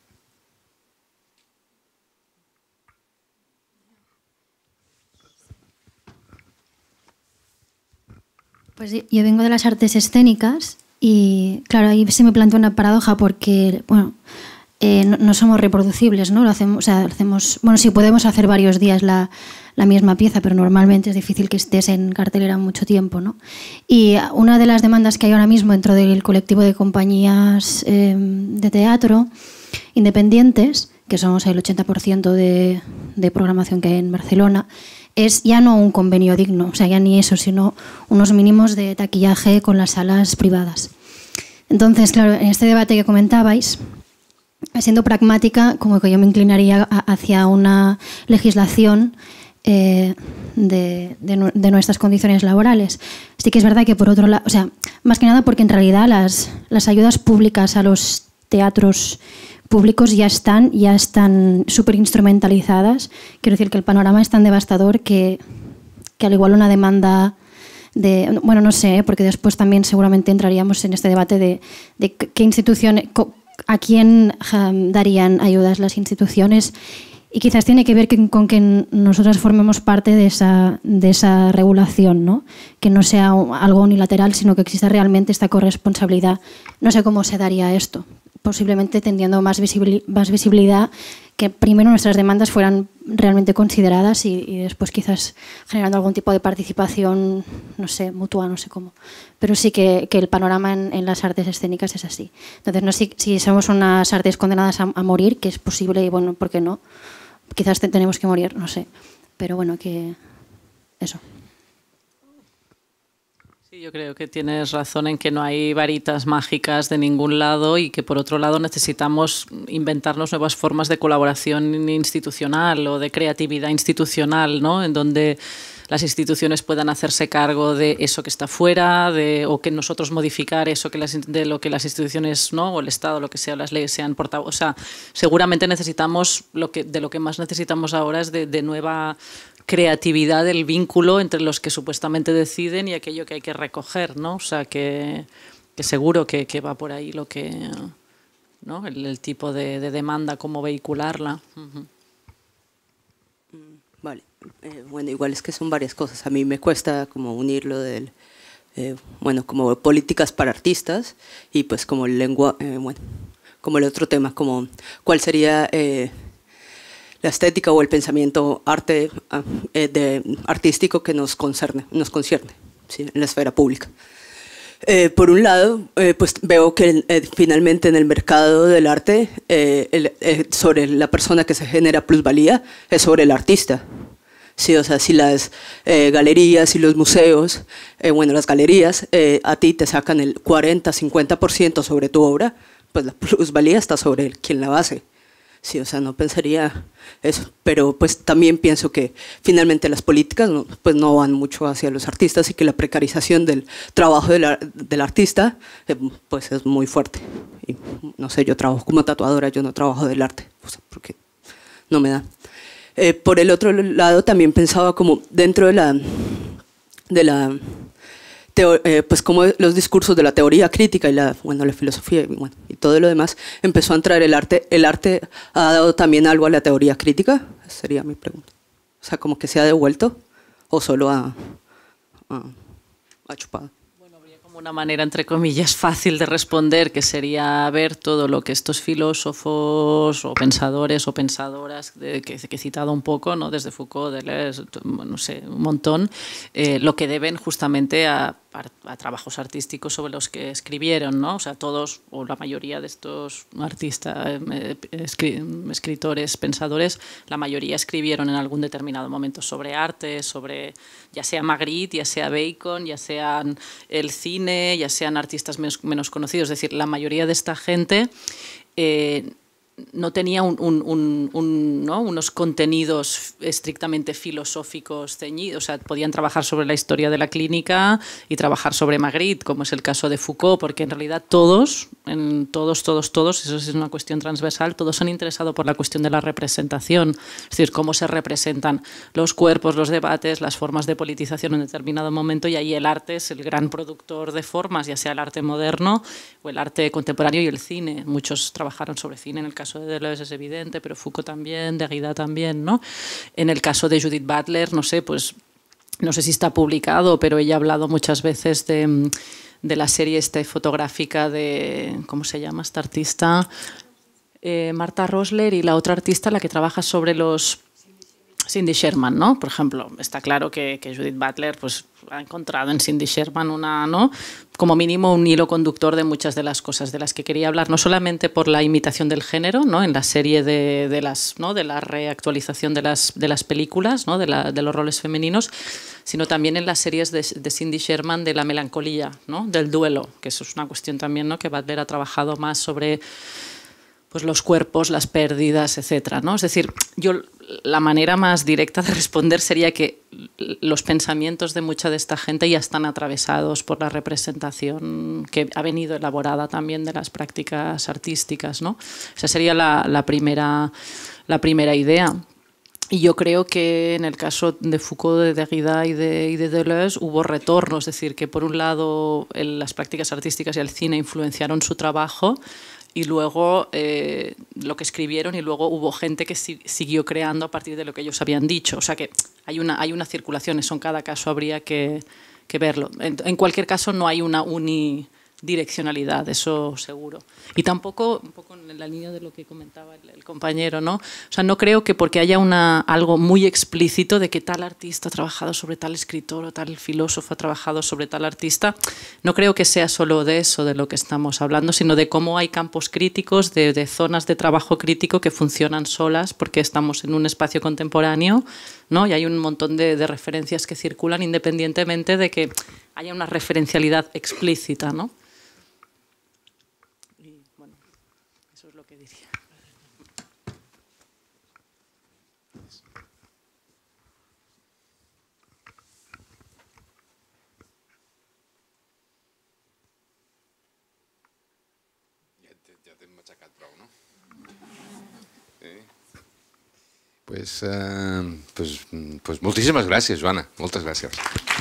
Pues yo vengo de las artes escénicas y, claro, ahí se me plantea una paradoja porque, bueno, eh, no, no somos reproducibles, ¿no? Lo hacemos, o sea, hacemos, bueno, sí podemos hacer varios días la, la misma pieza, pero normalmente es difícil que estés en cartelera mucho tiempo, ¿no? Y una de las demandas que hay ahora mismo dentro del colectivo de compañías eh, de teatro independientes, que somos el ochenta por ciento de, de programación que hay en Barcelona, es ya no un convenio digno, o sea, ya ni eso, sino unos mínimos de taquillaje con las salas privadas. Entonces, claro, en este debate que comentabais, siendo pragmática, como que yo me inclinaría hacia una legislación eh, de, de, de nuestras condiciones laborales. Sí que es verdad que por otro lado, o sea, más que nada porque en realidad las, las ayudas públicas a los teatros públicos ya están ya están súper instrumentalizadas. Quiero decir que el panorama es tan devastador que, que al igual una demanda de... Bueno, no sé, porque después también seguramente entraríamos en este debate de, de qué instituciones, a quién darían ayudas las instituciones, y quizás tiene que ver que, con que nosotras formemos parte de esa, de esa regulación, ¿no? Que no sea algo unilateral, sino que exista realmente esta corresponsabilidad. No sé cómo se daría esto. Posiblemente tendiendo más visibilidad, que primero nuestras demandas fueran realmente consideradas y, y después quizás generando algún tipo de participación, no sé, mutua, no sé cómo. Pero sí que, que el panorama en, en las artes escénicas es así. Entonces, no sé si, si somos unas artes condenadas a, a morir, que es posible y bueno, ¿por qué no? Quizás te, tenemos que morir, no sé. Pero bueno, que eso. Sí, yo creo que tienes razón en que no hay varitas mágicas de ningún lado y que por otro lado necesitamos inventarnos nuevas formas de colaboración institucional o de creatividad institucional, ¿no? En donde las instituciones puedan hacerse cargo de eso que está fuera, de, o que nosotros modificar eso que las, de lo que las instituciones, ¿no? O el Estado, lo que sea, las leyes sean portavoz. O sea, seguramente necesitamos, lo que, de lo que más necesitamos ahora es de, de nueva creatividad del vínculo entre los que supuestamente deciden y aquello que hay que recoger, ¿no? O sea, que, que seguro que, que va por ahí lo que, ¿no? El, el tipo de, de demanda, cómo vehicularla. Uh-huh. Vale, eh, bueno, igual es que son varias cosas. A mí me cuesta como unirlo del, eh, bueno, como políticas para artistas y pues como el lengua, eh, bueno, como el otro tema, como cuál sería eh, la estética o el pensamiento arte eh, de, artístico que nos concerne, nos concierne, ¿sí? En la esfera pública. Eh, por un lado, eh, pues veo que eh, finalmente en el mercado del arte, eh, el, eh, sobre la persona que se genera plusvalía es sobre el artista. Sí, o sea, si las eh, galerías y los museos, eh, bueno, las galerías, eh, a ti te sacan el cuarenta, cincuenta por ciento sobre tu obra, pues la plusvalía está sobre el, quien la hace. Sí, o sea, no pensaría eso, pero pues también pienso que finalmente las políticas no, pues no van mucho hacia los artistas y que la precarización del trabajo del, del artista eh, pues es muy fuerte. Y, no sé, yo trabajo como tatuadora, yo no trabajo del arte, o sea, porque no me da. Eh, por el otro lado también pensaba como dentro de la, de la Teo, eh, pues como los discursos de la teoría crítica y la, bueno, la filosofía y, bueno, y todo lo demás, empezó a entrar el arte. ¿El arte ha dado también algo a la teoría crítica? Esa sería mi pregunta. O sea, como que se ha devuelto o solo ha, ha, ha chupado. Una manera, entre comillas, fácil de responder, que sería ver todo lo que estos filósofos o pensadores o pensadoras de, que, que he citado un poco, ¿no? Desde Foucault, Deleuze, no sé, un montón, eh, lo que deben justamente a, a, a trabajos artísticos sobre los que escribieron, ¿no? O sea, todos o la mayoría de estos artistas, eh, escri escritores, pensadores, la mayoría escribieron en algún determinado momento sobre arte, sobre ya sea Magritte, ya sea Bacon, ya sean el cine, ya sean artistas menos, menos conocidos. Es decir, la mayoría de esta gente eh, no tenía un, un, un, un, ¿no? unos contenidos estrictamente filosóficos ceñidos. O sea, podían trabajar sobre la historia de la clínica y trabajar sobre Magritte, como es el caso de Foucault, porque en realidad todos, en todos, todos, todos, eso es una cuestión transversal, todos se han interesado por la cuestión de la representación, es decir, cómo se representan los cuerpos, los debates, las formas de politización en determinado momento, y ahí el arte es el gran productor de formas, ya sea el arte moderno o el arte contemporáneo y el cine. Muchos trabajaron sobre cine, en el caso de Deleuze es evidente, pero Foucault también, Derrida también, ¿no? En el caso de Judith Butler, no sé, pues no sé si está publicado, pero ella ha hablado muchas veces de, de la serie esta fotográfica de, ¿cómo se llama esta artista? Eh, Marta Rosler, y la otra artista, la que trabaja sobre los... Cindy Sherman, ¿no? Por ejemplo, está claro que, que Judith Butler pues, ha encontrado en Cindy Sherman una, ¿no? como mínimo un hilo conductor de muchas de las cosas de las que quería hablar, no solamente por la imitación del género, ¿no? en la serie de, de, las, ¿no? de la reactualización de las, de las películas, ¿no? de, la, de los roles femeninos, sino también en las series de, de Cindy Sherman de la melancolía, ¿no? del duelo, que eso es una cuestión también, ¿no? que Butler ha trabajado más sobre pues, los cuerpos, las pérdidas, etcétera, ¿no? Es decir, yo... la manera más directa de responder sería que los pensamientos de mucha de esta gente ya están atravesados por la representación que ha venido elaborada también de las prácticas artísticas, ¿no? Esa sería la, la, primera, la primera idea. Y yo creo que en el caso de Foucault, de Derrida y de, y de Deleuze hubo retorno, es decir, que por un lado el, las prácticas artísticas y el cine influenciaron su trabajo, y luego eh, lo que escribieron, y luego hubo gente que si, siguió creando a partir de lo que ellos habían dicho. O sea que hay una, hay una circulación, eso en cada caso habría que, que verlo. En, en cualquier caso no hay una unidireccionalidad, eso seguro. Y tampoco, un poco en la línea de lo que comentaba el, el compañero, ¿no? O sea, no creo que porque haya una, algo muy explícito de que tal artista ha trabajado sobre tal escritor o tal filósofo ha trabajado sobre tal artista, no creo que sea solo de eso de lo que estamos hablando, sino de cómo hay campos críticos, de, de zonas de trabajo crítico que funcionan solas porque estamos en un espacio contemporáneo, ¿no? Y hay un montón de, de referencias que circulan independientemente de que haya una referencialidad explícita, ¿no? Y bueno, eso es lo que diría. Ja t'hem matxacat prou, no? Eh? Pues, uh, pues, pues moltíssimes gràcies, Joana. Moltes gràcies.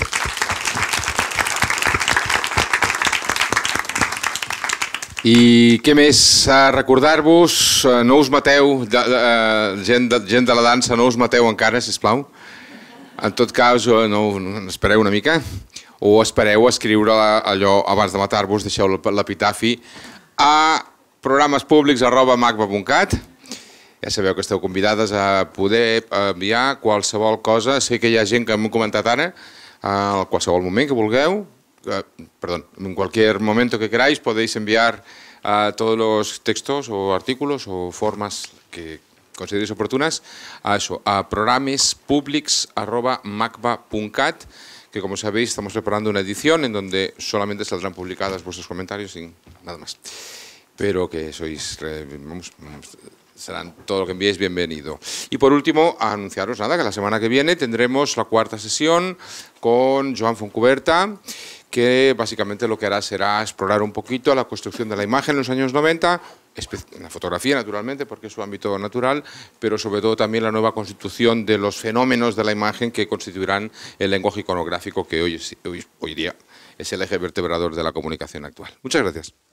I què més? Recordar-vos, no us mateu, de, de, gent, de, gent de la dansa, no us mateu encara, sisplau. En tot cas, no, espereu una mica, o espereu escriure allò abans de matar-vos, deixeu l'epitafi a programespúblics arroba macba punt cat. Ja sabeu que esteu convidades a poder enviar qualsevol cosa. Sé que hi ha gent que m'ho comentat ara, a qualsevol moment que vulgueu. Perdón, en cualquier momento que queráis podéis enviar uh, todos los textos o artículos o formas que consideréis oportunas a eso, a programespublics arroba macba punto cat, que como sabéis estamos preparando una edición en donde solamente saldrán publicadas vuestros comentarios y nada más. Pero que sois, vamos, serán todo lo que enviéis bienvenido. Y por último, a anunciaros nada, que la semana que viene tendremos la cuarta sesión con Joan Foncuberta, que básicamente lo que hará será explorar un poquito la construcción de la imagen en los años noventa, en la fotografía naturalmente, porque es su ámbito natural, pero sobre todo también la nueva constitución de los fenómenos de la imagen que constituirán el lenguaje iconográfico que hoy, hoy, hoy día es el eje vertebrador de la comunicación actual. Muchas gracias.